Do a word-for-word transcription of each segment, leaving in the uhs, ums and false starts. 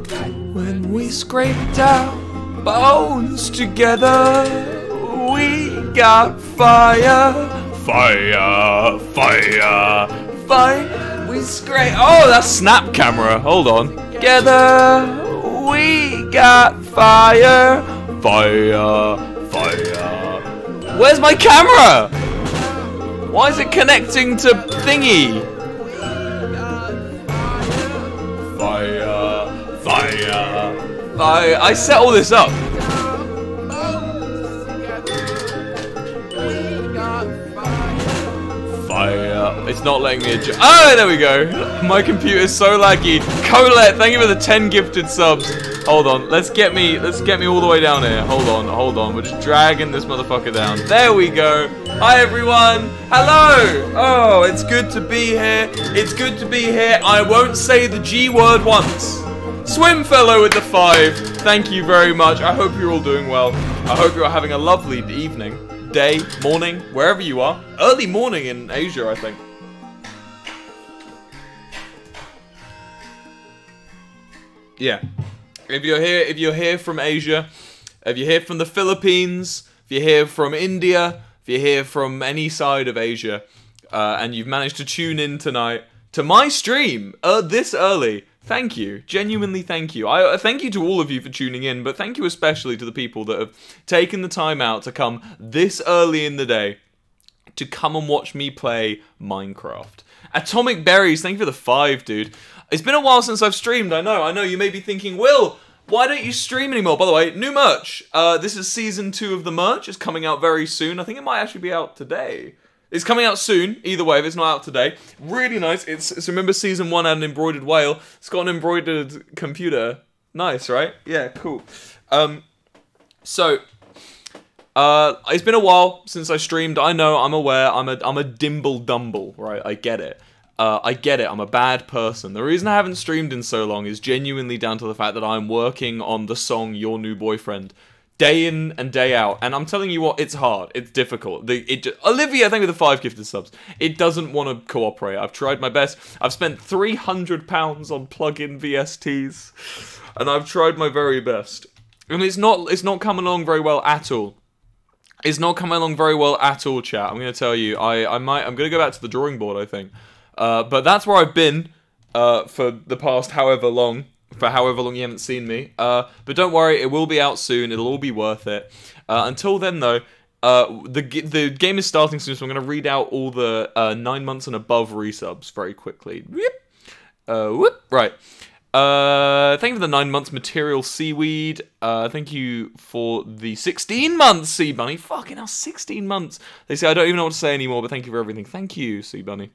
When we scraped our bones together, we got fire. Fire, fire, fire. We scrape. Oh, that's snap camera. Hold on. Together, we got fire. Fire, fire. Where's my camera? Why is it connecting to thingy? Fire, fire, fire. I set all this up. Fire. It's not letting me adjust. Oh, there we go. My computer's so laggy. Colette, thank you for the ten gifted subs. Hold on. Let's get me. Let's get me all the way down here. Hold on. Hold on. We're just dragging this motherfucker down. There we go. Hi everyone. Hello. Oh, it's good to be here. It's good to be here. I won't say the G word once. Swimfellow with the five. Thank you very much. I hope you're all doing well. I hope you're having a lovely evening, day, morning, wherever you are. Early morning in Asia, I think. Yeah. If you're here, if you're here from Asia, if you're here from the Philippines, if you're here from India, if you're here from any side of Asia, uh, and you've managed to tune in tonight to my stream uh, this early, thank you. Genuinely thank you. I uh, thank you to all of you for tuning in, but thank you especially to the people that have taken the time out to come this early in the day to come and watch me play Minecraft. Atomic Berries, thank you for the five, dude. It's been a while since I've streamed, I know. I know, you may be thinking, Will, why don't you stream anymore? By the way, new merch. Uh, this is season two of the merch. It's coming out very soon. I think it might actually be out today. It's coming out soon, either way, if it's not out today. Really nice. It's, it's remember season one had an embroidered whale. It's got an embroidered computer. Nice, right? Yeah, cool. Um, so, uh, it's been a while since I streamed. I know, I'm aware. I'm a, I'm a dimble dumble, right? I get it. Uh, I get it, I'm a bad person. The reason I haven't streamed in so long is genuinely down to the fact that I'm working on the song Your New Boyfriend day in and day out, and I'm telling you what, it's hard, it's difficult. The, it just, Olivia, thank you for the five gifted subs. It doesn't want to cooperate. I've tried my best. I've spent three hundred pounds on plug-in V S Ts, and I've tried my very best. And it's not, it's not coming along very well at all. It's not coming along very well at all, chat. I'm going to tell you, I, I might, I'm going to go back to the drawing board, I think. Uh, but that's where I've been uh, for the past however long, for however long you haven't seen me. Uh, but don't worry, it will be out soon. It'll all be worth it. Uh, until then, though, uh, the the game is starting soon, so I'm going to read out all the uh, nine months and above resubs very quickly. Uh, whoop, right. Uh, thank you for the nine months material seaweed. Uh, thank you for the sixteen months, Sea Bunny. Fucking hell, sixteen months. They say I don't even know what to say anymore, but thank you for everything. Thank you, Sea Bunny.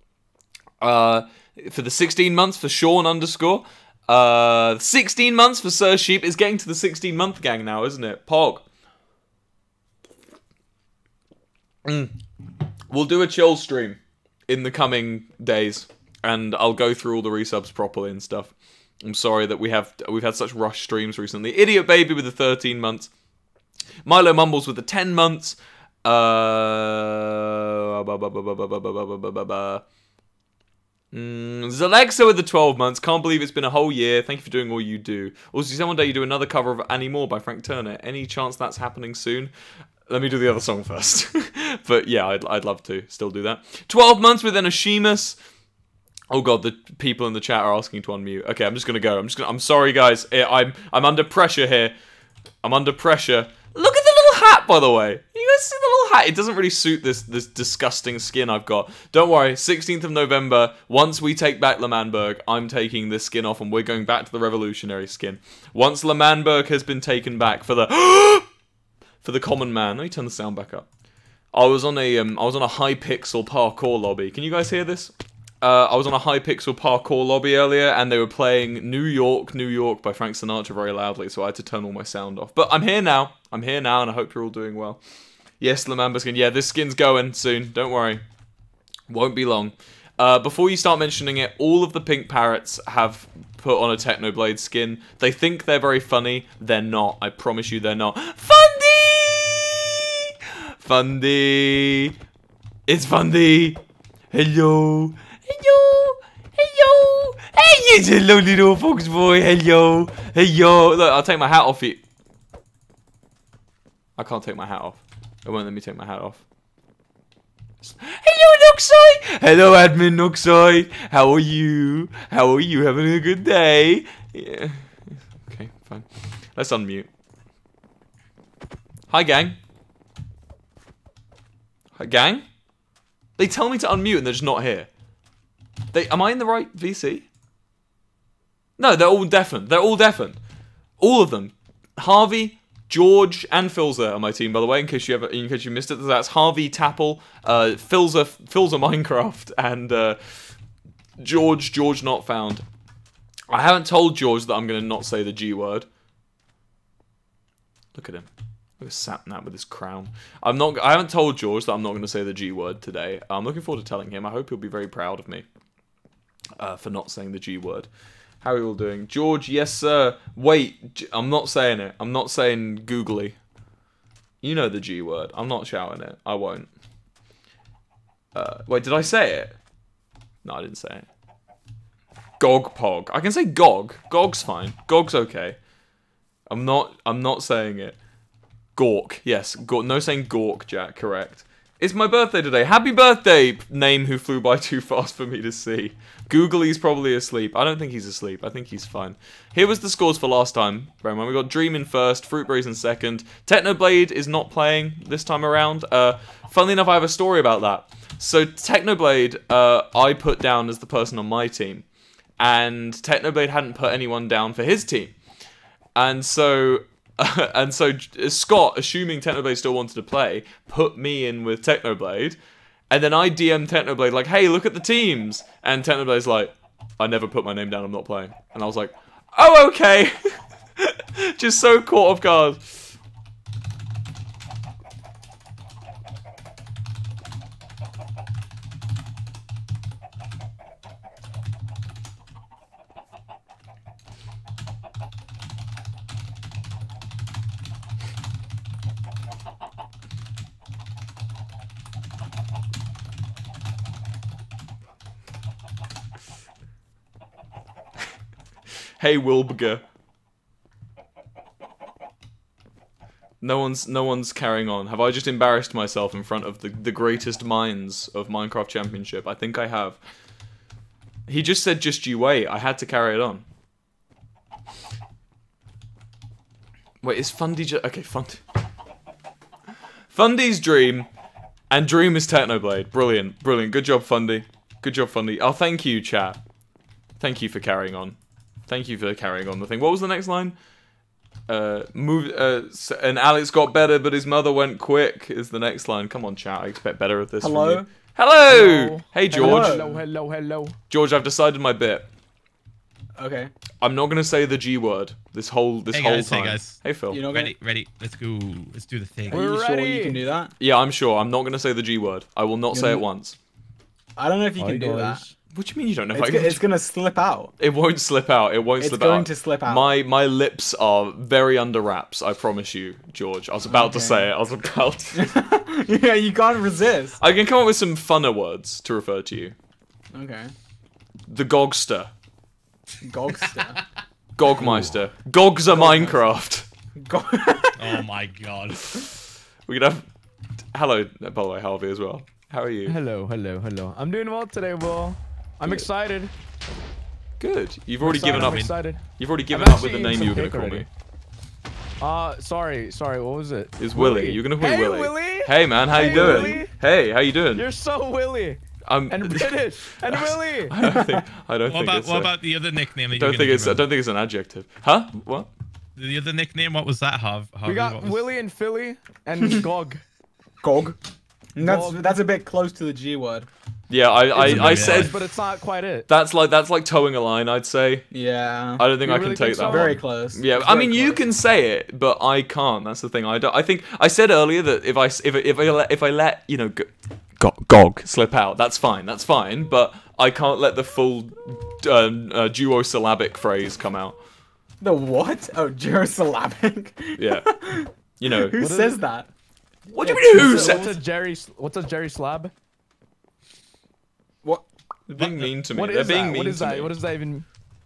Uh, for the sixteen months for Sean underscore. Uh, sixteen months for Sir Sheep. It's getting to the sixteen month gang now, isn't it? Pog. Mm. We'll do a chill stream in the coming days, and I'll go through all the resubs properly and stuff. I'm sorry that we have we've had such rush streams recently. Idiot Baby with the thirteen months. Milo Mumbles with the ten months. Uh. Mm, Zalexa with the twelve months. Can't believe it's been a whole year. Thank you for doing all you do. Also, you said one day you do another cover of Annie More by Frank Turner. Any chance that's happening soon? Let me do the other song first. But yeah, I'd, I'd love to still do that. twelve months with Enoshimus. Oh god, the people in the chat are asking to unmute. Okay, I'm just gonna go. I'm just gonna. I'm sorry, guys. I'm I'm under pressure here. I'm under pressure. Look at the little hat, by the way. You guys see the little hat? It doesn't really suit this this disgusting skin I've got. Don't worry, sixteenth of November, once we take back L'Manberg, I'm taking this skin off and we're going back to the revolutionary skin. Once L'Manberg has been taken back for the for the common man. Let me turn the sound back up. I was on a um I was on a Hypixel parkour lobby. Can you guys hear this? Uh, I was on a Hypixel parkour lobby earlier, and they were playing New York, New York by Frank Sinatra very loudly, so I had to turn all my sound off. But I'm here now. I'm here now, and I hope you're all doing well. Yes, L'Manberg skin. Yeah, this skin's going soon. Don't worry. Won't be long. Uh, before you start mentioning it, all of the pink parrots have put on a Technoblade skin. They think they're very funny. They're not. I promise you they're not. Fundy! Fundy! It's Fundy! Hello! Hello! Hello! Hey It's a lovely little fox boy. Hello. Hey, yo. Look, I'll take my hat off you. I can't take my hat off. It won't let me take my hat off. Hello, Noxoid. Hello, admin Noxoid. How are you? How are you? Having a good day? Yeah. Okay, fine. Let's unmute. Hi, gang. Hi, gang. They tell me to unmute and they're just not here. They, am I in the right V C? No, they're all deafened. They're all deafened. All of them. Harvey, George, and Philza are my team, by the way, in case you ever, in case you missed it. That's Harvey, Tapple, uh, Philza, Philza Minecraft, and uh, George, George not found. I haven't told George that I'm going to not say the G word. Look at him. Look at Sapnap with his crown. I'm not. I haven't told George that I'm not going to say the G word today. I'm looking forward to telling him. I hope he'll be very proud of me uh, for not saying the G word. How are you all doing? George, yes sir. Wait, I'm not saying it. I'm not saying googly. You know the G word. I'm not shouting it. I won't. Uh, wait, did I say it? No, I didn't say it. Gog Pog. I can say Gog. Gog's fine. Gog's okay. I'm not. I'm not saying it. Gork. Yes. Gork. No saying Gork, Jack. Correct. It's my birthday today. Happy birthday, name who flew by too fast for me to see. Googly's probably asleep. I don't think he's asleep. I think he's fine. Here was the scores for last time. We got Dream in first, Fruitberries in second. Technoblade is not playing this time around. Uh, funnily enough, I have a story about that. So Technoblade, uh, I put down as the person on my team. And Technoblade hadn't put anyone down for his team. And so... Uh, and so Scott, assuming Technoblade still wanted to play, put me in with Technoblade, and then I D M'd Technoblade like, hey, look at the teams, and Technoblade's like, I never put my name down, I'm not playing. And I was like, oh, okay. Just so caught off guard. Hey, Wilbur. No one's no one's carrying on. Have I just embarrassed myself in front of the, the greatest minds of Minecraft Championship? I think I have. He just said, just you wait. I had to carry it on. Wait, is Fundy just... Okay, Fundy. Fundy's Dream, and Dream is Technoblade. Brilliant, brilliant. Good job, Fundy. Good job, Fundy. Oh, thank you, chat. Thank you for carrying on. Thank you for carrying on the thing. What was the next line? Uh, move. Uh, and Alex got better, but his mother went quick. Is the next line? Come on, chat. I expect better of this. Hello. From you. Hello. Hello. Hey, George. Hello. Hello. Hello. George, I've decided my bit. Okay. I'm not gonna say the G word this whole this hey whole guys, time. Hey guys. Hey Phil. You're not ready, gonna... ready. Let's go. Let's do the thing. Are you We're sure ready. you can do that? Yeah, I'm sure. I'm not gonna say the G word. I will not You're say not... it once. I don't know if you Hi can do guys. that. What do you mean you don't know? It's, if I go can... it's gonna slip out. It won't slip out. It won't it's slip out. It's going to slip out. My my lips are very under wraps. I promise you, George. I was about okay. to say it. I was about. To... Yeah, you can't resist. I can come up with some funner words to refer to you. Okay. The Gogster. Gogster. Gogmeister. Gogs are Minecraft. Go Oh my god. We could have. Hello, by the way, Harvey as well. How are you? Hello, hello, hello. I'm doing well today, Will. I'm Good. excited. Good. You've already excited, given up. I'm excited. You've already given I've up with the actually name you were eaten gonna some call cake Uh, sorry, sorry. What was it? me. Is Willy. You're gonna call me Hey, Willy. Willy. Hey man, how Hey, you doing? Willy. Hey, how you doing? You're so Willy. I'm. And British. And Willy. I don't think. I don't What think about it's. what a- about the other nickname? That I don't you're think gonna it's. I give don't think it's an adjective. Huh? What? him? The other nickname. What was that? Harv? Harvey, We got what was... Willy and Philly and Gog. Gog. That's Gog. that's a bit close to the G word. Yeah, I. I, It's I close, said. but it's not quite it. That's like that's like towing a line. I'd say. Yeah. I don't think You I really can take think so? that. Very one. close. Yeah, It's I very mean you close. can say it, but I can't. That's the thing. I don't. I think I said earlier that if I s- if I- if I let if I let you know. Go, Gog, gog slip out. That's fine. That's fine. But I can't let the full uh, uh, duosyllabic phrase come out. The what? Oh, Jerusalemic. Yeah. You know. Who What is says it? that? What do you mean? Who What's said? a Jerry? What's a Jerry Slab? What? They're being mean to me. What They're is being that? mean What is to that? me. What does that even?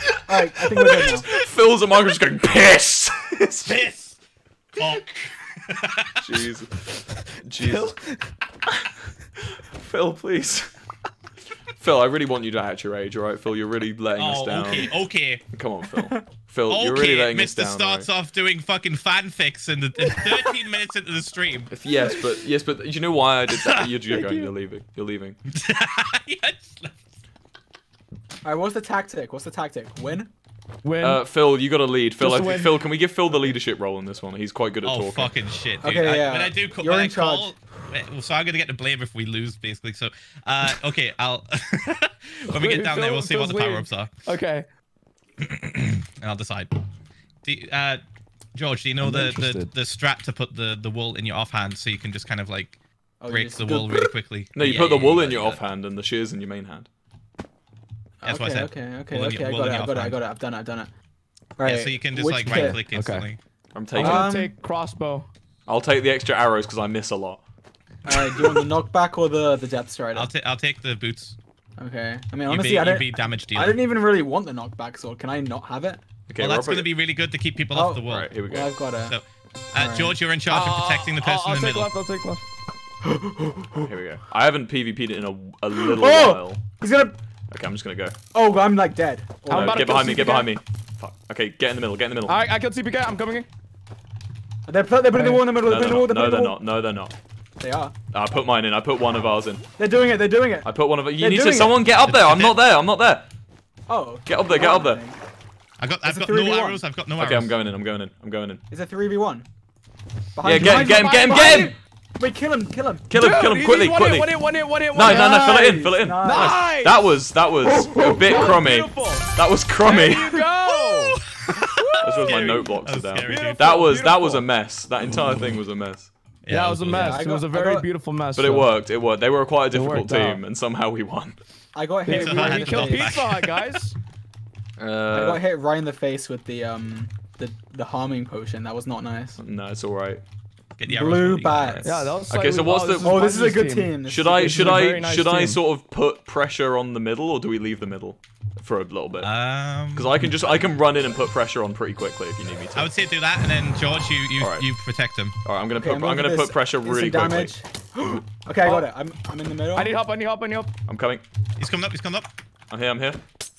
Alright, I think we're good now. Phil's a micro just going piss. Piss. Fuck. Jeez. Jeez. Phil, please. Phil, I really want you to hatch your age, alright? Phil, you're really letting us Oh, down. okay, okay. Come on, Phil. Phil, Okay, you're really letting Mister us down. starts Right? off doing fucking fanfics in the in thirteen minutes into the stream. Yes, but yes, but do you know why I did that? You're, you're going. You're leaving. You're leaving. Yes. Alright, what's the tactic? What's the tactic? Win? Win. Uh, Phil, you got to lead. Phil, Just I, win. Phil, can we give Phil the leadership role in this one? He's quite good at Oh talking. fucking shit, dude. Okay, I, yeah. When I do, ca- You're when in I call, charge. well, so I'm gonna get the blame if we lose, basically. So, uh, okay, I'll. When we get down there, Phil- we'll see what the Phil's power ups are, Okay. and I'll decide. Do you, uh, George, do you know I'm the, the interested. the strap to put the the wool in your offhand so you can just kind of like Oh, you break just the go wool really quickly? No, you Yeah, put the yeah, wool yeah, in you your got it. offhand and the shears in your main hand. That's okay, what I said. okay, okay, Wool in okay, your- I wool got in it, your I got it, I offhand. got it, I've done it, I've done it. Yeah, Right. so you can just which like kit? right click instantly. I'm I'm taking. gonna Um, take crossbow. I'll take the extra arrows because I miss a lot. Alright, do you want the knockback or the the depth strider? I'll take I'll take the boots. Okay. I mean, You honestly, be, I you don't. be damage dealer. I don't even really want the knockback sword. Can I not have it? Okay, well, we're that's up going to ag- be really good to keep people Oh. off the wall. Right, here we go. Yeah, I've got it. So, uh, Alright. George, you're in charge of protecting the person I'll, I'll in the take middle. left. I'll take left. Here we go. I haven't PvP'd it in a, a little Oh! while. He's gonna. Okay, I'm just gonna go. Oh, I'm like dead. I'm No, about to get kill behind me. C P Get K. behind me. Fuck. Okay, get in the middle. Get in the middle. I I killed C P K. I'm coming in. They're, put, they're putting the wall in the middle. No, They're they're putting the wall. not. They're No, putting they're the wall. not. No, they're not. They are. I put mine in. I put one of ours in. They're doing it. They're doing it. I put one of it. You They're need to. doing it. Someone get up there. I'm not there. I'm not there. Oh. Get up there. Get up there. I got, It's I've a got no three v one. arrows. I've got no arrows. Okay, I'm going in. I'm going in. I'm going in. It's a three v one. Yeah, get him. Get him. Get him. Get him. Wait, kill him. Kill him. Kill him. Kill him Dude, quickly. he's one Quickly. hit, one hit, one hit, one hit, No, one no, hit. no. Fill it in. Fill it in. Nice. Nice. That was that was a bit crummy. Beautiful. That was There crummy. you go. This was my Scary. note blocks That are was down. scary, dude. That was that Beautiful. was a mess. That entire thing was a mess. Yeah, it was a mess. I It was a got- I very got- beautiful mess. But it though. worked. It worked. They were quite a difficult worked out. team, and somehow we won. I got hit Pizza right Hut in We the had killed to face. Pizza Hut, guys. I got Uh, hit right in the face with the um the the harming potion. That was not nice. no, it's all right. Get the arrows Blue ready, guys. bats. Yeah, that was. Okay, so slightly- what's oh, the- this Oh, this is a Bungee's good team. This Should is a I good should team. a I very nice should I team. sort of put pressure on the middle, or do we leave the middle for a little bit? Um, Because I can just I can run in and put pressure on pretty quickly if you need me to. I would say do that, and then George, you you, Alright. you protect him. All right, I'm gonna Okay, put I'm I'm, going gonna for put this pressure really instant quickly. damage. Okay, I got it. I'm I'm in the middle. I need help. I need help. I need help. I'm coming. He's coming up. He's coming up. I'm here. I'm here.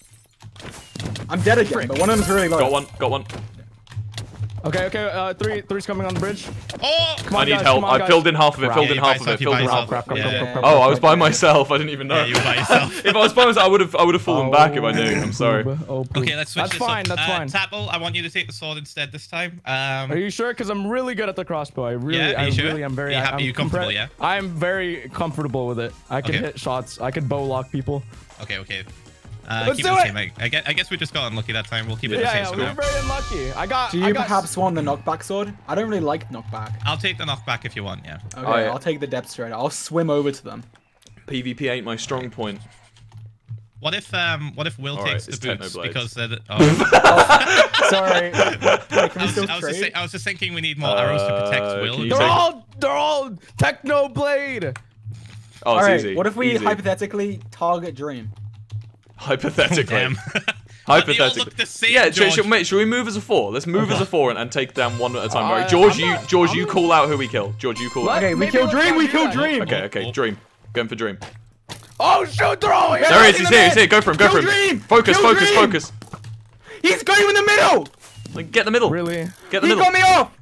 I'm dead again, but one of them's really low. Got one. Got one. Okay, okay. Uh, three, three's coming on the bridge. Oh! Come on, I need guys, help. come on, I guys. filled in half of it. Crap. Filled Yeah, in you by half of it. yourself, you Filled by in half yourself. of it. Crap, crap, Yeah. crap, crap, Oh, crap, I was by crap. myself. I didn't even know. Yeah, you by yourself. If I was by myself, I would have I would have fallen Oh, back if I knew. I'm sorry. poop. Oh, poop. Okay, let's switch That's this fine. up. That's uh, fine. Tapple, I want you to take the sword instead this time. Um, Are you sure? Because I'm really good at the crossbow. I really, Yeah, are I you sure? really am very. Are you happy? I'm You comfortable, compre- yeah? I'm very comfortable with it. I can Okay. hit shots. I can bow lock people. okay, okay. Uh, Let's keep do it the it! same. I, I, guess, I guess we just got unlucky that time. We'll keep it Yeah, the yeah, same we were score. very unlucky. I got. Do I you got perhaps want the knockback sword? I don't really like knockback. I'll take the knockback if you want, yeah. Okay, Oh, yeah. I'll take the depth strider. I'll swim over to them. PvP ain't my strong point. What if um what if Will Alright, takes the it's boots Technoblades. because they're the, oh, Sorry. Wait, can I, we was, still I, was just trade? say, I was just thinking we need more arrows to protect Uh, Will. can you They're take- all. They're all techno blade. Oh, it's All right. easy. What if we Easy. hypothetically target Dream? hypothetically? Damn. Hypothetically. They all look the same, yeah, should, George. should, mate, should we move as a four? Let's move as a four and, and take down one at a time. Uh, right, George, I'm you not- George, I'm- you call out who we kill. George, you call What? out. Okay, we Maybe kill let's Dream. not We do kill that. Dream. Okay, okay, Dream. Going for Dream. Oh shoot! They're all here. There he is. in He's the here. mid. He's here. Go for him. Go Kill for him. Dream. Focus. Kill Focus. Dream. Focus. He's going in the middle. Like, get the middle. Really? Get the He middle. got me off.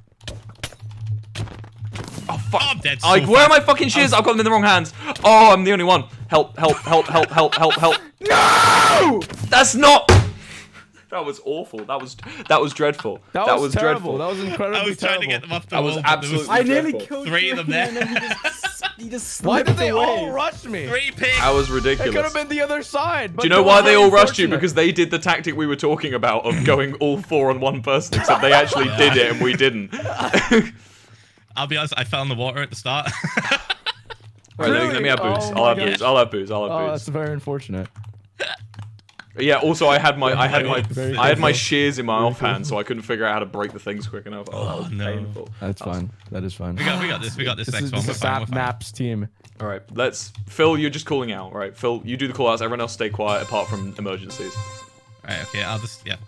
Oh fuck! I'm dead so Like, where are fast. my fucking shears? I've got them in the wrong hands. Oh, I'm the only one. Help! Help! Help! Help! Help! Help! Help! No. That's not. That was awful. That was that was dreadful. That, was, dreadful. terrible. That was incredibly I was trying terrible. to get them off the That was wall, but there absolutely- I nearly dreadful. killed Three of them Dream, there. and then he just, he just Why did slipped they away. all rush me? Three pigs. That was It could ridiculous. have been the other side. But Do you know that why was they very all rushed you? unfortunate. Because they did the tactic we were talking about of going all four on one person, except they actually did it and we didn't. I'll be honest, I fell in the water at the start. Right, let, me, Really? let me have booze. Oh I'll my have gosh. booze. I'll have booze. I'll have Oh, booze. that's very unfortunate. Yeah. Also, I had my I had my Very I had my careful. shears in my offhand, so I couldn't figure out how to break the things quick enough. Oh, that Oh, was no. painful. That's fine. That is fine. we got we got this. We got this, This next is, one. this We're is fine, we're Sap fine. Maps team. All right, let's. Phil, you're just calling out. All right, Phil, you do the call outs. Everyone else stay quiet apart from emergencies. Right, Right, okay, I'll just, yeah.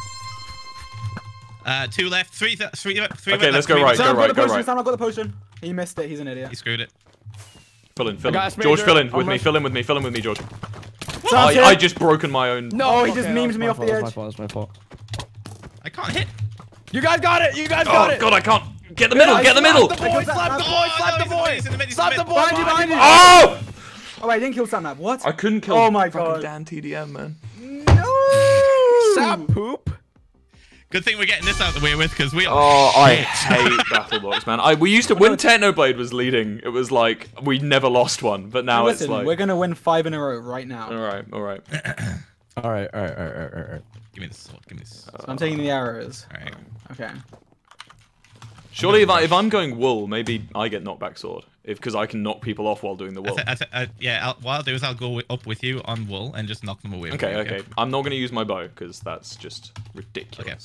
Uh, two left, three, th three, three. Okay, let's go three right, left. go right, go potion, right. Sam, I've got the potion. He missed it, he's an idiot. He screwed it. Fill in, fill I in. got a George, major- fill in with me, almost- fill in with me, fill in with me, George. Sounds I, I it. just broken my own. No, Oh, he okay, just that memed was me my off the fault, edge. That's my fault, that's my fault. I can't hit. You guys got it! You guys got Oh it! god, I can't. Get the middle, get the middle. Slap the boy, slap the boy, Oh, slap no, the boy! he's in the mid, he's in the Slap mid. the boy! Behind you, behind you! Oh! Oh wait, I didn't kill Satnap. What? I couldn't kill. Oh my fucking God. Dan T D M, man. No! Sap poop! Good thing we're getting this out of the way with, because we are. Oh, I hate BattleBox, man. I we used to when Technoblade was leading. It was like we never lost one, but now Listen, it's like. we're gonna win five in a row right now. All right, all right. Alright, alright, alright, alright, alright. Give me this sword, give me this. So I'm taking the arrows. Alright. Okay. Surely, if I if I'm going wool, maybe I get knockback sword, if because I can knock people off while doing the wool. I th- I th- uh, yeah, I'll, what I'll do is I'll go wi- up with you on wool and just knock them away. from Okay, you, okay. I'm not gonna use my bow because that's just ridiculous.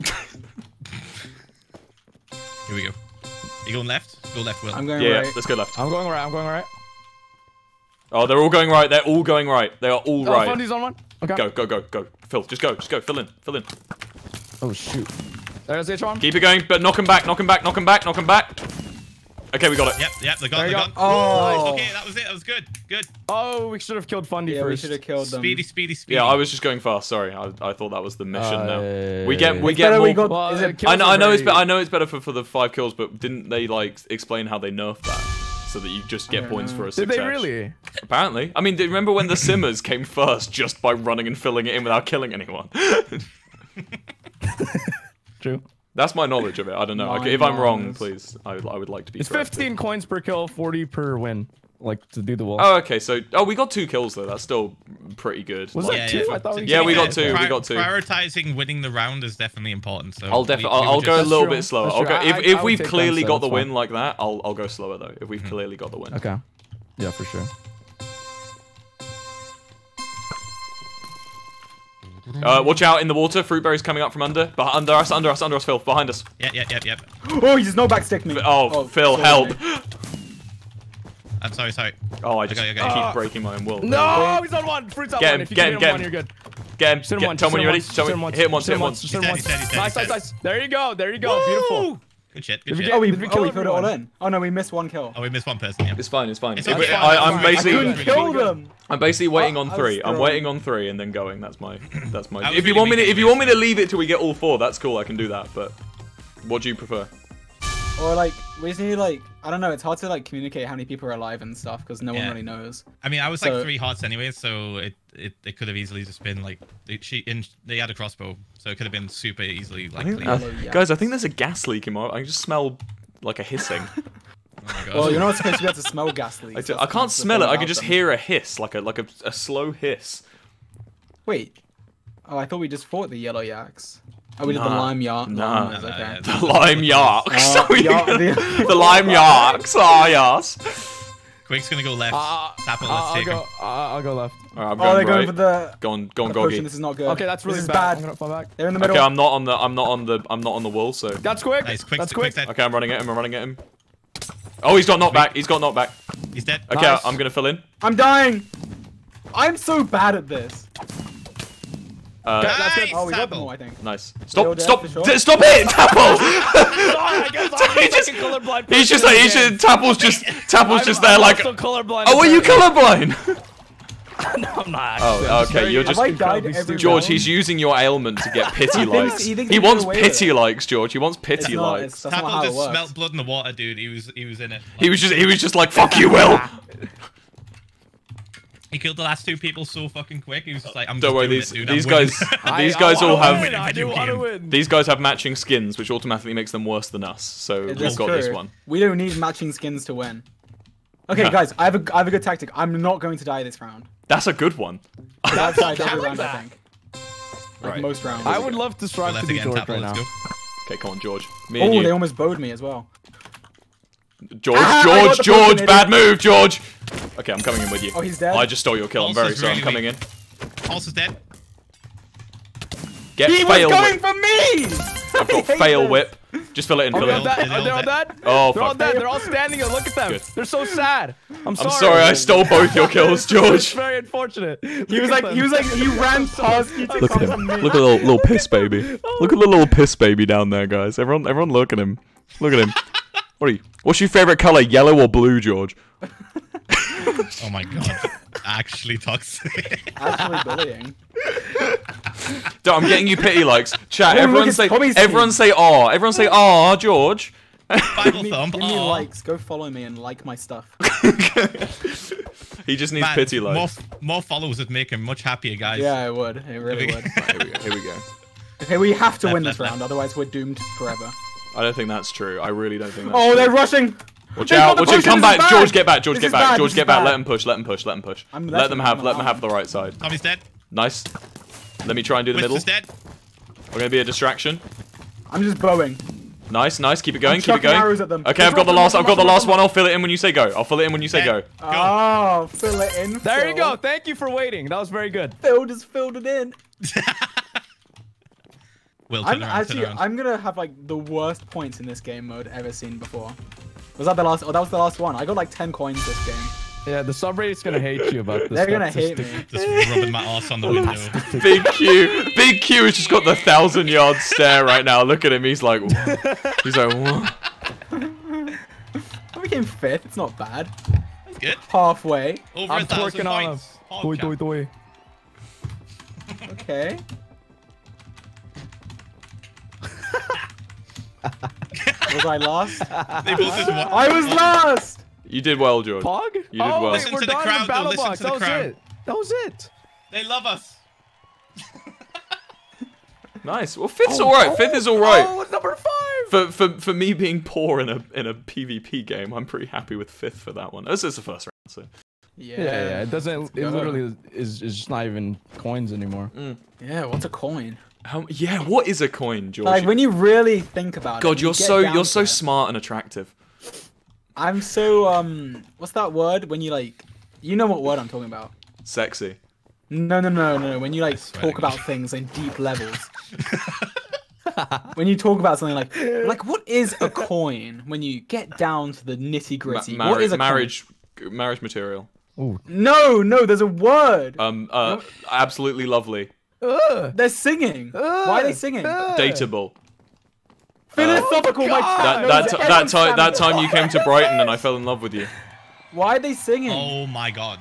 Here we go. You going left? Go left, Will. I'm going Yeah, right. let's go left. I'm going right, I'm going right. Oh, they're all going right. They're all going right. They are all Oh, right. Fundy's on one. Okay. Go, go, go, go. Phil, just go, just go. Fill in, fill in. Oh, shoot. There's H one. Keep it going, but knock him back, knock him back, knock him back, knock him back. Okay, we got it. Yep, yep, they're gone, There they're you gone. go. Oh. Okay, that was it. That was good. Good. Oh, we should have killed Fundy Yeah, we first. should have killed them. Speedy, speedy, speedy. Yeah, I was just going fast. Sorry, I, I thought that was the mission. Uh, now we get we It's get better more. we got- Well, is uh, it- kills I know, are I know it's very- be- I know it's better for, for the five kills, but didn't they like explain how they nerfed that so that you just get don't points know. for a Did success? they really? Apparently. I mean, do you remember when the Simmers came first just by running and filling it in without killing anyone? True. That's my knowledge of it. I don't know. Mine Okay, if I'm wrong, was- please, I, I would like to be It's corrected. fifteen coins per kill, forty per win. Like, to do the wall. Oh, okay. So, oh, we got two kills though. That's still pretty good. Was Like, that Yeah, two? yeah. I thought we Yeah, we got two, we Pri- got two. Prioritizing winning the round is definitely important. So I'll we- definitely. we I'll, were I'll go a just- little true. bit slower. That's I'll true. go if I- if I would we've take clearly that, got so the that's win fine. like that. I'll I'll go slower though. If we've clearly got the win. Okay. Yeah, for sure. Uh, watch out in the water. Fruit berries coming up from under. Beh- under us. Under us. Under us. Phil. Behind us. Yep, yep, yep, yep. Oh, he just no backstick me. Oh, Phil, sorry, help! mate. I'm sorry, sorry. Oh, I just Okay, okay. keep Uh, breaking my own will. No, he's on one. Fruit's on Get one. him, If you get can him, hit get him one, him. you're good. Get him. Sit him Get, once. tell me when sit you're him ready. once, Tell sit me. him once, Hit him once. sit Hit him him once, once. sit him He's once. dead, he's dead, Nice, he's nice, dead. nice. There you go. There you go. Beautiful. Good shit, good Did we shit. kill- Oh, we Did we oh kill we put it all everyone? in. Oh no, we missed one kill. Oh, we missed one person, yeah. It's fine. It's fine. It's I, okay. I, I'm I I basically. couldn't Really kill good. them. I'm basically waiting I- on I was three. I'm throwing. waiting on three and then going. That's my. That's my. I was If you really want me to, weak if you want me to anyway, leave it till we get all four, that's cool. I can do that. But what do you prefer? Or like, we just need like, I don't know. It's hard to like communicate how many people are alive and stuff because no one Yeah. really knows. I mean, I was So- like three hearts anyway, so it it, it could have easily just been like they, she in they had a crossbow, so it could have been super easily like. I think, clean. uh, Yellow yaks. guys, I think there's a gas leak in my. I can just smell like a hissing. Oh my god. Well, you're not supposed to be able to smell gas leaks. I, do, that's I can't the smell it. thing I can about just them. hear a hiss, like a like a, a slow hiss. Wait. Oh, I thought we just fought the yellow yaks. Oh, we did the Nah. lime yak. Nah. llamas, Nah, nah, okay. yeah. The lime yarks. Uh, So we- ya- the- the lime yarks. Oh yes. Quick's gonna go left. Uh, Tapple, uh, let's I'll take go. him. Uh, I'll go left. All right, I'm Oh, going they're going right. for the. Go on, go on, the potion. Gogy. This is not good. Okay, that's really this is bad. bad. I'm gonna fall back. They're in the middle. Okay, I'm not on the. I'm not on the. I'm not on the wall. So. That's quick. Nice, quick, That's quick, quick. dead. Okay, I'm running at him. I'm running at him. Oh, he's got knocked back. He's got knocked back. He's dead. Okay, Nice. I'm gonna fill in. I'm dying. I'm so bad at this. Uh, Okay, that's good. Nice, Oh, we got them Tapple. all, I think. nice. They're Stop! all dead, Stop! for sure. t- Stop it, Tapple! I guess I'm He the just- second colorblind He's just person like in he's the game. just Tapple's just Tapple's I'm- just there I'm like. also colorblind. Oh, are you apparently. colorblind? No, I'm not. Oh, actually. I'm okay, very- you're just- Have I I'm died incredibly every stupid. George, round? he's using your ailment to get pity He thinks- likes. he thinks He he can wants get away with pity it. likes, George. He wants pity It's not, likes. it's- that's not Tapple how it just works. smelt blood in the water, dude. He was he was in it. He was just he was just like fuck you, Will. He killed the last two people so fucking quick. He was just like, I'm Don't just worry, doing these it, dude. these I'm winning. guys these guys I all wanna have win, I do want to win. these guys have matching skins, which automatically makes them worse than us. So It we've is got true. this one. We don't need matching skins to win. Okay, Yeah. guys, I have a I have a good tactic. I'm not going to die this round. That's a good one. That's died every like round, I that. think. Like Right. most rounds. I would love to Go strive to left be again, George Tapple, right let's now. go. Okay, come on, George. Me and Oh, they you. almost bowed me as well. George, Ah, I got George, the George, potion, bad move, George. Okay, I'm coming in with you. Oh, he's dead? I just stole your kill. I'm Pulse very is sorry. I'm really coming weak. in. Pulse is dead. Get He was fail going whip. for me! I've got fail whip. Just fill it in. Are Fill they it all in. dead? Is it Are they all all dead? dead? Oh They're all fuck. dead. They're all standing. Look at them. Good. They're so sad. I'm sorry. I'm sorry. I stole both your kills, It's George. very unfortunate. He was like, he was like, he ran past you to Look at come him. from me. Look at the little, little piss baby. Look at the little piss baby down there, guys. Everyone, everyone, look at him. Look at him. What are you? What's your favorite color? Yellow or blue, George? Oh my god. Actually toxic. Actually bullying. Dude, I'm getting you pity likes. Chat. Oh, look, everyone it's say. Tommy's Everyone team. say aw. Everyone say aw, George. Bible Give me, thump. give me Aw. likes. Go follow me and like my stuff. He just needs Man, pity more, likes. more followers would make him much happier, guys. Yeah, it would. It really we- would. Here we go. Here we go. Okay, we have to Left, win left, this round, left. otherwise we're doomed forever. I don't think that's true. I really don't think that's Oh, true. they're rushing! Watch They've got out! the Watch it! potion, Come this is back, bad. George! Get back! George! This Get is back! bad, George! this Get is back! bad. Let him push! Let him push! Let him push! I'm Let them left, have. I'm Let them not. have the right side. Tommy's dead. Nice. Let me try and do the middle. Winston's dead. We're gonna be a distraction. I'm just bowing. Nice, nice. Keep it going. I'm Keep it chucking going. arrows at them. Okay, I've got the Drop last. them, I've got the drop them, last drop one. I'll fill it in when you say go. I'll fill it in when you say go. Go. Oh, fill it in. There you Phil. go. Thank you for waiting. That was very good. Phil just filled it in. Will, turn I'm around, actually, turn around. I'm gonna have like the worst points in this game mode ever seen before. Was that the last? Oh, that was the last one. I got like ten coins this game. Yeah, the subreddit's gonna hate you about this. They're gonna statistic. hate me. Just rubbing my ass on the window. Big Q. Big Q has just got the thousand yard stare right now. Look at him. He's like. He's like. What? I became fifth. It's not bad. That's good. Halfway. Over I'm a thousand twerking on him. points. Oh, Doi, champ. doi, doi. Okay. Was I last? They both just wa- I was last. You did well, George. Pog? You did oh, well. wait, Listen we're to the done crowd, with though, battle listen box. to the That was crowd. it. That was it. They love us. Nice. Well, fifth's all right. Fifth is all right. Oh, number five. For, for for me being poor in a in a PvP game, I'm pretty happy with fifth for that one. This is the first round, so. Yeah. Yeah, yeah. It doesn't. It go. literally is. Is just not even coins anymore. Yeah. What's a coin? How, yeah, what is a coin, George? Like when you really think about it. God, you you're get so down you're to so it. smart and attractive. I'm so um. What's that word when you like? You know what word I'm talking about? Sexy. No, no, no, no. When you like swear to talk about God. things in deep levels. When you talk about something like, like what is a coin? When you get down to the nitty Ma- gritty, marri- what is a marriage marriage material. Ooh. Coin? No, no. There's a word. Um uh absolutely lovely. Ugh. They're singing. Why are they singing? Ugh. Dateable. Philosophical. my God. That no, that it's ti- every that time that standard. time you came to Brighton and I fell in love with you. Why are they singing? Oh my god.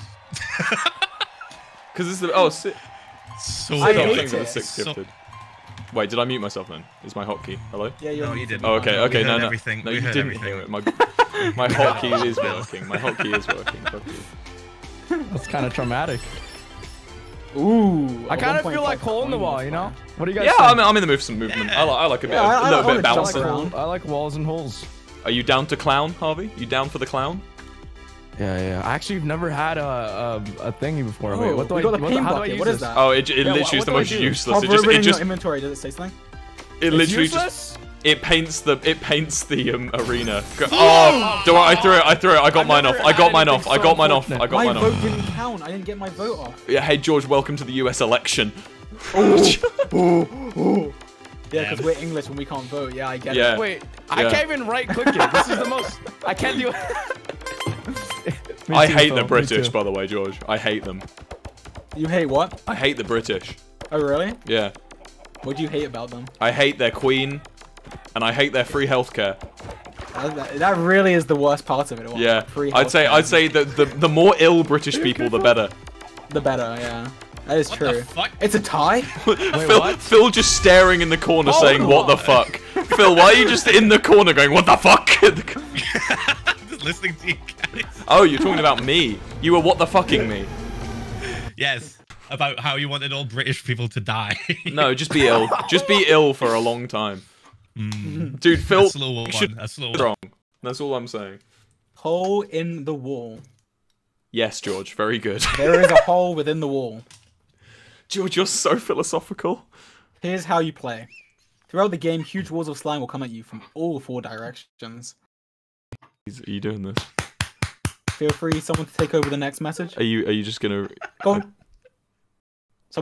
Cuz it's the oh si- So I Stop hate saying for the it. six So- gifted. Wait, did I mute myself then? Is my hotkey? Hello? Yeah, you're No, you didn't. Oh, okay, No, we okay, no, heard no, everything. no, We you heard didn't everything. hear it. My, my hotkey is working. My hotkey is working. Fuck you. That's kind of traumatic. Ooh. I a kind of one point feel like five hole in the coin wall, was you know? fine. What do you guys Yeah, think? I'm, I'm in the move some movement. I, li- I like a bit, Yeah, of, I- a little I bit like of to jump bouncing. around. I like walls and holes. Are you down to clown, Harvey? You down for the clown? Yeah, yeah. I actually have never had a a, a thingy before. Wait, Oh, what do we I? got the what, pain how do I bucket. use What is this? that? Oh, it, it Yeah, literally what- is what the do I most do? useless. It Hover just over it in just your inventory. Does it say something? it It's literally useless? just it paints the it paints the um, arena. Go- oh, don't worry, I threw it. I threw it. I got I've mine never off. I got had mine anything off. I so got mine off. I unfortunate. got My mine vote off. didn't count. I didn't get my vote off. Yeah, hey George, welcome to the U S election. Yeah, because we're English and we can't vote. Yeah, I get Yeah. it. Wait, I Yeah. can't even right click it. This is the most. I can't do. Me I too, hate Phil, the me British, too. by the way, George. I hate them. You hate what? I hate the British. Oh, really? Yeah. What do you hate about them? I hate their queen, and I hate their free healthcare. That, that, that really is the worst part of it all. Yeah, Free I'd say healthcare. I'd say that the the more ill British people, the better. The better, yeah. That is What true. the fuck? It's a tie? Phil, what? Phil just staring in the corner Oh, saying, "What the fuck?" Phil, why are you just in the corner going, "What the fuck?" Just listening to you guys. Oh, you're talking about me. You were what the fucking me. Yes. About how you wanted all British people to die. No, just be ill. Just be ill for a long time. Mm, Dude, Phil a slow one. should A slow be one. strong. That's all I'm saying. Hole in the wall. Yes, George, very good. There is a hole within the wall. George, you're so philosophical. Here's how you play. Throughout the game, huge walls of slime will come at you from all four directions. Are you doing this? Feel free, someone to take over the next message. Are you are you just gonna Go on. Someone?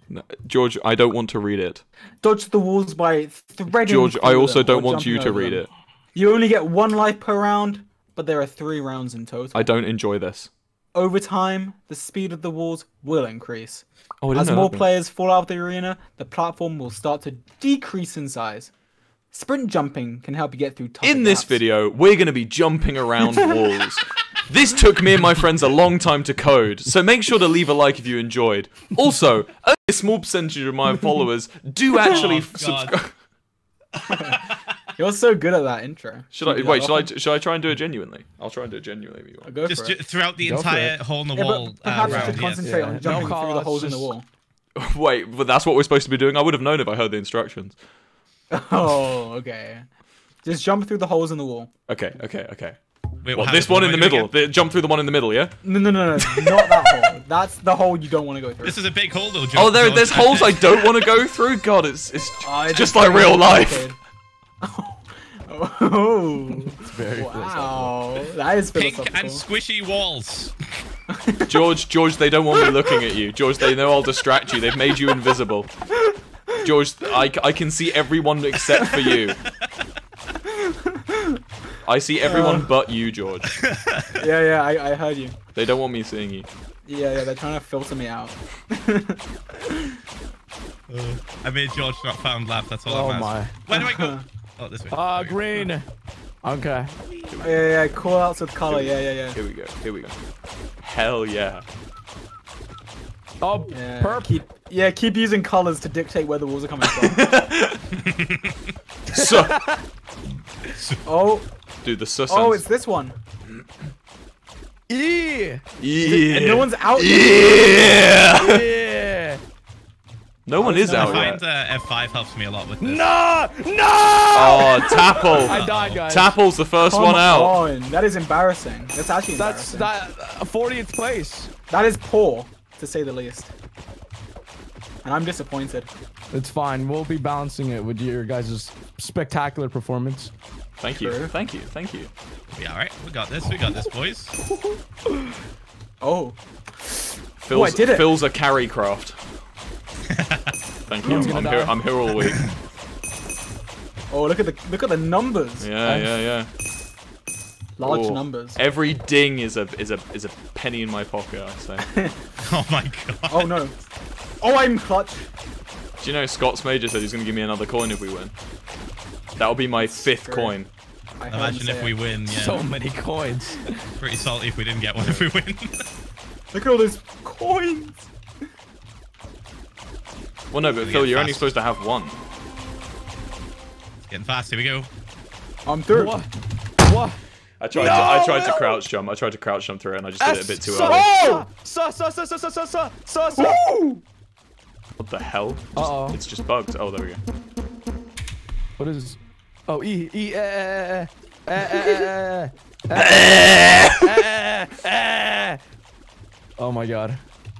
No, George, I don't want to read it. Dodge the walls by threading. George, I through also them or don't want you jumping to over read them. it. You only get one life per round, but there are three rounds in total. I don't enjoy this. Over time, the speed of the walls will increase. Oh, I didn't As know more that. players fall out of the arena, the platform will start to decrease in size. Sprint jumping can help you get through tougher In this gaps. video, we're going to be jumping around walls. This took me and my friends a long time to code, so make sure to leave a like if you enjoyed. Also, only a small percentage of my followers do actually Oh, God. subscribe. You're so good at that intro. Should I You do wait? that Should I often? should I try and do it genuinely? I'll try and do it genuinely. If you want. Go Just for ju- it. throughout the Go for entire it. hole in the Yeah, wall but perhaps uh, you should round. Yes. concentrate Yeah. on No jumping through the call-outs, holes in the just- wall. Wait, but that's what we're supposed to be doing. I would have known if I heard the instructions. Oh, okay. Just jump through the holes in the wall. Okay, okay, okay. Wait, Well, how- this what one am in I the doing middle. again? The, jump through the one in the middle, yeah. No, no, no, no, not that hole. That's the hole you don't want to go through. This is a big hole though. Oh, there, George. there's holes I don't want to go through. God, it's it's Oh, it's just like real life. Oh, It's very wow, that is Pink philosophical. and squishy walls. George, George, they don't want me looking at you. George, they know I'll distract you. They've made you invisible. George, I, I can see everyone except for you. I see everyone but you, George. Yeah, yeah, I, I heard you. They don't want me seeing you. Yeah, yeah, they're trying to filter me out. Uh, I made George not found laugh. That's all Oh that matters. my. Where do I go? Oh, this way. Ah, There we go. green. Okay. Yeah, yeah, yeah, call outs with color. Yeah, yeah, yeah. Here we go. Here we go. Hell yeah. Oh, Yeah, perp. keep, yeah, keep using colors to dictate where the walls are coming from. So, Oh, dude, the sus. oh, it's this one. E. yeah. And no one's out. Yeah. Yeah. No one is I out find yet. uh, F five helps me a lot with this. No! No! Oh, Tapple. I died, guys. Tapple's the first Come one out. on, that is embarrassing. That's actually That's embarrassing. that uh, fortieth place. That is poor, to say the least. And I'm disappointed. It's fine. We'll be balancing it with your guys' spectacular performance. Thank you. True. Thank you. Thank you. Yeah, all right. We got this. We got this, boys. Oh, Phil's, Oh, I did it. Phil's a carry craft. Thank you. One's gonna I'm here, die. I'm here all week. oh, look at the look at the numbers. Yeah, yeah, yeah. Large Oh, numbers. Every ding is a is a is a penny in my pocket. I say. Oh my god. Oh no. Oh, I'm clutch. Do you know Scott's Major said he's gonna give me another coin if we win? That'll be my fifth true. coin. I heard him Imagine say if it. we win. Yeah. So many coins. Pretty salty if we didn't get one if we win. Look at all those coins. Well, no, but We Phil, get you're only fast. supposed to have one. It's getting fast. Here we go. I'm through. What? What? I tried. No, to, I tried to no. crouch jump. I tried to crouch jump through it, and I just did it a bit too so, early. So, so, so, so, so, so, so, so, so. Woo! What the hell? Just- Uh-oh. It's just bugged. Oh, there we go. What is? Oh, E, E, eh, eh, eh, eh, eh, eh, eh, eh, eh. Oh my god.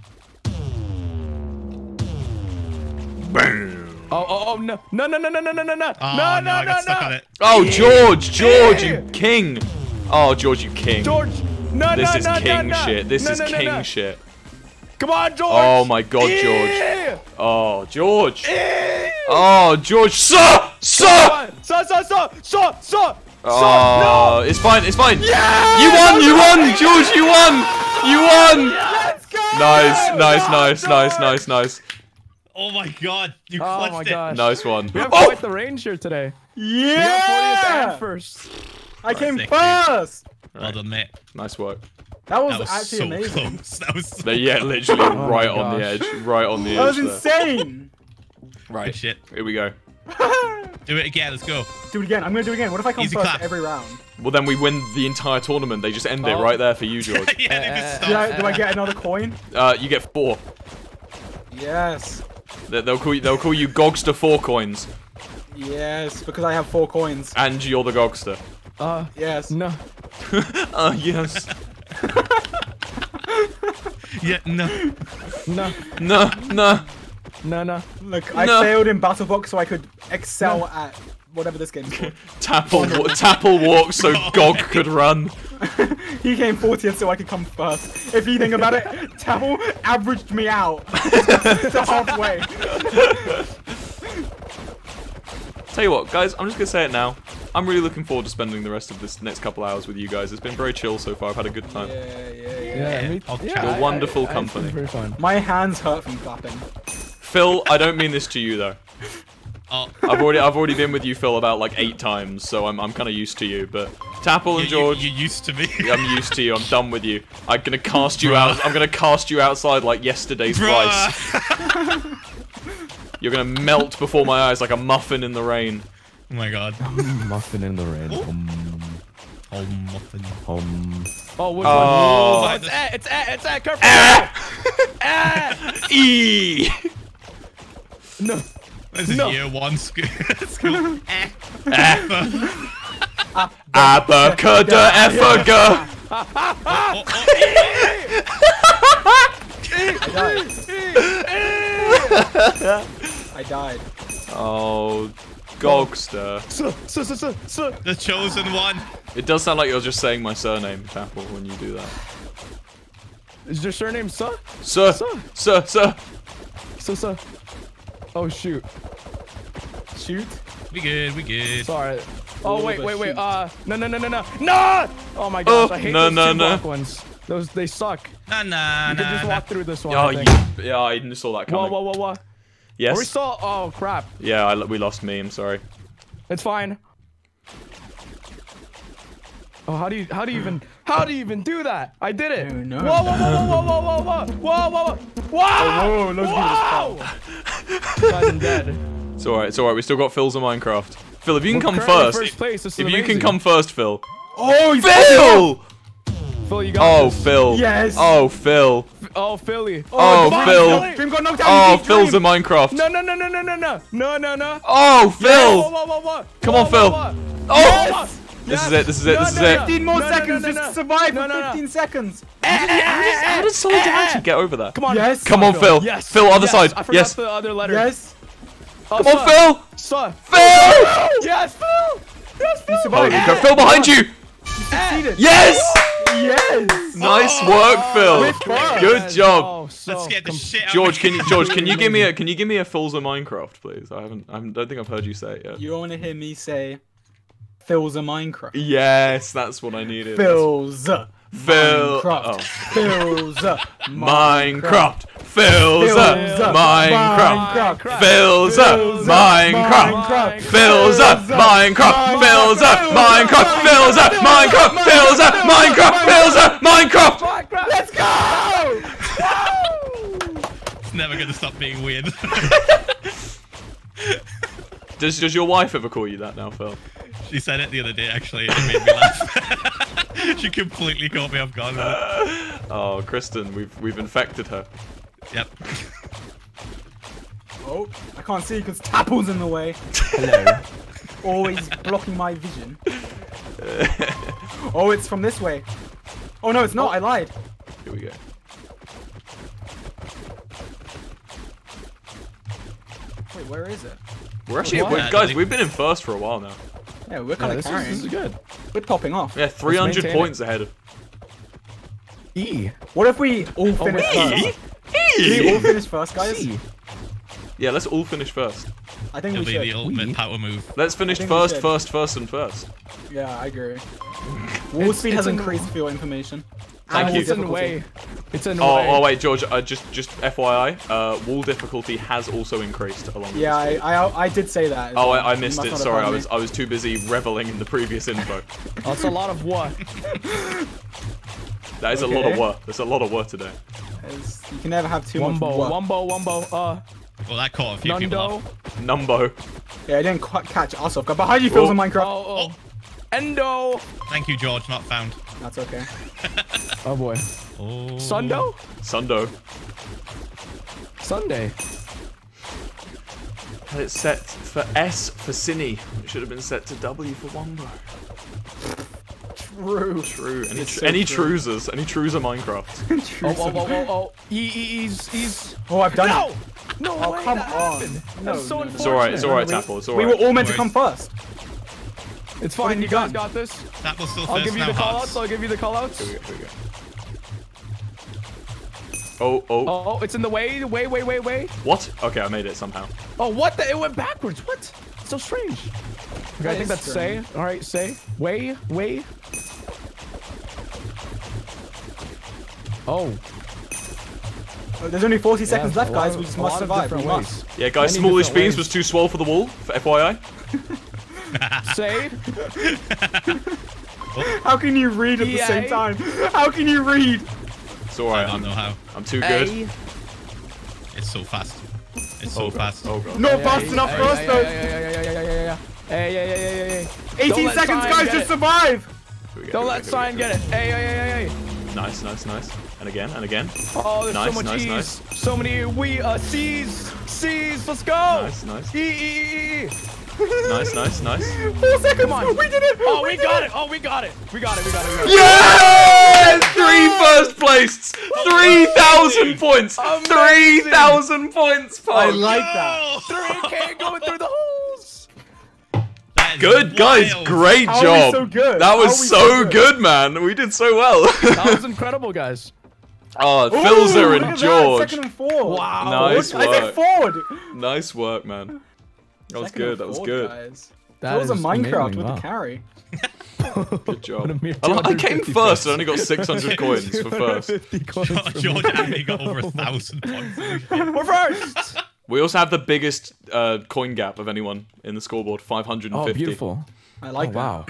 Bam. Oh, oh, oh, no, no, no, no, no, no, no, no, no, Oh, no, no, no, I no, got stuck no. on it. Oh, George, George, Yeah. you king. Oh, George, you king. George, no, This no, is no, king no, no. shit. This no, is no, no, king no. shit. Come on, George. Oh my god, George. Yeah. Oh, George. Yeah. Oh, George. Sir! Sir! So, so, so, so, so, Oh, no. it's fine, it's fine. Yeah. You won, you won, George, you won! You won! Let's go. Nice, nice, nice, nice, nice, nice. Oh my god. You Oh clutched my it. gosh. Nice one. We have Oh! quite the range here today. We got fortieth Yeah! and first. I came Sick, dude. first. Well done, mate. Nice work. That was, That was actually so amazing. close. That was so They- Yeah, literally Oh right my on the gosh. edge. Right on the That was edge there. insane. Right. good shit. Here we go. Do it again. Let's go. Do it again. I'm gonna do it again. What if I come Easy first clap. every round? Well, then we win the entire tournament. They just end it Oh. right there for you, George. yeah, they Uh, just Do I, stop. do I get another coin? Uh, you get four. Yes. They- They'll call you. They'll call you Gogster Four Coins, Yes, because I have four coins. and you're the Gogster. Uh, Yes. no. Uh, yes. Yeah, no. No, No, no. no, no. Look, I No. failed in Battlebox so I could excel at whatever this game's called. Tapple, wa- Tapple walks so Gog could run. He came fortieth so I could come first. If you think about it, Tell averaged me out to halfway. Tell you what, guys, I'm just gonna say it now. I'm really looking forward to spending the rest of this next couple hours with you guys. It's been very chill so far. I've had a good time. Yeah, yeah, yeah. Yeah, me, I'll yeah, chat. You're I- wonderful I- I- company. It's been very fun. My hands hurt from clapping. Phil, I don't mean this to you though. Oh, I've already I've already been with you, Phil, about like eight times, so I'm I'm kind of used to you. But Tapple and you, George, you, you used to me. I'm used to you. I'm done with you. I'm gonna cast you out. I'm gonna cast you outside like yesterday's rice. Bruh. You're gonna melt before my eyes like a muffin in the rain. Oh my god. Muffin in the rain. Um, Oh, muffin. um. Oh, which Oh. one? Oh, it's A, it's A, it's A, careful! Ah! E. No. This is No. year one school. school. Eh. Ah. Abacada effaga. Oh, oh, I died. Oh, Gogster. So, so, so, so, so. the chosen one. It does sound like you're just saying my surname, Tapple, when you do that. Is your surname Suh? Sir, Sir. sir, sir. So, so. Oh, shoot. Shoot. We good, we good. Sorry. Oh, Roll wait, the wait, wait. shoot. Uh, no, no, no, no, no. No! Oh my gosh, Oh, I hate no, those no, two no. block ones. Those, they suck. Nah, nah, You nah. can just nah. walk through this one. Oh, I you, think. yeah, I didn't saw that Whoa, coming. whoa, whoa, whoa. Yes. We saw. Oh, crap. Yeah, I, we lost me. I'm sorry. It's fine. Oh, how do you, how do you even, how do you even do that? I did it. Oh, no. Whoa, whoa, whoa, whoa, whoa, whoa, whoa, whoa, whoa, whoa, whoa, loads of whoa, whoa. Guys, I'm dead. It's alright, it's alright. We still got Phil's in Minecraft. Phil, if you can come Currently first. First place. This is If you can amazing. come first, Phil. Oh, he's Phil! Phil, you got Oh, this. Phil. Yes. Oh, Phil. Oh, Philly. Oh, come on, Phil. Philly. Dream got knocked out. Oh, Deep Phil's in Dream. Minecraft. No, no, no, no, no, no, no, no, no, no. Oh, Whoa, Phil. whoa, whoa, whoa. Come Whoa, on, Phil. whoa, whoa. Oh! Yes. This is Yes. it, this is it, No, this is no, it. no. fifteen more No, no, seconds. no, no, Just no. survive No, for no, no. fifteen seconds. How did Solidarity get over that? Come on. Yes. Come on, Phil. Yes. Phil, other yes. side. I forgot Yes. the other letter. Yes. Oh, Come on, son. Phil. Son. Phil! Yes, Phil. Yes, Phil. survived. Holy crap. Phil, behind you. Succeeded. Yes! Yes. Nice work, Phil. With Good Yes. job. Oh, so Let's get the com- shit out George, of can you George, can you give me a can you give me a Phil's in Minecraft, please? I haven't I don't think I've heard you say it yet. You want to hear me say, Phil's a Minecraft. Yes, that's what I needed. Phil's a Phil. Minecraft. Oh. Phil's a Minecraft. Phil's Phil's a a Minecraft. Minecraft. Phil's a Phil's a Minecraft. Minecraft. Phil's a Minecraft. Phil's a Minecraft. Phil's a Minecraft. Phil's a Minecraft. Phil's a Minecraft. Let's go! It's never gonna stop being weird. Does does your wife ever call you that now, Phil? She said it the other day, actually. It made me laugh. She completely caught me off guard. Oh, Kristen, we've we've infected her. Yep. Oh, I can't see because Tapple's in the way. Hello. Always blocking my vision. Oh, it's from this way. Oh no, it's not. I lied. Here we go. Wait, where is it? We're actually, What? we're, guys, we've been in first for a while now. Yeah, we're Yeah, kind of this, is, carrying. this is good. We're popping off. Yeah, three hundred maintain points ahead of. E. What if we all finish E? first? We all finish first, guys. C. Yeah, let's all finish first. I think It'll we be the should. ultimate We- power move. Let's finish think we first, should. first, first, and first. Yeah, I agree. Wall speed it's has in- increased for your information. Thank And you. It's in the difficulty. way. It's in the Oh, way. oh wait, George. Uh, just, just F Y I. Uh, wall difficulty has also increased along. with Yeah, the I, speed. I I did say that. as Oh, well. I, I You missed must it. not have Sorry, heard I me. was, I was too busy reveling in the previous info. That's a lot of what? That is a lot of Okay. work. There's a lot of work today. It's- You can never have too much Wumbo, work. wumbo, wumbo. Uh, Well, that caught a few people Nundo. off. Numbo. Yeah, I didn't quite catch us off guard. But how do you feel Oh. in Oh, Minecraft? oh. Endo. Thank you, George. Not found. That's okay. Oh boy. Oh. Sundo? Sundo. Sunday. Had it set for S for Cine. It should have been set to W for Wumbo. True. True. Any, It's tr so any true. truesers? Any trueser Minecraft? True. Oh, oh, oh, oh, oh. E, e, e's, e's. Oh, I've done No! it. No Oh, way come that on. happened. No, That's so no, no. It's alright. It's alright, We- Tapple. It's We alright. were all meant to Worries. come first. It's What fine. have You you guys done? got this. That was still I'll first give you now, the call Hearts. outs. I'll give you the call outs. Here we go. Here we go. Oh, oh. Oh, it's in the way. Way, way, way, way. What? Okay, I made it somehow. Oh, what the? It went backwards. What? So strange. Okay, I think is that's say. strange. All right, say. Way, way. Oh, Oh. there's only forty seconds Yeah, left, a lot guys. of- We just a must lot of survive. We different must. ways. Yeah, guys, Many Smallish different Beans ways. was too swole for the wall, for F Y I. Say. How can you read at the Yeah. same time? How can you read? It's alright, I don't I'm, know how. I'm too good. A. It's so fast. It's so Oh, God. fast. Oh, God. Not fast enough for us, though. Yeah, yeah, yeah, yeah, yeah, yeah, yeah. Hey, yeah, yeah, yeah, yeah, yeah. eighteen let seconds, Sign guys, get just it. survive. Here we go, Don't here we let go, here Sign we go. get it. Hey, hey, hey, hey, hey. Nice, nice, nice. And again, and again. Oh, there's Nice, so much nice, E's. nice. So many we uh C's. C's. Let's go. Nice, nice. E, E, E, E. Nice, nice, nice. Four seconds. Come on. We did it. Oh, we did got it. Oh, we got it. We got it. We got it. We got it. Yes! Three first placed! three thousand points! Amazing. three thousand points, I Pog! like that. three K going through the holes. That is Good, guys. wild. Great How are we job. so good? That How was are we so so good? good, man. We did so well. That was incredible, guys. Oh, Ooh, Philzer look and at that, George. Second and four. Wow. Nice I said work. Ford. Nice work, man. That was Second good. and That was fourth, good. Guys. That That was a is Minecraft amazing, with wow. the carry. Good job. What a mere I, I came two hundred fifty first. I points. only got six hundred coins for first. two hundred fifty coins from George me. actually got over a thousand points. We're first. We also have the biggest uh, coin gap of anyone in the scoreboard, five hundred fifty. Oh, beautiful. I like Oh, that. wow.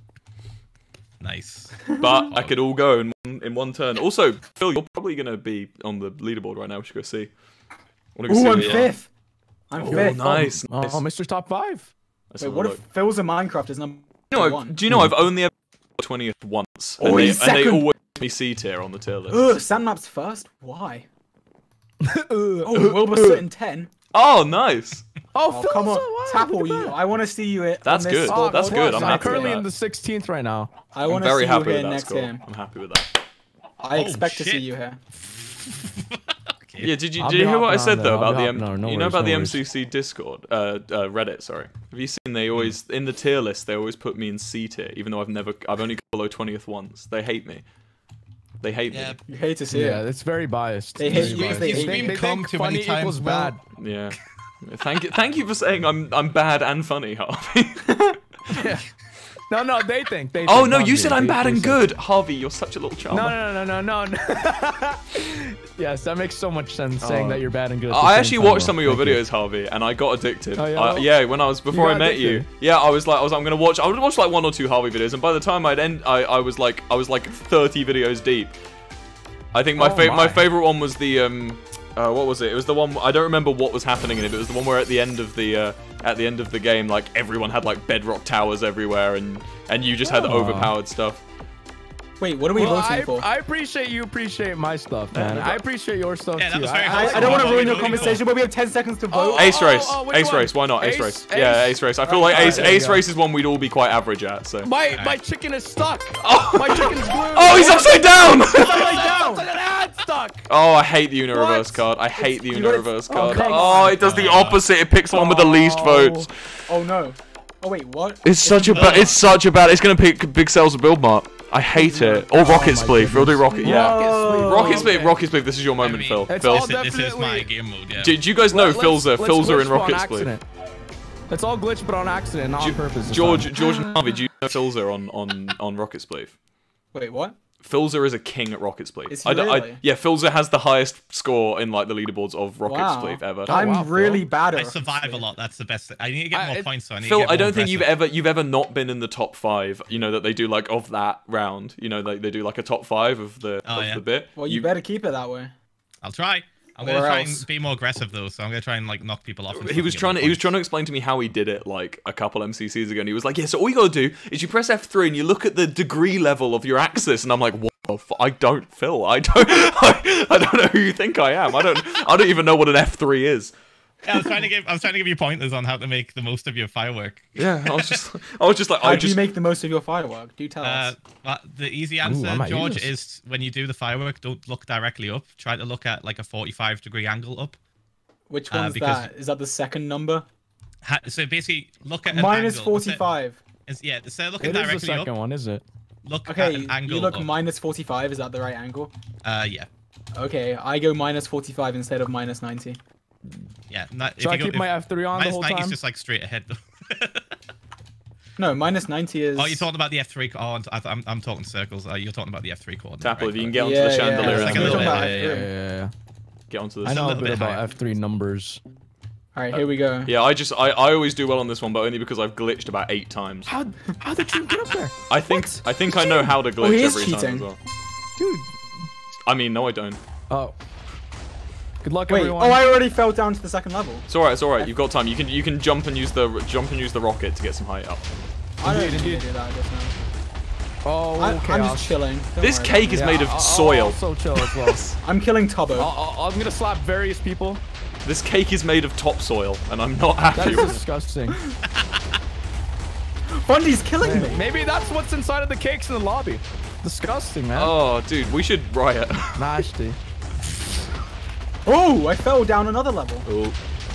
Nice. But I could all go in one, in one turn. Also, Phil, you're probably going to be on the leaderboard right now. We should go see. I wanna go Ooh, see I'm where you are. fifth. I'm Oh, fifth. nice. Oh, nice. oh, Mister Top Five. Let's Wait, have a what look. if Phil's a Minecraft is number You know, I've- one? do you know I've only ever twentieth once, and Oh, they, he's and they second. always put me C tier on the tier list. Ugh, Sandmap's first? Why? Oh, Wilbur Soot in ten. Oh, nice. Oh, Oh, Phil's come on. a- wow, Tapple, look at you. that. I want to see you it. That's on this good. scoreboard. That's good. I'm I'm happy currently with in that. the sixteenth right now. I I'm want to very see happy you with here that next score. game. I'm happy with that. I Oh, expect to shit. see you here. Okay. Yeah, did you I'll did be you hear what I hopping said on though there. I'll about be the M- hopping on. No you know worries, about no the worries. M C C Discord, uh, uh, Reddit? Sorry. Have you seen they always in the tier list they always put me in C tier, even though I've never I've only got below twentieth once. They hate me. They hate Yeah, me. You hate to see Yeah, it. it's very biased. They Very hate you biased. if they You've hate been you. They come think too funny many times, equals Will. bad. Yeah. Thank you, thank you for saying I'm I'm bad and funny, Harvey. Yeah. No, no, they think. They Oh think, no, not you me. said I'm They- bad they and said- good, Harvey. You're such a little charmer. No, no, no, no, no, no. Yes, that makes so much sense saying Oh. that you're bad and good. at the I same actually time, watched though. some of your Thank you. videos, Harvey, and I got addicted. Oh, yeah? I- yeah, when I was before I got met you. addicted? Yeah, I was like, I was, I'm gonna watch. I would watch like one or two Harvey videos, and by the time I'd end, I, I was like, I was like thirty videos deep. I think my Oh, fa- my my. favorite one was the um, uh, what was it? It was the one I don't remember what was happening in it. But it was the one where at the end of the uh, at the end of the game, like everyone had like bedrock towers everywhere, and and you just had the Oh. overpowered stuff. Wait, what are we Well, voting I, for? I appreciate you appreciate my stuff, man. I appreciate your stuff Yeah, that too. was very I, I, helpful. I don't want to What are ruin we your voting for? conversation, but we have ten seconds to vote. Oh, Ace oh, race, oh, which ace one? race. Why not ace, Ace? race? Ace? Yeah, ace race. I feel like Alright, ace there you ace go. race is one we'd all be quite average at. So. My my chicken is stuck. Oh. My chicken's glued. Oh, he's upside down! upside down. Ah, it's stuck. Oh, I hate the Uno reverse What? card. I hate the you Uno gotta- reverse oh, card. come Oh, on. it does the opposite. It picks the one with the least Oh. votes. Oh no. Oh wait, what? It's such a bad. It's such a bad. It's gonna pick Big Cells or Build Mart. I hate it. Or Rocket my Spleef. We'll do Rocket. Yeah. Whoa. Rocket okay. Spleef. Rocket Spleef. This is your moment, I mean, Phil. It's Phil. all This, is- this is definitely- my game mode, yeah. Do, do you guys know Let- Phil's let's- a Phil's are let's in glitch, but Rocket on Spleef? accident. It's all glitched, but on accident, not on purpose. this George, time. George and Harvey, do you know Phil's are on on on Rocket Spleef? Wait, what? Philzer is a king at Rocket Spleef. Is he I d- I- really? yeah, Philzer has the highest score in like the leaderboards of Rocket Wow. Spleef ever. I'm wow, Phil. really bad at I Rocket survive a Spleef. lot. That's the best. I need to get I- more it- points, so I need Phil, to get I more don't think you've aggressive. ever you've ever not been in the top five. You know that they do like of that round. You know they, they do like a top five of the Oh, of yeah. the bit. Well, you, better keep it that way. I'll try. I'm gonna Or try else. and be more aggressive though, so I'm gonna try and like knock people off. and He stuff was and get trying to more he was points. trying to explain to me how he did it like a couple M C Cs ago, and he was like, "Yeah, so all you gotta do is you press F three and you look at the degree level of your axis." And I'm like, "What the f- I don't, Phil. I don't. I, I don't know who you think I am. I don't. I don't even know what an F three is." Yeah, I was trying to give I was trying to give you pointers on how to make the most of your firework. Yeah, I was just I was just like How I do just you make the most of your firework? Do tell Uh, us. but the easy answer, I might use George, this. is when you do the firework, don't look directly up. Try to look at like a forty-five degree angle up. Which uh, one's because- that? Is that the second number? Ha- so basically, look at an Minus angle. What's it? forty-five. It's, yeah, so looking It is the directly second up. one, is it? Look at Okay, an angle you look up. minus forty-five. Is that the right angle? Uh, yeah. Okay, I go minus forty-five instead of minus ninety. Yeah. Not, if So I you go, keep if, my F three on the minus whole ninety is time? just like straight ahead though. No, minus ninety is. Oh, you're talking about the F three. Oh, I th I'm, I'm talking circles. Uh, you're talking about the F three coordinate. Tapple, right? if you can get onto Yeah, the yeah, chandelier. it's in like the a little middle. bit about higher, F Yeah, three. yeah, yeah, yeah. Get onto I this. know a little bit bit about higher. F three numbers. All right, here we go. Yeah, I just I, I always do well on this one, but only because I've glitched about eight times. How how did you get up there? I think I think I know how to glitch he is every time cheating. as well. Dude. I mean, no, I don't. Oh. Good luck, Wait, everyone. oh, I already fell down to the second level. It's alright. It's alright. You've got time. You can you can jump and use the jump and use the rocket to get some height up. I don't Indeed, need to indeed. do that just now. Oh, I, okay. I'm just chilling. Don't This worry cake about is Yeah, made of I'll- I'll soil. also chill as well. it. I'm killing Tubbo. I'll, I'll, I'm gonna slap various people. This cake is made of topsoil, and I'm not That happy is with it. disgusting. Fundy's killing me. Maybe that's what's inside of the cakes in the lobby. Disgusting, man. Oh, dude, we should riot. Nasty. Oh, I fell down another level. Oh.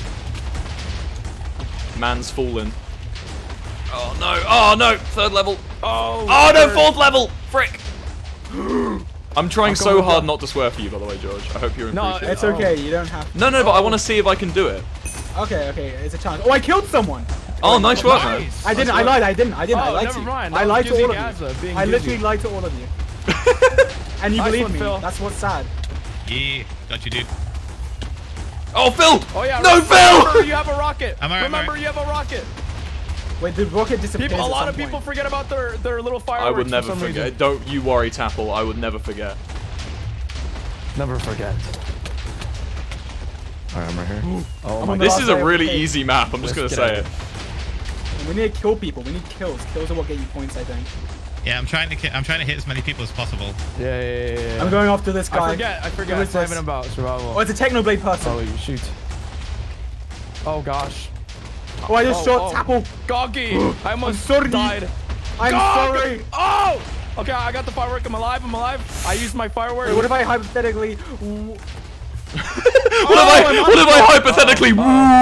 Man's fallen. Oh no! Oh no! Third level. Oh. Oh no! Fourth level. Frick. I'm trying I'll go so with hard that. not to swear for you, by the way, George. I hope you're No, appreciative. It's Oh. okay, you don't have to. No, no, but I want to see if I can do it. Okay, okay, it's a challenge. Oh, I killed someone. Oh, nice work, man. Nice. I didn't. Nice I work. lied. I didn't. I didn't. I Oh, lied never to you. mind. I That lied was to all of Gizzy Gazza you. being I Gizzy. literally lied to all of you. And you Nice believe one, me. Phil. That's what's sad. Yeah, got you, dude. Oh, Phil! Oh yeah. No, remember Phil! you have a rocket. I'm alright, I'm remember alright. you have a rocket. Wait, the rocket disappears. People, a at lot some of people point. forget about their their little fireworks. I would for never some forget. reason. Don't you worry, Tapple. I would never forget. Never forget. Alright, I'm right here. Oh I'm my on the This last is a layer of really the cake. easy map. I'm just gonna Let's say get it. out. We need to kill people. We need kills. Kills are what get you points, I think. Yeah, I'm trying to ki- I'm trying to hit as many people as possible. Yeah, yeah, yeah, yeah, yeah. I'm going after this guy. I forget. I forget. Who It's is not this? even about survival. Oh, it's a Technoblade person. Oh, you shoot. Oh gosh. Oh, I just Oh, shot oh. Tapple. Goggy. I almost sorry. died. I'm Gog! sorry. Oh! Okay, I got the firework. I'm alive. I'm alive. I used my firework. Wait, what if I hypothetically? w- What if I? I'm What if I hypothetically?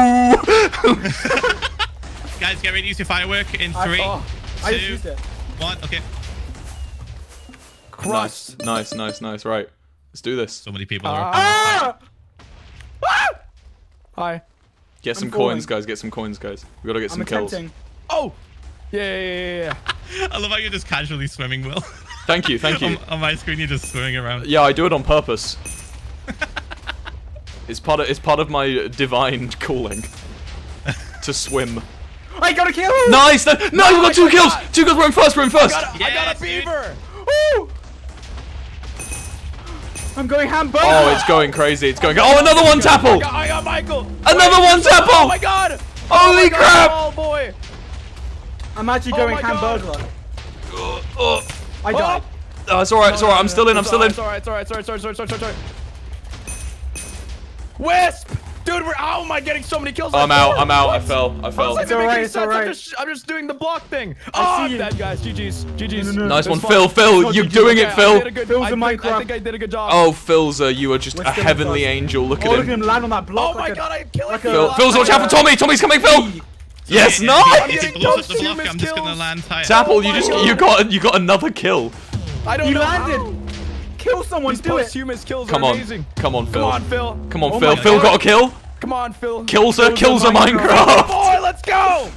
Guys, get ready to use your firework in I- three, oh, I just two, used it. one. Okay. Crust. Nice, nice, nice, nice. Right, let's do this. So many people are. Ah! Ah! Hi. Get some I'm falling. coins, guys. Get some coins, guys. We gotta get I'm some kills. attempting. Oh! Yeah, yeah, yeah, yeah. I love how you're just casually swimming, Will. Thank you, thank on, you. on my screen, you're just swimming around. Yeah, I do it on purpose. It's part of it's part of my divine calling to swim. I got a kill. Nice! No, no, you got two my kills. God. Two kills. We're in first. We're in first. I got a, I got Yes, a dude. beaver! Woo! I'm going hamburger. Oh, it's going crazy. It's going. Oh, another one, I Tapple. got, I got Michael! Another one, Oh Tapple. my god! Holy Oh my God, crap! Oh boy! I'm actually Oh going my God. hamburger. Oh, oh. I died. Oh, it's alright. It's alright. I'm still in. I'm still in. It's alright, it's alright, it's alright, it's alright, it's alright, it's alright. Wisp! Dude, we're, how am I getting so many kills? I'm out. I'm out. I fell. I How's fell. that It's even alright, making it's sense? alright. I'm just, I'm just doing the block thing. I Oh, see I'm you. dead, guys. G G's. G G's. No, no, no. Nice It's one, fun. Phil. Phil, Oh, you're G G. doing Okay, it, I Phil. did a good, Phil's I, in think- I Minecraft. think I did a good job. Oh, Phil's, uh, you are just We're a still in heavenly first. angel. Look Oh, look at at him him. land on that block. Oh my like god, a, I'm killing like you. a- Phil, Phil's watch out for Tommy. Tommy's coming, Phil. Yes, Yeah, no. if he getting blows up the those block, humans I'm just gonna kills. land higher. Tapple, you my just God. you got you got another kill. I don't He know landed. how. Kill someone. These Do it. posthumous kills Come are on, amazing. come on, Phil. Come on, Phil. Come on, Oh Phil. my Phil God. got a kill. Come on, Phil. Kills her. Phil's Kills in her Minecraft. Minecraft. Boy, let's go.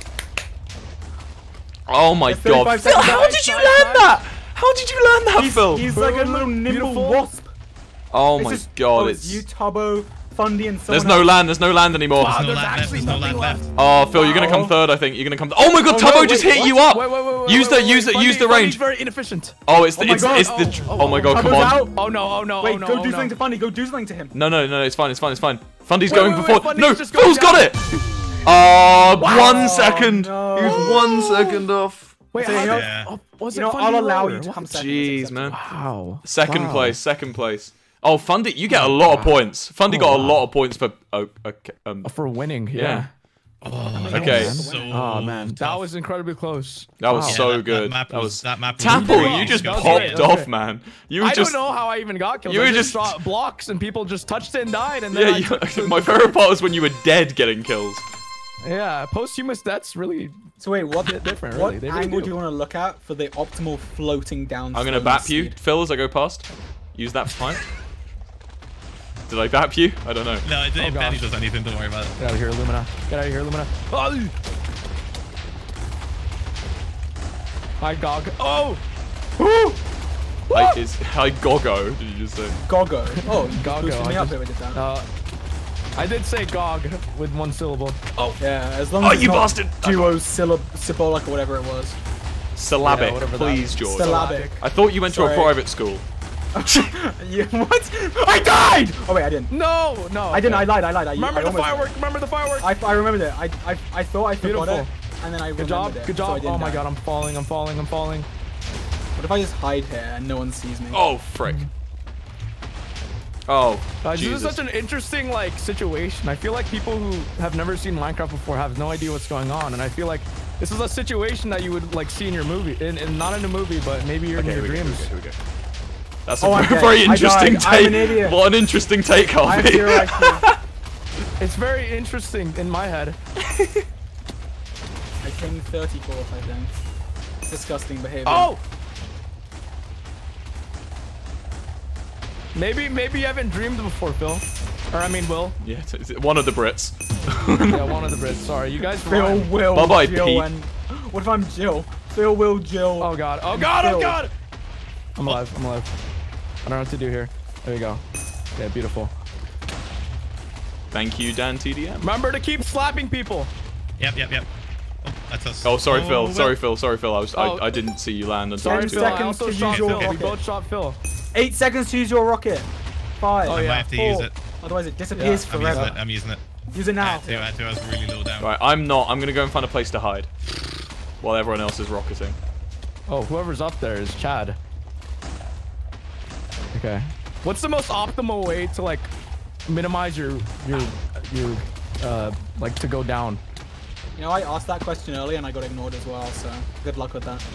Oh my It's god. thirty-five Phil, seconds. how Nice, did you nice, land nice. that? How did you land that, He's, Phil? he's like a little nimble Beautiful. wasp. Oh It's my just- god, oh, it's you, Tubbo, Fundy, and someone there's no else. land. There's no land anymore. Wow, There's no there's land left. actually There's no nothing land left. left. Oh, Phil, you're gonna come Wow. third, I think. You're gonna come. Th oh my god, Oh, Tubbo no, just wait, hit what? you up. Wait, wait, wait, wait, use wait, the wait, use the Fundy- use the Fundy's range. very inefficient. Oh, it's the Oh my it's God. it's the. Oh, Oh my god, Tubbo's come on. out. Oh no, oh no, Wait, oh no, go oh do no. something to Fundy. Go do something to him. No, no, no, it's fine, it's fine, it's fine. Fundy's Wait, going wait, wait, before. Fundy's No, just going Phil's got down. it. Oh, one Oh, second. no. He was one second off. Wait, So, how you know- did- Yeah. oh, was You it know, Fundy I'll allow lower? you to What? come second. Jeez, It's man. Wow. Second Wow. place, second place. Oh, Fundy, you get a lot of points. Fundy Oh, got a wow. lot of points for. Oh, okay. Um, For winning, yeah. yeah. Oh, Okay. So Oh man, that tough. was incredibly close. That was Wow. Yeah, so that, good. That map That was, was- that map was Tapple, really you just good. That was popped great, that was off, great. man. You were I just. don't know how I even got killed. you I were just just- shot blocks and people just touched it and died. And then Yeah, I you, took the- my favorite part was when you were dead getting kills. Yeah, posthumous deaths really So wait, what different. What Really, they really angle do. do you want to look at for the optimal floating down? I'm gonna slowly bap you, speed? Phil, as I go past. Use that for time. Did I bap you? I don't know. No, it, Oh, it barely gosh. does anything. Don't worry about it. Get out of here, Illumina. Get out of here, Illumina. Oh! Hi, Gog. Oh! Woo! Like, is hi Gogo? Did you just say? Goggo. Oh, you Goggo, boosted me I up just- here with that. Uh, I did say Gog with one syllable. Yeah, as long Oh, as it's you not bastard! duo syllab symbolic or whatever it was. Syllabic, Yeah, whatever that please, is. George. Syllabic. I thought you went to a Sorry. private school. Yeah, what? I died! Oh wait, I didn't. No, no. I didn't. okay. I lied. I lied. I, Remember I the almost- firework. Remember the firework. I, I remembered it. I, I, I thought I forgot Beautiful. it, and then I Good remembered job. it. Good so I job. didn't Oh my die. god, I'm falling. I'm falling. I'm falling. What if I just hide here and no one sees me? Oh, frick. Oh, Guys, this Jesus. is such an interesting like situation. I feel like people who have never seen Minecraft before have no idea what's going on, and I feel like this is a situation that you would like see in your movie, in, in not in a movie, but maybe you're Okay, in your here we go, dreams. here we go, here we go. That's Oh, a I'm very, dead. very I interesting died. I'm an take. idiot. What an interesting take, I have Harvey. zero I Q. It's very interesting in my head. I came thirty-fourth, I think. Disgusting behavior. Oh! Maybe maybe you haven't dreamed before, Phil. Or I mean, Will. Yeah, it's, it's one of the Brits. Yeah, one of the Brits. Sorry, you guys. Phil, rhyme. Will, Bye-bye, Jill, Pete. and what if I'm Jill? Phil, Will, Jill. Oh god. Oh and god. Oh Phil. god. I'm alive. I'm alive. I don't know what to do here. There we go. Yeah, beautiful. Thank you, Dan T D M. Remember to keep slapping people. Yep, yep, yep. Oh, that's us. Oh, sorry, Oh, Phil. well. Sorry, Phil. Sorry, Phil. I was. Oh. I, I didn't see you land until Sorry, too Phil. late. I seconds also to shot use your Phil. We rocket. both shot Phil. Eight seconds to use your rocket. Five. Oh, I yeah. might have to four. use it. Otherwise it disappears Yeah, I'm using forever. it. I'm using it. Use it I now. had to. I had to. I was really low down. Right, I'm not. I'm gonna go and find a place to hide while everyone else is rocketing. Oh, whoever's up there is Chad. Okay. What's the most optimal way to like minimize your your your uh like to go down? You know, I asked that question earlier and I got ignored as well, so good luck with that.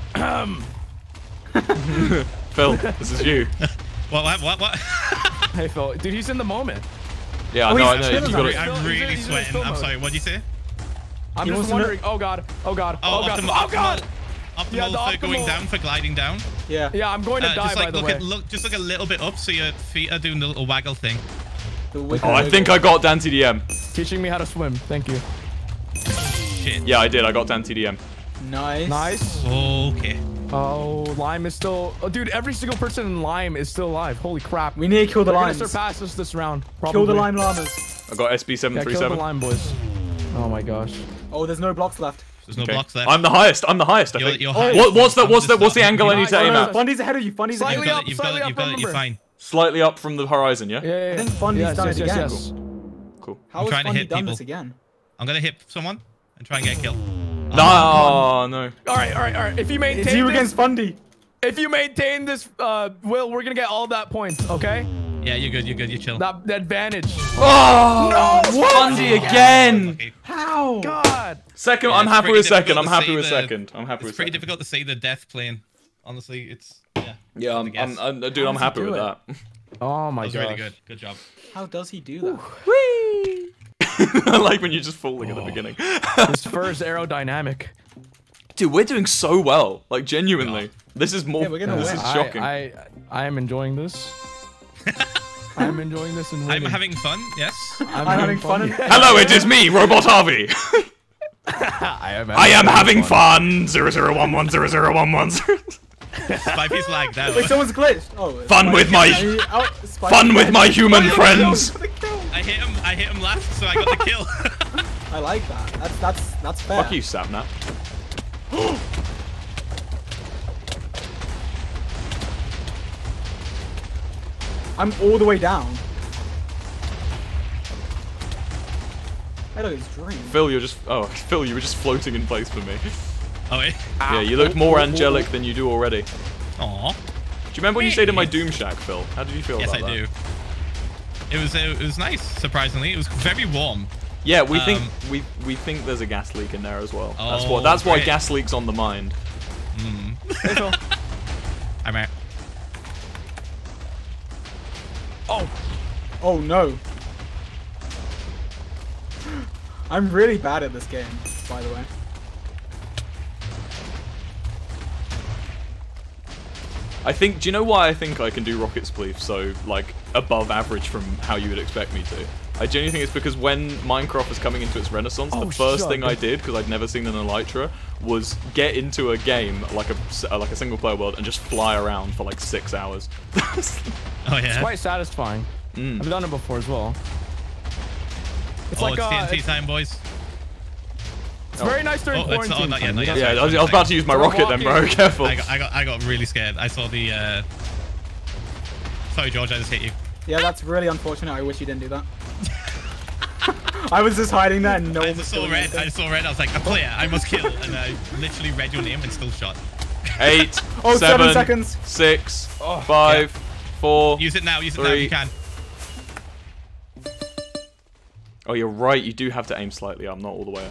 Phil, this is you. What? What? What? What? Hey Phil, dude, he's in the moment. Yeah, Oh, no, I he's know. chilling You on got it. it. I'm He's really in- he's in sweating. slow I'm mode. sorry. What did you say? I'm He just wants to know- wondering. Oh god. Oh god. Oh, Oh god. optimal, Oh god. optimal, Yeah, optimal the for going optimal- down, for gliding down. Yeah. Yeah, I'm going to Uh, die just by like the look way. at look, just look a little bit up so your feet are doing the little waggle thing. The wicked Oh, I think I got Dan T D M. Teaching me how to swim. Thank you. Shit. Yeah, I did. I got Dan T D M. Nice. Nice. Okay. Oh, Lime is still. Oh, dude, every single person in Lime is still alive. Holy crap. We need to kill the They're gonna limes. surpass us this round. Probably. Kill the lime llamas. I got S B seven Yeah, three kill the seven. Lime boys. Oh my gosh. Oh, there's no blocks left. There's no Okay. blocks left. I'm the highest. I'm the highest. I You're- think. you're What- highest. what's the I'm what's just the what's the not- angle I need to You're aim high. at? Fundy's ahead of you. Fundy's ahead You've of Slightly you. got up, it. You've got slightly it. You've up, got it. You're remember. fine. Slightly up from the horizon, yeah. Yeah, yeah, I yeah. think Fundy's yes, done yes, it yes, again. yes. Cool. How I'm has trying to Fundy hit done people. this again? I'm gonna hit someone and try and get a kill. No, no. All right, all right, all right. If you maintain It's you this, against Fundy. if you maintain this, uh, Will, we're gonna get all that points. Okay? Yeah, you're good. You're good. You're chill. That, that advantage. Oh, no! Fundy again. Okay. How? God. Second, Yeah, I'm it's happy pretty with second. difficult I'm to happy see with the- second. I'm happy It's with pretty second. difficult to see the death plane. Honestly, it's yeah. Yeah, I'm, I guess. I'm, I'm, dude, How I'm does he happy do with it? that. Oh my That was gosh. really good. Good job. How does he do that? Whee! I like when you're just falling at the beginning. His fur is aerodynamic. Dude, we're doing so well. Like, genuinely. This is more. Yeah, we're gonna this win. is I- shocking. I, I, I am enjoying this. I'm enjoying this and I'm winning. having fun. Yes. I'm, I'm having fun. and- Hello, it is me, Robot Harvey. I am, I am having fun. Zero zero one one zero zero one one zero. Spivey's lagged out. Wait, someone's glitched. Oh. Fun with my Oh, Spike- fun with my human Oh, friends. for the kill. I hit him. I hit him last, so I got the kill. I like that. That's that's that's fair. Fuck you, Sapnap. I'm all the way down. Hey, look, it's dream. Phil, you're just. Oh, Phil, you were just floating in place for me. Oh wait. Yeah, you look more angelic than you do already. Do Aw. you remember when you stayed in my Doom Shack, Phil? How did you feel Yes, I about that? do. It was uh, it was nice. Surprisingly, it was very warm. Yeah, we think Um, we we think there's a gas leak in there as well. That's Oh, what. That's why great. gas leaks on the mind. Hey, Phil. I'm out. Oh, Oh no. I'm really bad at this game, by the way. I think. Do you know why I think I can do rocket spleef so like above average from how you would expect me to? I genuinely think it's because when Minecraft was coming into its renaissance, Oh, the first shut thing up. I did, because I'd never seen an Elytra, was get into a game like a uh, like a single player world and just fly around for like six hours. Oh It's yeah. quite satisfying. Mm. I've done it before as well. It's Oh, like it's uh, T N T it's, time, boys. it's very nice during Oh, it's- oh, quarantine. not yet, time, not you yet. know? Yeah, Sorry, I was, I sorry, was about to use my We're rocket then, bro. walking. Careful. I got, I got, I got really scared. I saw the. Uh... Sorry, George, I just hit you. Yeah, that's really unfortunate. I wish you didn't do that. I was just hiding there and no I one was just saw doing red. anything. I just saw red. I was like, a player. I must kill. And I literally read your name and still shot. Eight, Oh, seven seven, seconds. six, five, four. Use it now. Use it now. Three. You can. Oh, you're right. You do have to aim slightly up, not all the way up.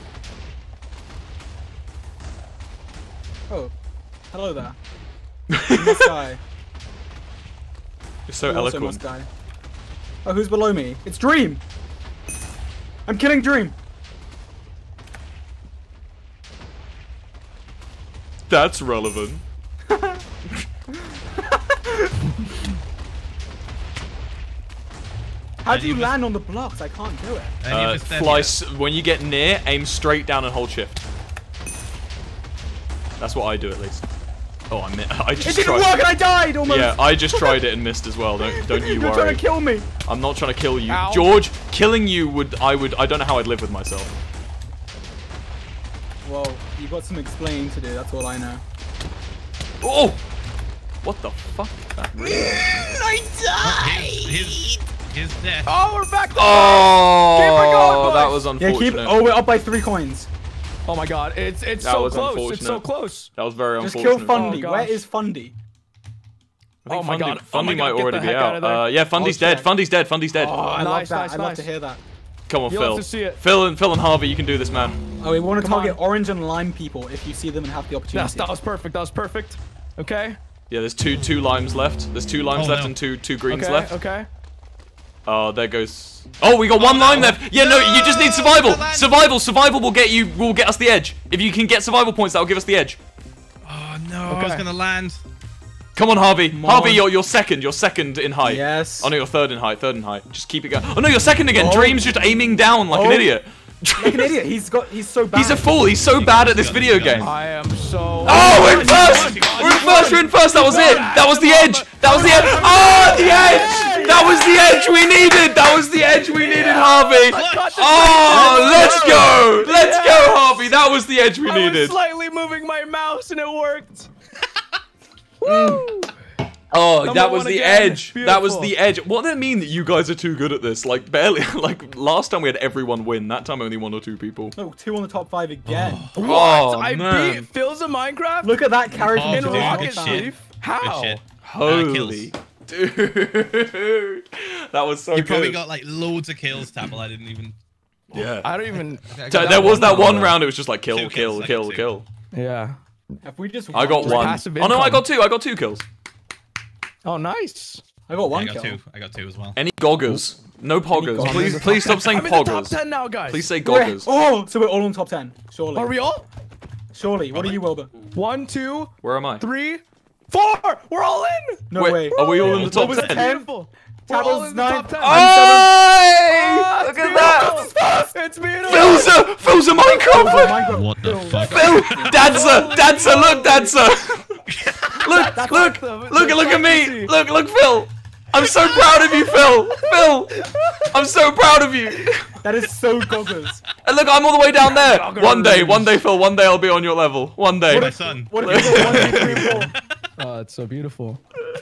Oh, hello there. You must die. You're so You also eloquent. must die. Oh, who's below me? It's Dream! I'm killing Dream! That's relevant. How do you you land on the blocks? I can't do it. And you Uh, just, uh, fly. yeah. S when you get near, aim straight down and hold shift. That's what I do at least. Oh, I mi I It just didn't tried. work and I died almost! Yeah, I just tried it and missed as well. Don't don't you You're worry. trying to kill me! I'm not trying to kill you, Ow. George. Killing you would I would I don't know how I'd live with myself. Well, you've got some explaining to do, that's all I know. Oh, what the fuck? That really His, his, his death. Oh, we're back. To oh, Keep her going, that boys. was Yeah, unfortunate. keep. Oh, we're up by three coins. Oh my god, it's it's That so was close. It's so unfortunate. close. That was very Just kill unfortunate. Fundy. Oh, Where gosh. is Fundy? I think Oh my Fundy, god. Fundy Oh my might god, get already the be heck out out. of there. Uh, yeah, Fundy's I'll dead. check. Fundy's dead. Fundy's dead. Oh, I love Nice, that. nice, I'd love nice. to hear that. Come on, You'll Phil. have to see it. Phil and Phil and Harvey, you can do this, man. Oh, we want to Come target on. orange and lime people if you see them and have the opportunity. Yes, that was perfect. That was perfect. Okay. Yeah, there's two two limes left. There's two limes Oh, left no. and two two greens Okay. left. Okay. Oh, there goes. Oh, we got one no. lime left. Yeah, no, you just need survival. the land. Survival, survival will get you. Will get us the edge. If you can get survival points, that will give us the edge. Oh no, I was Okay. gonna land. Come on, Harvey. Harvey, on. you're you're second. You're second in height. Yes. Oh no, you're third in height. Third in height. Just keep it going. Oh no, you're second again. Oh. Dream's just aiming down like an Oh. idiot. Like an idiot. He's got. He's so bad. He's a fool. He's so bad at this got- video you got- game. I am so. Oh, we're in first! We're in first, we're in first, that was it! That was the edge! That was the edge! Oh, the edge! That was the edge we needed! That was the edge we needed, Harvey! Oh, let's go! Let's go, Harvey! That was the edge we I was needed! slightly moving my mouse and it worked. Oh, Number that was one the again. edge! That was Beautiful. the edge! What does that mean that you guys are too good at this? Like, barely, like, last time we had everyone win, that time only one or two people. No, two on the top five again. Oh, I man. beat Phil's in Minecraft. Look at that carry Oh, from in dude, George. Rocket good shit. League. Good How? shit. Holy. Dude. That was so You good. probably got like loads of kills, Tapple. I didn't even. Yeah. I don't even. I So got there was that one one round. round, it was just like kill, Two kill, kills, kill, like kill. two. Yeah. If we just. I got won- one. passive Oh no, I income. got two. I got two kills. Oh, nice. I got I one got kill. two. I got two as well. Any goggers? No poggers. goggers? Please, please stop saying I'm in the top poggers. ten now, guys. Please say We're- goggers. Oh, so we're all on top ten. Surely. Are we all? Surely. What are you, Wilbur? One, two, Where am I? three, four. We're all in. No Wait, way. are we all in the top Wilbur's ten? ten. Beautiful. We're all Tabble's in the nine. top ten. Oh! Look it's at that! beautiful. It's beautiful. Phil's a, Phil's a Minecraft! Minecraft. What the Phil. fuck? Phil! Dancer! Dancer! Look, Dancer! Look, That's look! awesome. Look, That's look at me! fantasy. Look, look, Phil! I'm so proud of you, Phil! Phil! I'm so proud of you! That is so goggers. And look, I'm all the way down there! One day, one day, Phil, one day I'll be on your level. One day. My son. What if you got one, two, three, and four? Oh, it's so beautiful.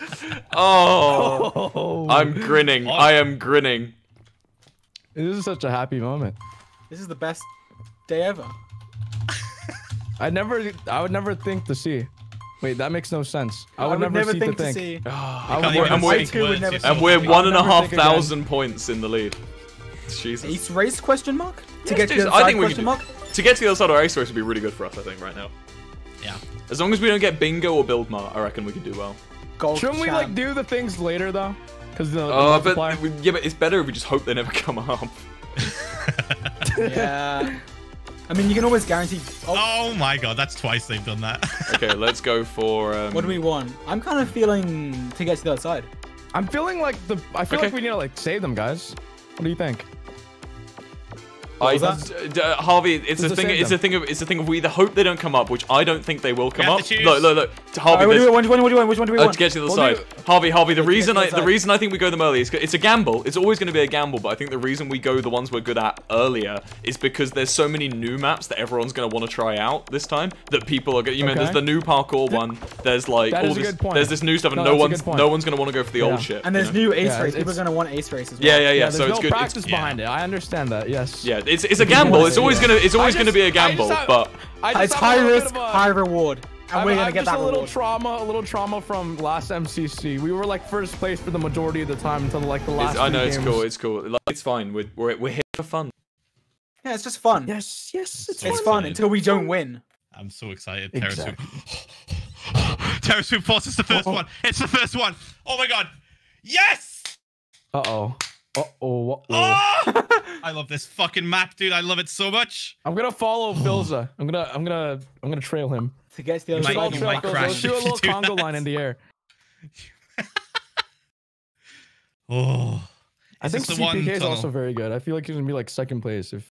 Oh, Oh, I'm grinning. I am grinning. this is such a happy moment. This is the best day ever. I never, I would never think to see. Wait, that makes no sense. I I would, would never, never see think to to think. see. I Can't would, even and we're- speak I too would words, never you're say And so we're happy. one and a never half think again. thousand points in the lead. Jesus. Ace race question mark? To Yes, get to dude, the I side think we question could- mark? To get to the other side of our ace race would be really good for us, I think, right now. Yeah. As long as we don't get bingo or build mar, I reckon we could do well. Gold shouldn't we champ. like do the things later though? Because the, the Oh, multiplier. but we, yeah, but it's better if we just hope they never come up. Yeah. I mean, you can always guarantee. Oh, Oh my god, that's twice they've done that. Okay, let's go for. Um, what do we want? I'm kind of feeling to get to the other side. I'm feeling like the. I feel Okay. like we need to like save them, guys. What do you think? I, was d- d- Harvey, it's Who's a to thing. save It's them? a thing of. It's a thing of. We either hope they don't come up, which I don't think they will come have up. to choose. Look, look, look. Harvey, Alright, what do there's- we want? Which one do we want? Which one do we Uh, want? to get to the We'll side, do- Harvey. Harvey, the Let's get reason to I the the side. reason I think we go them early is 'cause it's a gamble. It's always going to be a gamble, but I think the reason we go the ones we're good at earlier is because there's so many new maps that everyone's going to want to try out this time. That people are going. You know, there's Okay. the new parkour one. There's like That all is a this. good point. There's this new stuff, and No, no, that's a one's good point. no one's going to want to go for the Yeah. old shit. And there's you know? new ace Yeah, race. People are it's- gonna want ace race as well. Yeah, yeah, yeah. there's so no it's good. practice It's, behind it. I understand that. Yes. yeah, it's it's a gamble. It's always gonna it's always I gonna just- be a I just gamble, have- but. I just It's have a high little bit risk, of a- high reward, and I'm, we're gonna I'm get just that a little reward. trauma, a little trauma from last M C C. We were like first place for the majority of the time until like the last. It's, I know few it's games. cool. It's cool. Like, it's fine. We're, we're we're here for fun. Yeah, it's just fun. Yes, yes, it's, It's So fun excited. until we don't win. I'm so excited. Terra Swoop. Exactly. Terra Swoop Force is the first one. It's the first one. Oh my god. Yes! Uh oh. Uh oh. Uh oh. Oh! I love this fucking map, dude. I love it so much. I'm gonna follow Filza. I'm gonna, I'm gonna, I'm gonna trail him. To get to the other might- Let's all side. you trail might Filza. crash Let's do a if you little do Congo that. line in the air. Oh. I Is think this the one C P K is tunnel? also very good. I feel like he's gonna be like second place if.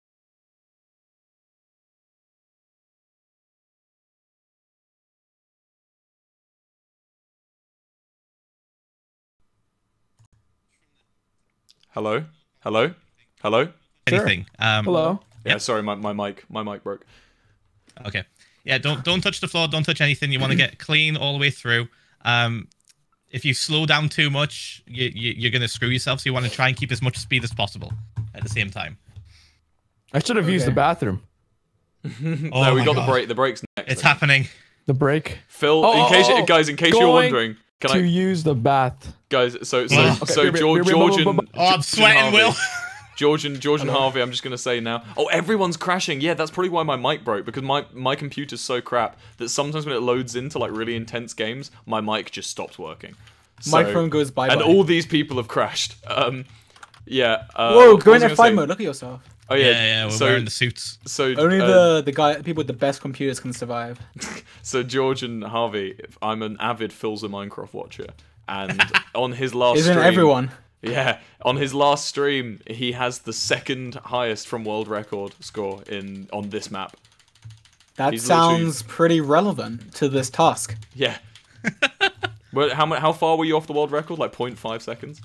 Hello, hello, hello. Anything. Um, Hello. Yeah, Yep. sorry, my, my mic my mic broke. Okay. Yeah, don't don't touch the floor. Don't touch anything. You want to get clean all the way through. Um, if you slow down too much, you, you you're gonna screw yourself. So you want to try and keep as much speed as possible at the same time. I should have used the Okay. bathroom. Oh no, we my got God. the break. The break's next. It's I think. happening. The break. Phil, Oh, in oh, case oh, oh. guys, in case you're Going wondering, can to I use the bath. guys? So so Yeah. so Okay, George, wait, wait, wait, George wait, and wait, Oh, I'm George and sweating, Harvey- Will. George and George and Harvey. I'm just gonna say now. Oh, everyone's crashing. Yeah, that's probably why my mic broke because my my computer's so crap that sometimes when it loads into like really intense games, my mic just stops working. So- Microphone goes bye bye. and all these people have crashed. Um, yeah. Uh, Whoa, what go was in I F gonna five say? mode. Look at yourself. Oh Yeah, yeah, yeah, we're so, wearing the suits. So Only uh, the the guy people with the best computers can survive. So George and Harvey, I'm an avid Philza Minecraft watcher, and on his last Isn't stream, everyone? yeah, on his last stream, he has the second highest from world record score in on this map. That He's literally- sounds pretty relevant to this task. Yeah. Well, how mu- how far were you off the world record? Like zero point five seconds.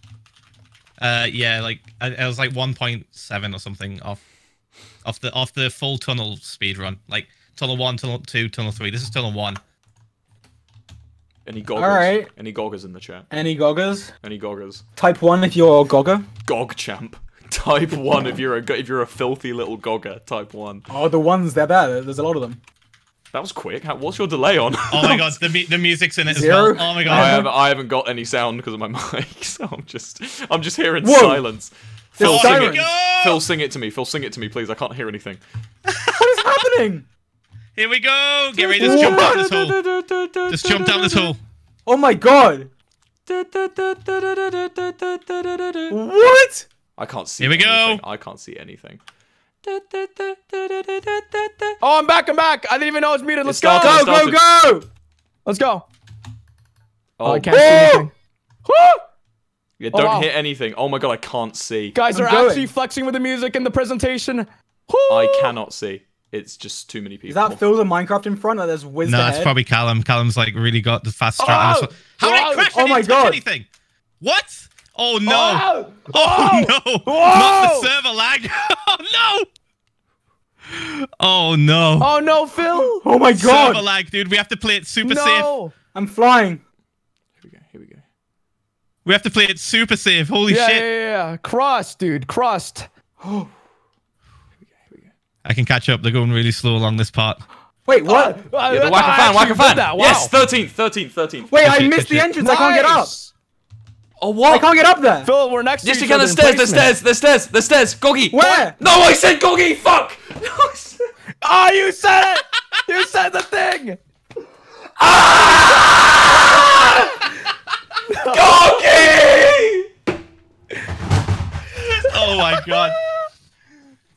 Uh, yeah, like I, I was like one point seven or something off, off the off the full tunnel speed run. Like tunnel one, tunnel two, tunnel three. This is tunnel one. Any goggers? Alright. Any goggers in the chat? Any goggers? Any goggers? Type one if you're a gogger. Gog champ. Type one if you're a go- if you're a filthy little gogger. Type one. Oh, the ones they're there. There's a lot of them. That was quick. How, what's your delay on? Oh my god, the mu- the music's in it Zero? as well. Oh my I god. haven't, I haven't got any sound because of my mic, so I'm just I'm just hearing Whoa. silence. Phil, There's sing sirens. it. Go! Phil, sing it to me. Phil, sing it to me, please. I can't hear anything. What is happening? Here we go. Get ready to jump down this hole. Just jump down this hole. Oh my god! What? I can't see. Here we go. anything. I can't see anything. Oh, I'm back. I'm back. I didn't even know it was muted. Let's It go. started. Go, go, go! Let's go. Oh, Oh, I can't Whoa! see anything. yeah, Oh, don't wow. hit anything. Oh my god, I can't see. Guys I'm are going. actually flexing with the music in the presentation. Woo! I cannot see. It's just too many people. Is that Phil the Minecraft in front? Or there's whizzed No, ahead? it's probably Callum. Callum's like really got the fast strat. Oh! on this one. How did I Oh! crash? Oh I my didn't touch God. anything. What? Oh no! Oh! Oh no! Whoa! Not the server lag! Oh no! Oh no! Oh no, Phil! Oh my Server god! lag, dude. We have to play it super safe. No! I'm flying. Here we go. Here we go. We have to play it super safe. Holy Yeah, shit! yeah, yeah, yeah. Crust, dude. Crust. Oh. I can catch up. They're going really slow along this part. Wait, what? Uh, Yeah, the I whack a fan, actually whack a did fan. that. Wow. Yes, thirteenth, thirteenth, thirteenth. Wait, I Touch it, missed touch the it. entrance. I can't get up. Nice. Oh what? I can't get up there. Phil, we're next Yes, to you each can. other The in stairs. The placement. stairs. The stairs. The stairs. Gogy. Where? No, I said Gogy. Fuck. No, I said- Oh, you said it! You said the thing! Gogy. Oh my god!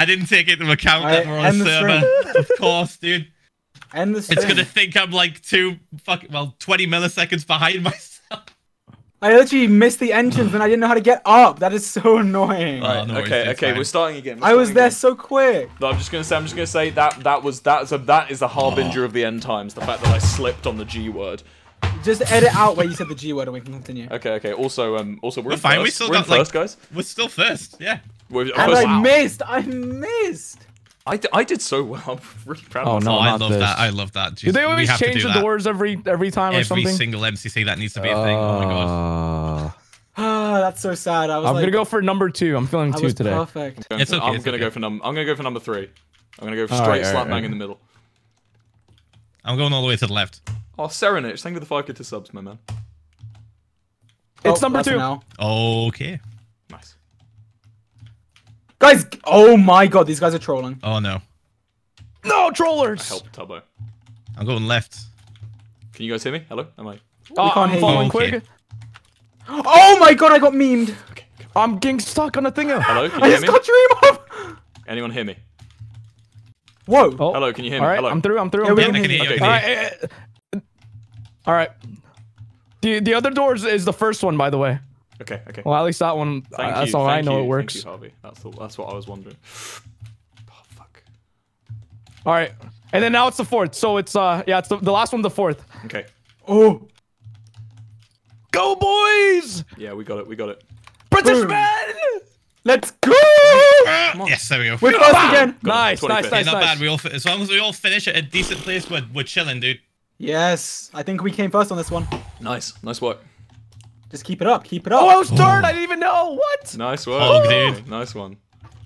didn't take into account I that we're on a end the server. Of course, dude. End the It's stream. gonna think I'm like two fuck well twenty milliseconds behind myself. I literally missed the entrance and I didn't know how to get up. That is so annoying. Oh, no worries, okay, dude, okay, fine. we're starting again. We're I was starting there again. so quick. No, I'm just gonna say. I'm just gonna say that that was that's a that is the harbinger of the end times. The fact that I slipped on the G word. Just edit out where you said the G word and we can continue. Okay, okay. Also, um, also we're, We're in fine. First. We still we're in got like first, guys. we're still first. Yeah. We're, And first- I missed. I missed. I, d I did so well. I'm really proud Oh, of no, Oh, myself. I not love this. that. I love that. Do Jeez, they we always have to change do the that. doors every every time or Every something? single M C C that needs to be a thing. Oh my god. Uh, Ah, that's so sad. I was I'm like, gonna go for number two. I'm feeling I two was today. perfect. Going It's for- okay, I'm it's gonna okay. go for num. I'm gonna go for number three. I'm gonna go for All straight right, all slap right, bang all in right. the middle. I'm going all the way to the left. Oh, Serenich, thank you for the five to subs, my man. It's Oh, number that's two. now. Okay. Nice. Guys, oh my god, these guys are trolling. Oh no. No I trollers. helped Tubbo. I'm going left. Can you guys hear me? Hello? Am I? Oh, can't I'm hear you. following Okay. quick. Oh my god, I got memed. Okay. okay. I'm getting stuck on a thing. Hello? Can I you hear just me? got dream up. Anyone hear me? Whoa. Oh, Hello? Can you hear all me? right, Hello? I'm through. I'm through. Yeah, I'm we through. I can can hear you. I Okay. can All hear you. right. eh, eh, all right. The the other doors is the first one, by the way. Okay. Okay. Well, at least that one. Thank uh, that's you. all thank I know you, it works. Thank you, Harvey. That's all, that's what I was wondering. Oh fuck. All right. And then now it's the fourth. So it's uh yeah, it's the, the last one, the fourth. Okay. Oh. Go boys! Yeah, we got it. We got it. British Boom. man! Let's go. Yes, there we go. We're first again. Nice, twenty-fifth. nice, Yeah, nice, not nice. bad. We all fi- as long as we all finish at a decent place, we're we're chilling, dude. Yes, I think we came first on this one. Nice. Nice work. Just keep it up. Keep it up. Oh, I was third. I didn't even know. What? Nice work. Oh, dude. Nice one.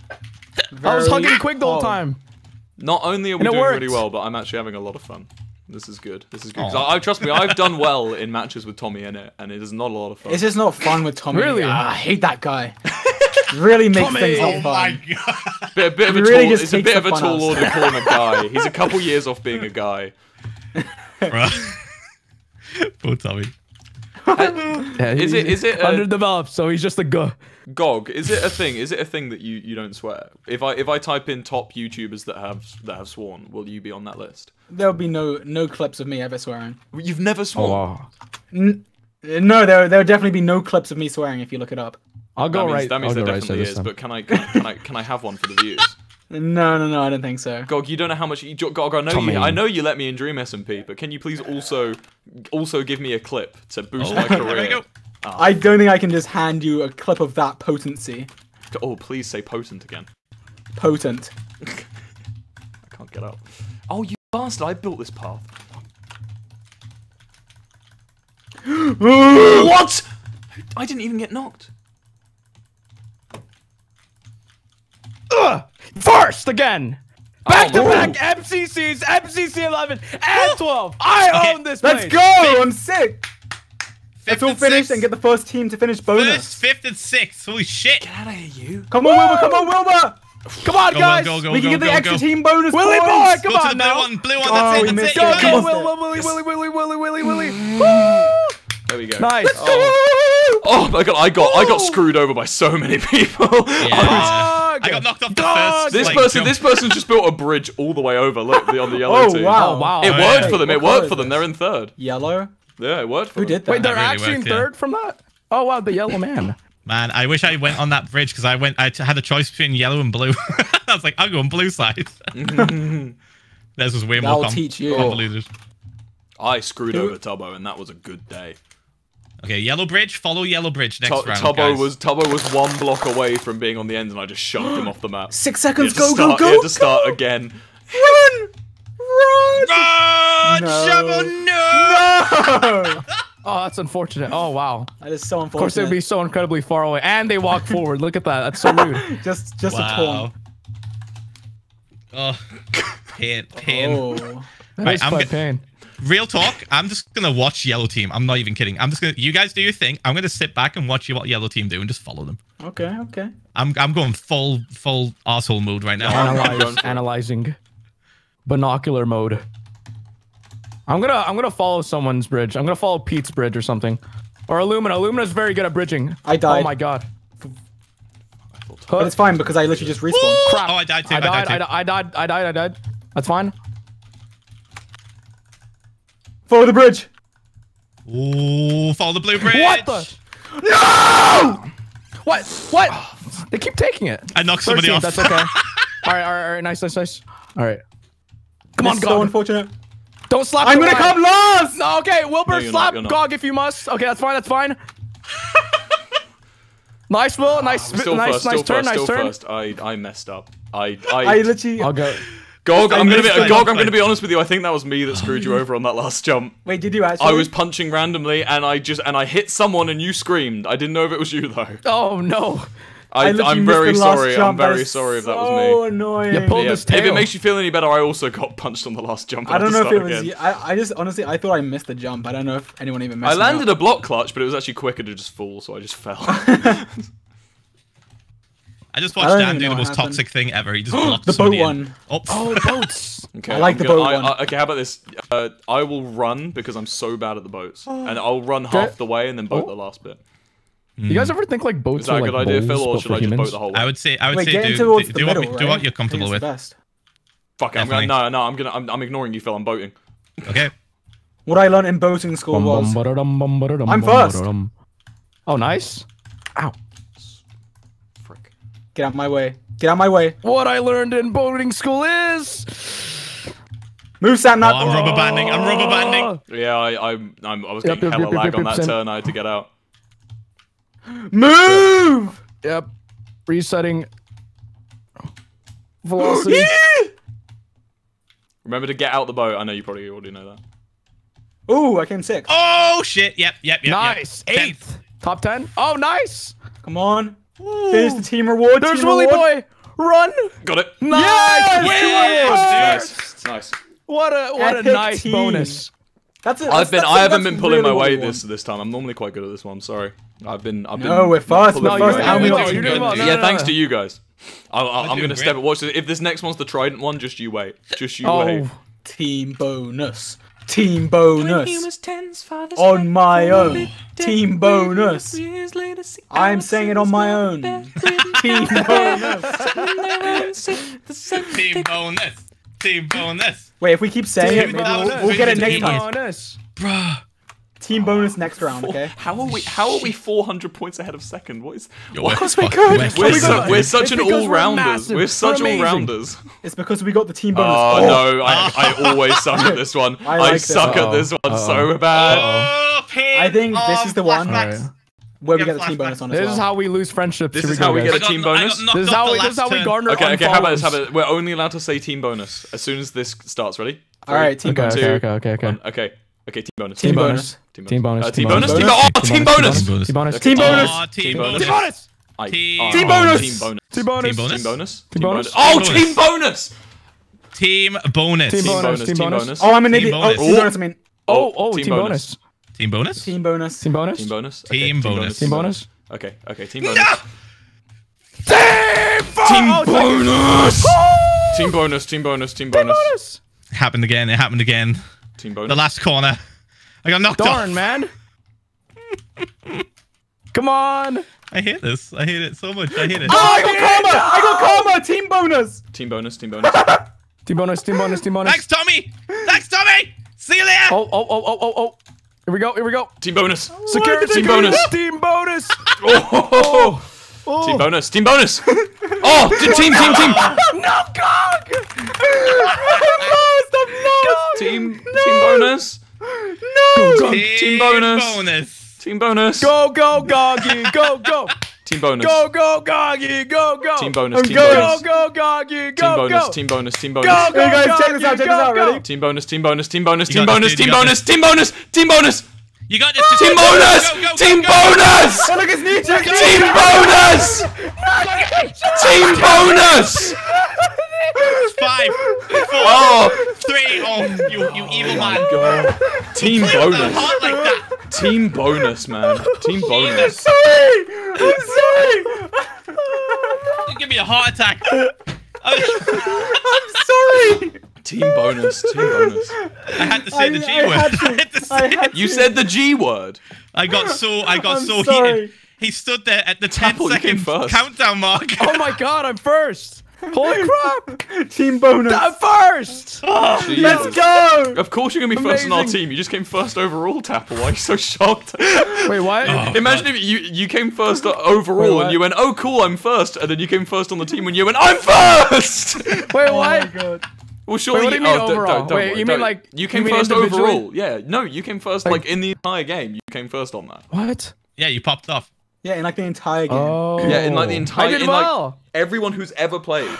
I was Very hugging Quick the whole hard. time. Not only are we And it doing worked. really well, but I'm actually having a lot of fun. This is good. This is good. 'Cause Aw. I, I trust me, I've done well in matches with Tommy in it, and it is not a lot of fun. It's just not fun with Tommy. Really? Ah, I hate that guy. Really makes Tommy! things not Oh fun. my god. bit, a bit of a He really tall, just it's a takes bit the of a fun tall out of order calling a guy. He's a couple years off being a guy. Bruh. Poor Tommy. Yeah, Is it- is it a- underdeveloped? So he's just a guh. Gog, is it a thing? Is it a thing that you, you don't swear? If I if I type in top YouTubers that have that have sworn, will you be on that list? There'll be no no clips of me ever swearing. You've never Oh sworn. wow. N- no, there there'll definitely be no clips of me swearing if you look it up. I'll That go means, right. that means I'll there go right definitely side this is. time. But can I can, I can I can I have one for the views? No, no, no, I don't think so. Gog, you don't know how much. You, Gog, I know Tommy. you. I know you let me in Dream S M P, but can you please also also give me a clip to boost Oh, my there career? we go. I don't think I can just hand you a clip of that potency. Oh, please say potent again. Potent. I can't get out. Oh, you bastard! I built this path. What? I didn't even get knocked. Ugh! First again. Back Oh, to back ooh. M C Cs, M C C eleven and twelve. I Okay, own this Let's place. go! I'm sick. Let's Fifth all and finish sixth. and get the first team to finish First, bonus. fifth, and sixth. Holy shit. Get out of here, you. Come on, Wilbur! Come on, Wilbur! Come on, Go, guys. go, go, we can go, get the go, extra go. team bonus Willy boy, points. come Go to on the now. blue one. Blue one. Oh, That's we it. That's missed it. it. You Come got on. it. Willy, Willy, Willy, Willy, Willy, Willy, Willy, Willy. There we go. Nice. Oh. Oh my god! I got I got screwed over by so many people. Yeah. I got knocked off the Dog. first. This like, person, jump. this person just built a bridge all the way over. Look, the, on the yellow Oh team. wow! Oh, wow. It Oh, worked yeah. for them. What It colour worked is for them. this? They're in third. Yellow. Yeah, it worked for Who them. did that? Wait, they're really actually worked, in yeah. third from that? Oh wow, the yellow man. Man, I wish I went on that bridge because I went. I t- had a choice between yellow and blue. I was like, I'll go on blue side. Theirs was way more That'll com- teach you. convoluted. I screwed Who- over Tubbo, and that was a good day. Okay, yellow bridge. Follow yellow bridge next Tu- round, Tubbo guys. was Tubbo was one block away from being on the end, and I just shoved him off the map. Six He seconds. had to Go, start, go, he go, had to start go. again. Run! Run! Run, No. Shovel, no! No! Oh, that's unfortunate. Oh wow. That is so Of course, they'd unfortunate. be so incredibly far away, and they walk forward. Look at that. That's so rude. Just, just a Wow. taunt. Oh, pain, pain. Oh. That Right, is I'm quite go- pain. Real talk. I'm just gonna watch yellow team. I'm not even kidding. I'm just gonna. You guys do your thing. I'm gonna sit back and watch you what yellow team do and just follow them. Okay, okay. I'm I'm going full full arsehole mode right now. Analyze, analyzing, binocular mode. I'm gonna I'm gonna follow someone's bridge. I'm gonna follow Pete's bridge or something, or Illumina. Illumina's very good at bridging. I died. Oh my god. I thought But it's fine because I literally just respawned. Crap. Oh, I died too. I I died died, too. I, di- I died, I died, I died. That's fine. Follow the bridge. Ooh, follow the blue bridge. What the? No! What? What? They keep taking it. I knocked somebody thirteen, off. That's okay. all right, all right, all right. Nice, nice, nice. All right. Come on, This is so Gog. unfortunate. Don't slap I'm the gonna line. come last! No, okay, Wilbur, No, you're not, slap you're not. Gog if you must. Okay, that's fine, that's fine. Nice, Will. Nice, Still nice, first, nice still turn, first, nice still turn. first. I, I messed up. I, I, I literally. I'll go. Gog, I'm gonna be, missed it. Gog, I'm gonna be honest with you. I think that was me that screwed you over on that last jump. Wait, did you actually? I was punching randomly, and I just, and I hit someone, and you screamed. I didn't know if it was you though. Oh no. I, literally I'm missed very the last sorry. I'm jump. That very is sorry if that was So me. annoying. You pulled Yeah, his if it tail. makes you feel any better, I also got punched on the last jump. and I don't had know to if it start was. again. You. I, I just honestly, I thought I missed the jump. I don't know if anyone even messed I landed me a block clutch, but it was actually quicker to just fall, so I just fell. I just I watched don't Dan even do know the what most happened. toxic thing ever. He just blocked The boat somebody in. one. Oh, Oh, boats. Okay, I like I'm the gonna- boat I- one. I- okay, how about this? Uh, I will run because I'm so bad at the boats, and I'll run half the way and then boat Oh. the last bit. You guys ever think like boats Is that are a like good idea, bowls, Phil, or but should for I just boat humans? the whole way? I would say, I would Wait, say, getting do, towards do, the do, middle, what, right? do what you're I think comfortable it's with. the best. Fuck it, I'm Definitely. gonna, no, no, I'm gonna, I'm, I'm ignoring you, Phil. I'm boating. Okay. What I learned in boating school Bum, was bum, ba-da-dum, bum, ba-da-dum, I'm bum, first. ba-da-dum. Oh, nice. Ow. Frick. get out my way. Get out my way. What I learned in boating school is. Move, Sam. Oh, I'm rubber banding. I'm rubber banding. Yeah, I, I'm, I'm, I was Yep, getting yep, hella yep, yep, lag yep, on that yep, turn. I had to get out. Move. Yep. Resetting. Velocity. Remember to get out the boat. I know you probably already know that. Ooh, I came sixth. Oh shit! Yep, yep, yep. Nice. Yep. Eighth. Top ten. Oh, nice. Come on. Finish the team reward. There's team Willy reward. Boy. Run. Got it. Nice. Yes! Nice, Yes! nice. What a what a Epic nice team. bonus. That's it. I've been, that's, I haven't that's been pulling really my what weight we this want. this time. I'm normally quite good at this one. Sorry. I've been, I've been. No, we're first, pulling we're my first, weight. and we You're got- doing you're good. doing No, good. no, Yeah, no, thanks no. to you guys. I, I, I'm doing gonna great. step. Watch this. If this next one's the Trident one, just you wait. Just you Oh. wait. Team bonus. Team bonus. On my own. Team bonus. I'm saying it on my own. Team bonus. Team bonus. Team bonus. Wait, if we keep saying it, Team maybe we'll, bonus. we'll get it next Team time. Bonus. Bruh. Team bonus next round, okay? How are we? How are we four hundred points ahead of second? What is? Yo, What? we're we fucking- could. we're It's We're, we su- got- we're such it's an because we're all-rounders. massive. We're such We're amazing. all-rounders. It's because we got the team bonus. Oh, no, I, I always suck at this one. I I, like this. suck at Uh-oh. this one Uh-oh. so bad. Oh, pain. I think this is the one flashbacks. Alright. where we Yeah, get the team flashback. bonus on as This well. is how we lose friendships. This Here is we how go, we guys. get a I got- team I got bonus? knocked This is off how the we. This is how last we turn. garner. Okay, okay, how about this? How unfollows. about we're only allowed to say team bonus as soon as this starts. Ready? All right, team Okay, bonus. okay, okay, okay, okay. One. Okay. Okay, team bonus. Team bonus. Team bonus. Uh, Team team bonus. bonus. Team bonus. Oh, team bonus. bonus. Team bonus. Team bonus. Oh, team Team bonus. bonus. Team bonus. I- Team- oh, Team bonus. Team bonus. Team bonus. Team bonus. Team bonus. Team bonus. Oh, Team team bonus. Team bonus. Team Team bonus. bonus. Team Team bonus. bonus. Oh, I'm an Team idiot. Oh, bonus. team bonus, I mean. Oh, oh, team team bonus. bonus. Team bonus. Team bonus. Team bonus. Team bonus. Okay, Team bonus. Team bonus. Okay, okay, team bonus. Team Team bonus. bonus. Team bonus. Team bonus. Team bonus. bonus. Happened again. It happened again. Team bonus. The last corner. I got knocked Darn, off. man. Come on. I hate this. I hate it so much. I hate it. Oh, I got karma! I got karma! Team bonus! Team bonus. Team bonus. Team bonus. Team bonus. Team bonus. Thanks, Tommy. Thanks, Tommy. See you later. Oh, oh, oh, oh, oh, oh. Here we go. Here we go. Team bonus. Secure. Team bonus. Team bonus. Oh. Oh. Team bonus. Team bonus. Oh, t- team, team, team. No, Gog. Lost! I'm lost! Team, team bonus. No! Team, Team bonus. bonus. Team bonus. Go, go, Goggy. Go, go. Team bonus. Go, go, Goggy. Go, go. Team bonus. I'm Team going. Go, bonus. go, Goggy. Team Go, bonus. go. Team bonus. Team Go, bonus. go, Hey, guys, check this Goggy, out, check this go, out, go. ready? Team bonus. Team bonus. Team bonus. You Team got bonus. this, Team you got bonus. this. Team bonus. Team bonus. You got this. Just Team go, go, bonus. go, go, go, Team go. bonus. Oh, look, it's Nietzsche! Team bonus. Team bonus. Five, four, Oh. three. Oh, you, you evil man. God. Team Play with the bonus. heart like that. Team bonus, man. Team bonus. Sorry! I'm sorry! You give me a heart attack. I'm sorry! Team bonus. Team bonus. I had to say the I- G I word. had to. I had to say I it. had You to. said the G word. I got so I got I'm so sorry. heated. He stood there at the ten Tapple, you came second first. countdown mark. Oh my god, I'm first! Holy crap! Team bonus. I'm first! Let's go. Of course you're gonna be first on our Amazing. team. You just came first overall, Tapple. Why are you so shocked? Wait, what? Oh, Imagine God. if you you came first overall Wait, and you went, oh cool, I'm first, and then you came first on the team and you went, I'm first. Wait, Oh what? my god. Well, surely Wait, what do you you, mean oh, don't- overall? don't- don't Wait, worry, you mean don't- like- you you came mean first individually? overall? Yeah, no, you came first like, Like- in the entire game. You came first on that. What? Yeah, you popped off. Yeah, in like the entire game. Oh. Yeah, in like the entire. I did in, like, well. everyone who's ever played.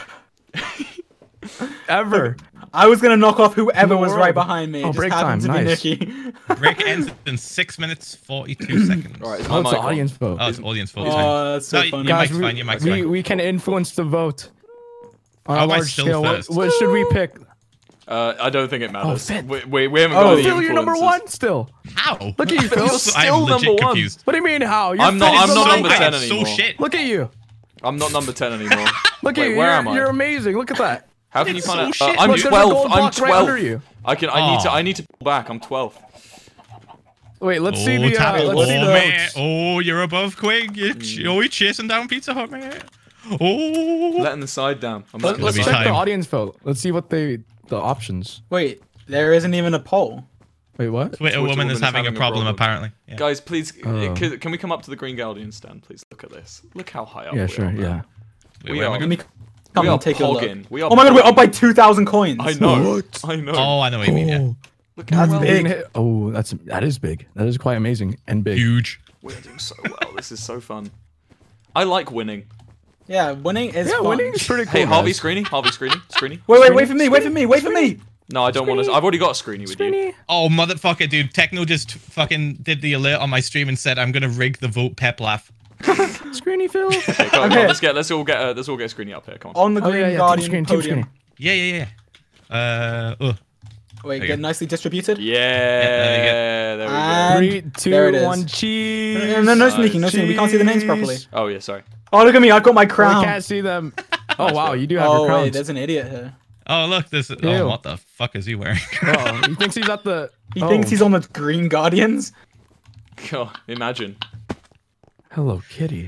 Ever. I was gonna knock off whoever In the was world. right behind me. It Oh, just break happened time, to nice. be Nikki. Break ends in six minutes forty-two seconds. Right, it's Oh, my it's the mic on. audience vote. Oh, it's audience vote. it's fine. Oh, that's so No, funny. your Guys, mic's we, fine. Your mic's we, fine. we can influence the vote. On How a am I large still scale. What, first? what should we pick? Uh, I don't think it matters. fifth. we, we, we haven't Oh, got any Phil, you're number influences. one still. How? Look at you, Phil. You're I'm still legit number one. confused. What do you mean how? You're I'm not- fifth I'm on not my number list. ten so anymore. shit. Look at you. I'm not number ten anymore. Look Wait, at you. where You're, am I? you're amazing. Look at that. How can It's you find so out? Uh, shit. I'm Look, there's a twelfth. gold I'm block right under twelfth. you. I can. I need to. Aw. I need to pull back. I'm twelfth. Wait, let's see Oh, the. Uh, Tapple. let's see Oh, the man. votes. Oh, you're above Quig. You're, ch- oh, you're chasing down Pizza Hut, man. Oh. Letting the side down. I'm Let, letting let's the be check side the time. audience vote. Let's see what they the options. Wait, there isn't even a poll. Wait, what? Twitter Twitter woman is having, a problem, apparently. Yeah. Guys, please, Oh. can, can we come up to the Green Guardian stand, please? Look at this. Look how high up Yeah, we sure. are. Yeah. Wait, we where am are- I Let me going? come We are and take a look. pogging. We are Oh my god, we're pogging. up by two thousand coins. I know. What? I know. Oh, I know what you mean. Yeah. Look how That's well big. Hit- Oh, that's that is big. That is quite amazing and big. Huge. we're doing so well. This is so fun. I like winning. Yeah, winning is Yeah, fun. winning is pretty cool. Hey, Harvey, guys. Screeny, Harvey, Screeny, Screeny. Wait, wait, wait for me, wait for me, wait for me. No, I don't want to. I've already got a Screeny with you. Screeny. Oh, motherfucker, dude. Techno just fucking did the alert on my stream and said, I'm going to rig the vote pep laugh. Screeny Phil. Okay, come on, Okay. let's get. Let's all get. Uh, let's all get Screeny up here. Come on. On the Oh Green yeah, yeah. Team Guardian screen, team podium. screen. Yeah, yeah, yeah. Uh, oh. Wait, There you get go. nicely distributed. Yeah, there there we go. And Three, two, there it is. one, cheese. No, no, no sneaking, no sneaking. We can't see the names Cheese. properly. Oh yeah, sorry. Oh, look at me, I've got my We crown. can't see them. Oh wow, you do have Oh, your crowns. wait, there's an idiot here. Oh, look, this is. Ew. Oh, what the fuck is he wearing? Oh, he thinks he's at the. He oh. thinks he's on the Green Guardians. God, imagine. Hello, Kitty.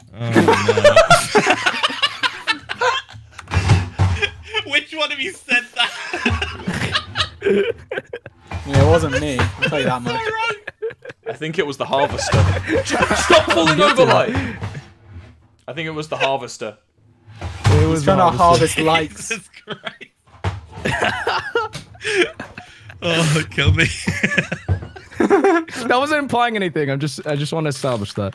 Oh, no. Which one of you said that? Yeah, it wasn't me. I'll tell you that much. I think it was the harvester. Stop falling over, like. I think it was the harvester. It was He's trying to harvest. harvest likes. Jesus Christ. Oh, it killed me. That wasn't implying anything. I'm just. I just want to establish that.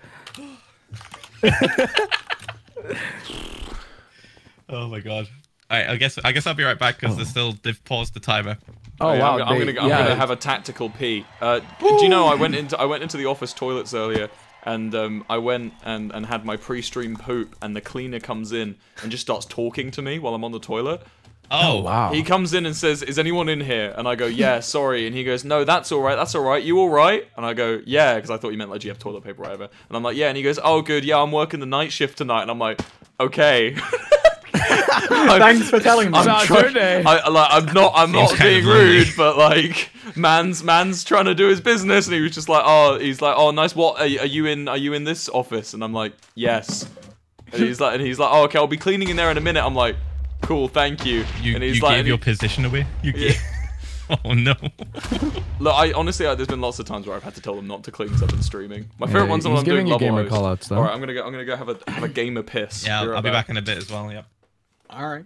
Oh my god. Alright, I guess I guess I'll be right back because they're still they've paused the timer. Oh Yeah, wow. I'm, I'm they- gonna. I'm yeah. gonna have a tactical pee. Uh, do you know I went into I went into the office toilets earlier, and um, I went and and had my pre-stream poop, and the cleaner comes in and just starts talking to me while I'm on the toilet. Oh, Oh wow. He comes in and says, "Is anyone in here?" And I go, "Yeah, sorry." And he goes, "No, that's all right. That's all right. You all right?" And I go, "Yeah," because I thought you meant like, "Do you have toilet paper or whatever?" And I'm like, "Yeah." And he goes, "Oh, good. Yeah, I'm working the night shift tonight." And I'm like, "Okay." I'm- Thanks for telling me. I'm, Sounds try- your day. I, like, I'm not. I'm Seems not kind being of lonely. rude, but like, man's man's trying to do his business, and he was just like, "Oh, he's like, oh, nice. What are you, are you in? Are you in this office?" And I'm like, "Yes." And he's like, and he's like, "Oh, okay. I'll be cleaning in there in a minute." I'm like, "Cool, thank you." you, and you he's like, gave and your he- position away. You Yeah. gave. Oh no. Look, I honestly, like, there's been lots of times where I've had to tell them not to clean stuff and streaming. My Yeah, favorite one's when he's I'm doing giving you level gamer host. callouts, though. All right, I'm gonna go. I'm gonna go have a have a gamer piss. Yeah, Be I'll, right I'll be back in a bit as well. Yep. Alright.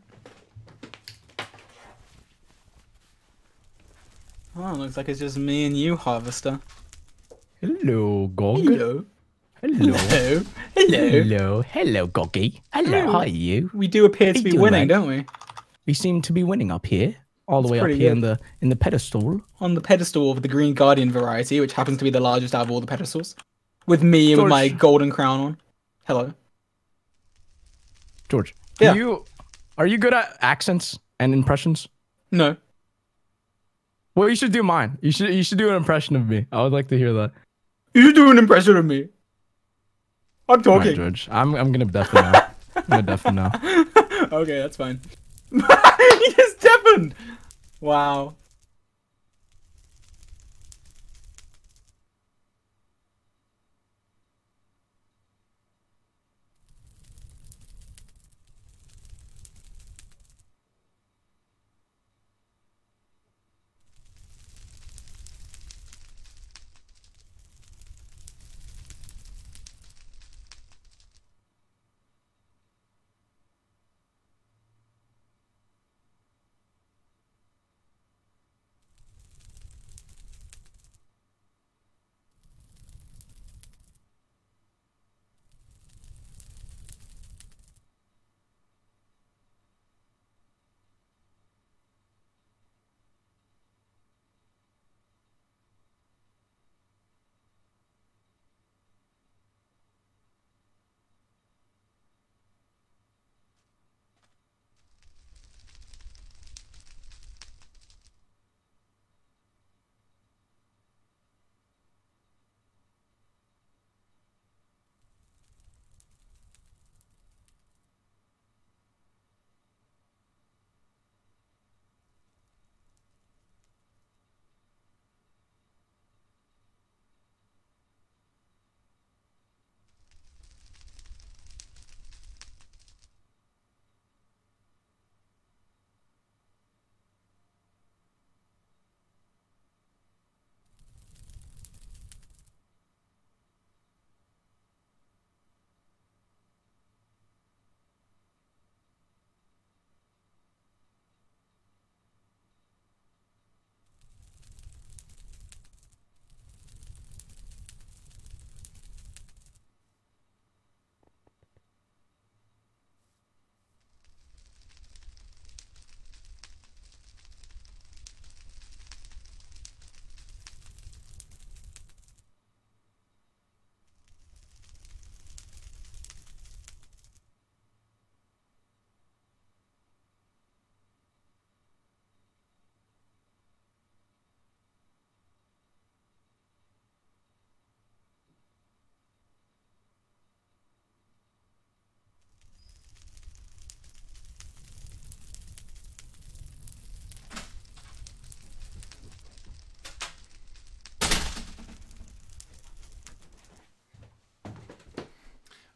Oh, looks like it's just me and you, Harvester. Hello, Gog. Hello. Hello. Hello. Hello. Hello. Hello, Goggy. Hello. How are you? We do appear to How be you doing, winning, man? don't we? We seem to be winning up here, all the way up pretty here good. in the in the pedestal. On the pedestal of the Green Guardian variety, which happens to be the largest out of all the pedestals. With me and with my George. golden crown on. Hello. George, Yeah. are you are you good at accents and impressions? No. Well, you should do mine. You should you should do an impression of me. I would like to hear that. You do an impression of me. I'm All right, talking. George. I'm I'm gonna deafen now. I'm gonna deafen now. Okay, that's fine. He just deafened! Wow.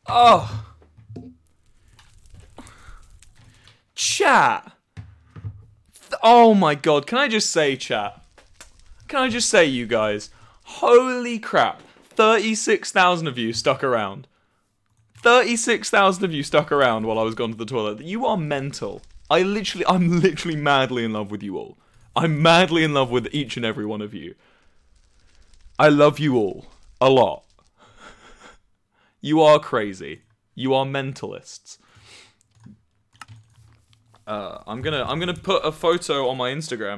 Oh. Chat. Oh my god, can I just say, chat? Can I just say, you guys? Holy crap. thirty-six thousand of you stuck around. thirty-six thousand of you stuck around while I was gone to the toilet. You are mental. I literally, I'm literally madly in love with you all. I'm madly in love with each and every one of you. I love you all. A lot. You are crazy. You are mentalists. Uh, I'm gonna, I'm gonna put a photo on my Instagram.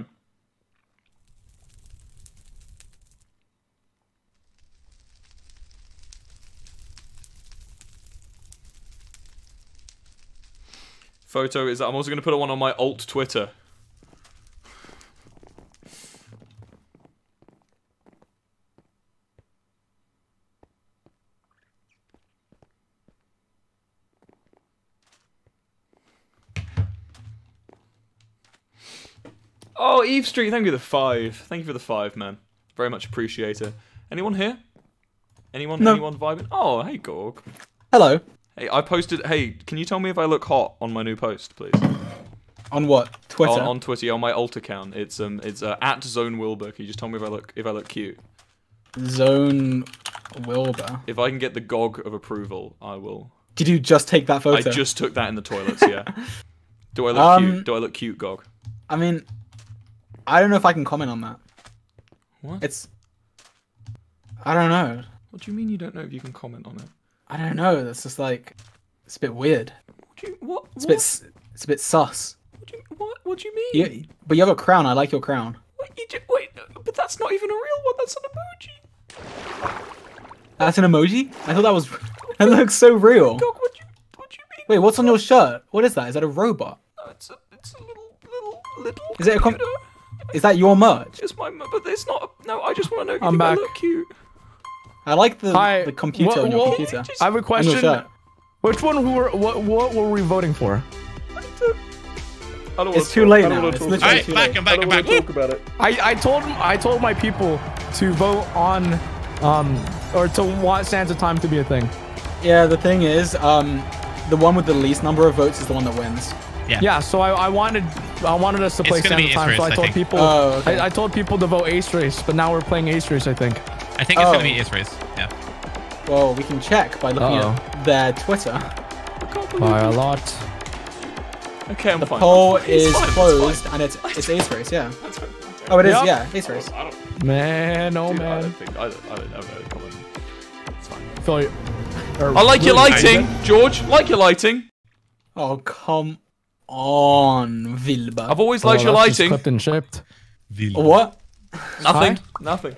Photo is, I'm also gonna put one on my alt Twitter. Oh, Eve Street, thank you for the five. Thank you for the five, man. Very much appreciate it. Anyone here? Anyone? No. Anyone vibing? Oh, hey, Gorg. Hello. Hey, I posted. Hey, can you tell me if I look hot on my new post, please? On what? Twitter? On, on Twitter, on my alt account. It's um, it's uh, at Zone Wilbur. Can you just tell me if I look if I look cute? Zone Wilbur. If I can get the G O G of approval, I will. Did you just take that photo? I just took that in the toilets. Yeah. Do I look Um, cute? Do I look cute, G O G? I mean, I don't know if I can comment on that. What? It's... I don't know. What do you mean you don't know if you can comment on it? I don't know. That's just like... It's a bit weird. What do you, what? It's a what? bit, s- it's a bit sus. What do you, what? What do you mean? You, but you have a crown. I like your crown. What, you ju- wait, but that's not even a real one. That's an emoji. That's an emoji? I thought that was... That looks so real. G O G, what do you, what do you mean? Wait, what's on your shirt? What is that? Is that a robot? No, it's a, it's a little, little, little. Is it a com- computer. Is that your merch? It's my, but it's not. A, no, I just want to know if you I'm think I back. look cute. I like the, Hi, the computer what- on your what- computer. I have a On your question. shirt. Which one who were what what were we voting for? I don't wanna It's too talk- late I don't now. wanna It's talk literally about Alright, too back, late. I'm back, I I'm don't back. wanna Woo! talk about it. I I told I told my people to vote on um or to want Sands of Time to be a thing. Yeah, the thing is, um, the one with the least number of votes is the one that wins. Yeah. Yeah, so I, I wanted I wanted us to play It's gonna Sands be of Time, Ace so I Race, I told think. people Oh, okay. I, I told people to vote Ace Race, but now we're playing Ace Race, I think. I think it's Oh. gonna be Ace Race. Yeah. Well, we can check by looking Uh-oh. at their Twitter. By a lot. Okay, I'm The fine. poll It's is fine, it's closed, fine. and it's it's Ace Race, yeah. That's fine. Oh, it is, Yep. yeah, Ace Race. I don't, Man, oh dude, I man. don't think. I don't. I don't have a comment. It's fine. Phil, you- or I like your really- lighting, George. Like your lighting. Oh, come on, Wilbur. I've always Oh, liked your that's just lighting. clipped and shipped. What? Nothing. Hi? Nothing.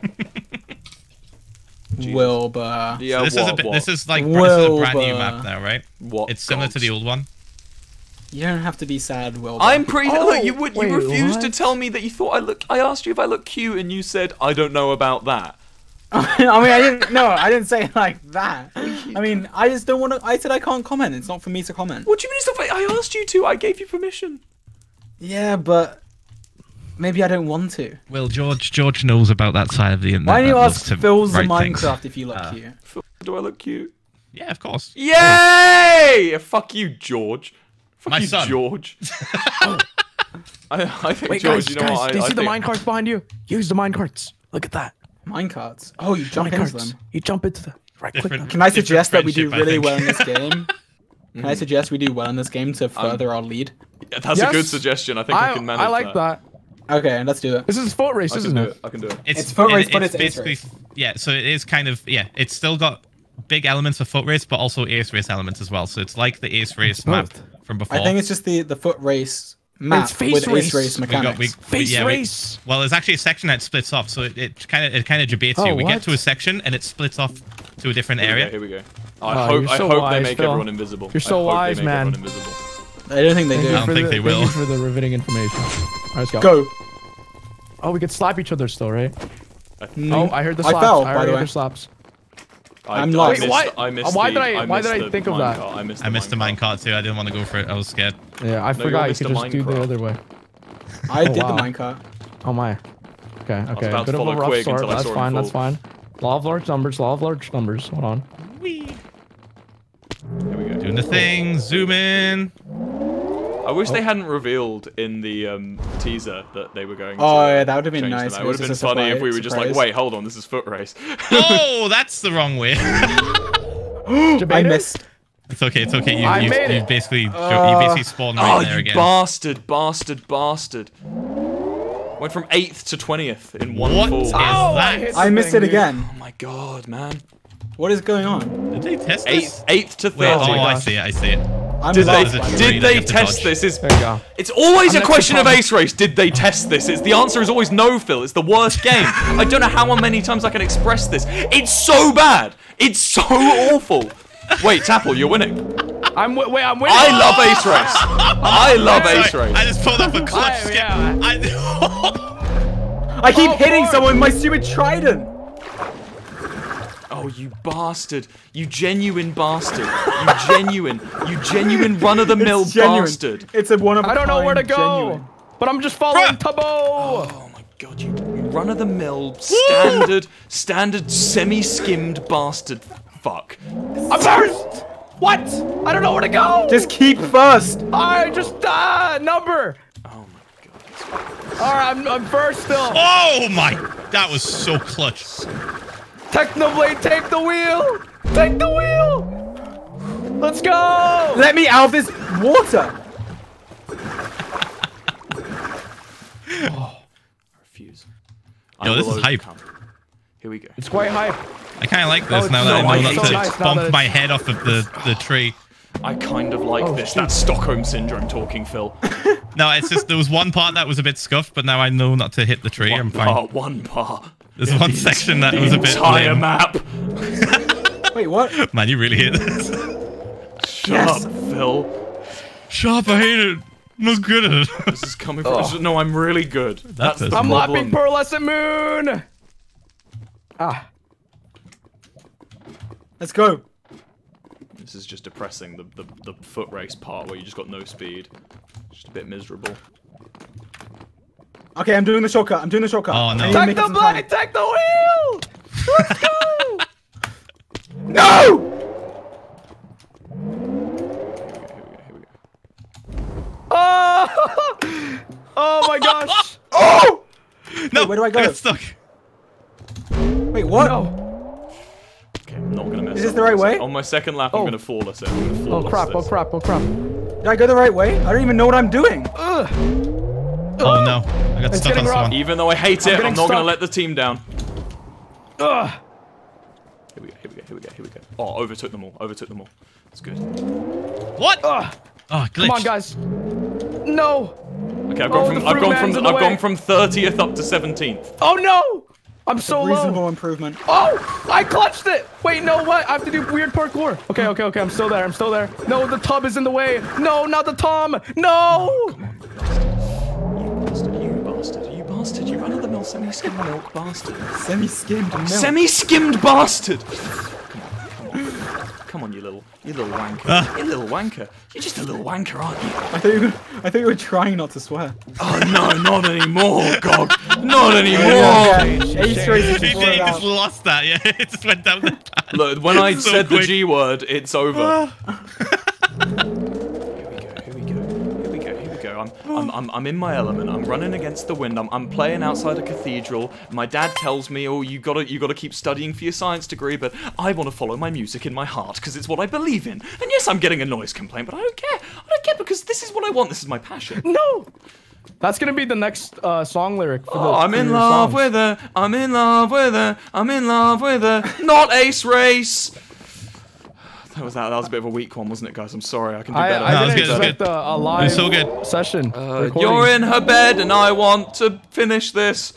Jesus. Wilbur. Yeah. So this what, is a bit, what? this is like this is a brand new Wilbur. map now, right? What? It's similar to the gods? old one. You don't have to be sad, Wilbur. I'm pretty. Oh, look, you would. You wait, refused to what? tell me that you thought I look. I asked you if I look cute, and you said I don't know about that. I mean, I didn't. No, I didn't say it like that. I mean, I just don't want to. I said I can't comment. It's not for me to comment. What do you mean stuff? I asked you to. I gave you permission. Yeah, but maybe I don't want to. Well, George George knows about that side of the internet. Why don't you that ask loves to Phil's the write things. Minecraft if you look Uh, cute? Do I look cute? Yeah, of course. Yay! Fuck you, George. Fuck My you, son. George. I, I think Wait, George. guys, you know guys, what? I, do you I see the think, minecarts behind you? Use the minecarts. Look at that. Minecarts. Oh, you jump into Minecarts. them. You jump into the right click. Different- them. Can I different suggest that we do friendship, I really think. well in this game? Can I suggest we do well in this game to further our lead? Yeah, that's a Yes. good suggestion. I think I, I, can manage I like that. Okay, let's do it. This is foot race, I can isn't do it? it. I can do it. It's foot race, but it's ace basically race. yeah. So it is kind of yeah. It's still got big elements of foot race, but also ace race elements as well. So it's like the ace race map both. from before. I think it's just the the foot race map It's face with race. ace race We got- mechanics. we- Face yeah, we- race. well, there's actually a section that splits off, so it kind of it kind of debates Oh, you. We what? get to a section and it splits off to a different Here we go. area. Here we go. Oh, I hope. you're I so hope they wise, make Phil. everyone invisible. You're so I hope wise, they make man. Everyone invisible. I don't think they Thank do. you don't for think the, they thank will. you for the riveting information. All right, let's go. Go. Oh, we could slap each other still, right? Mm. Oh, I heard the I slaps. fell, I by heard the way. the slaps. I, I'm I lost. missed, Wait, I missed why the, did I- why missed did I the think of that? minecart. I missed the I missed the minecart. minecart too. I didn't want to go for it. I was scared. Yeah, I No, forgot you missed could the just do the Minecraft. other way. I did wow. the minecart. Oh my. Okay, okay. about to Bit of a follow rough Quig start. until I That's saw him fine, that's fall. fine. Law of large numbers, law of large numbers. Hold on. Whee! Doing the thing. Zoom in. I wish oh. they hadn't revealed in the um, teaser that they were going to. Oh, yeah, that would have been nice. It would have been funny if we were just like, wait, hold on, this is foot race. Oh, that's the wrong way. I missed. It's okay, it's okay. You, I you, made you it. basically Uh, you basically spawned right oh, there you again. bastard, bastard, bastard. Went from eighth to twentieth in one What fall. is Oh, that? hit I the missed thing, it dude. again. Oh my god, man. What is going on? Did they test Eighth, this? eighth to Wait, oh, thirty. I see it, I see it. I'm Did they, lost, by the way. tree did that you they have to test dodge. this? Is There you go. It's always I'm a next to question of Tom. Ace Race. Did they test this? It's, the answer is always no, Phil. It's the worst game. I don't know how many times I can express this. It's so bad. It's so awful. Wait, Tapple, you're winning. I'm w wait. I'm winning. I love Ace Race. I love Ace Sorry, Race. I just pulled up a clutch I- skip. yeah. I, I keep Oh, hitting boy. someone with my stupid trident. Oh, you bastard. You genuine bastard. You genuine. You genuine run-of-the-mill It's genuine. bastard. It's a one of a I don't know where to kind, go, genuine. but I'm just following Bruh. Tubbo. Oh my god, you run-of-the-mill, standard, standard, semi-skimmed bastard fuck. I'm first. What? I don't know where to go. Just keep first. I just uh number. Oh my god. All right, I'm, I'm first still. oh my, that was so clutch. Technoblade, take the wheel. Take the wheel. Let's go. Let me out of this water. I refuse. Yo, I this will is hype. overcome. Here we go. It's quite hype. I kind of like this Oh, now no, that I I know hate not it. to Nice, now bump that my it's- head off of the, the tree. I kind of like Oh, this. shoot. That's Stockholm Syndrome talking, Phil. No, it's just there was one part that was a bit scuffed, but now I know not to hit the tree. I'm One fine. part, one part. There's one section that The was a bit entire lame. map. Wait, what? Man, you really hate this. Shut Yes. up, Phil. Sharp, I hate it. I'm not good at it. This is coming from. No, I'm really good. That's, That's the a- I'm lapping problem. pearlescent moon. Ah. Let's go. This is just depressing. The, the the foot race part where you just got no speed. Just a bit miserable. Okay, I'm doing the shortcut. I'm doing the shortcut. Oh, no. I need to Take make it the some time. blade, take the wheel. Let's go. No! Here we go. Here we go. Oh, oh my gosh. Oh! No, where do I go? got stuck. Wait, what? No. Okay, I'm not gonna mess Is this up the on right my way? sec- On my second lap, Oh. I'm gonna flawless it. I'm gonna Oh flawless crap, oh this. crap, oh crap. Did I go the right way? I don't even know what I'm doing. Ugh. Oh no, I got It's stuck on getting rough. someone. Even though I hate I'm it, I'm getting not gonna stuck. let the team down. Ugh. Here we go. Here we go. Here we go. Here we go. Oh, overtook them all. Overtook them all. That's good. What? Ugh. Oh, glitch. Come on, guys. No. Okay, I've Oh, gone the from I've fruit gone man's from in the I've gone way. from thirtieth up to seventeenth. Oh no. I'm so Reasonable low. improvement. Oh, I clutched it. Wait, no, what? I have to do weird parkour. Okay, okay, okay. I'm still there. I'm still there. No, the tub is in the way. No, not the Tom. No. You bastard! You bastard! You bastard! You run of the mill semi-skimmed milk bastard! Semi-skimmed milk. Semi-skimmed bastard! Come on, come on, come on, you little, you little wanker! Ah. You little wanker! You're just a little wanker, aren't you? I thought you were, I thought you were trying not to swear. Oh no, not anymore, Gog! Not anymore! Yeah, Change, Ace change. Race He, is he blurred just out. lost that. Yeah, it just went down the path. Look, when I So said the quick. G word, it's over. Ah. Here we go, here we go, here we go, here we go. I'm, I'm, I'm, I'm in my element. I'm running against the wind. I'm, I'm playing outside a cathedral. My dad tells me, "Oh, you gotta, you gotta keep studying for your science degree." But I want to follow my music in my heart because it's what I believe in. And yes, I'm getting a noise complaint, but I don't care. I don't care because this is what I want. This is my passion. No. That's gonna be the next uh, song lyric. For the, Oh, I'm for in your love songs. with her. I'm in love with her. I'm in love with her. Not Ace Race. That was that. That was a bit of a weak one, wasn't it, guys? I'm sorry. I can do I, better. I No, it was didn't good, it was expect a, a live was so good. session. Uh, recording. you're in her bed, and I want to finish this.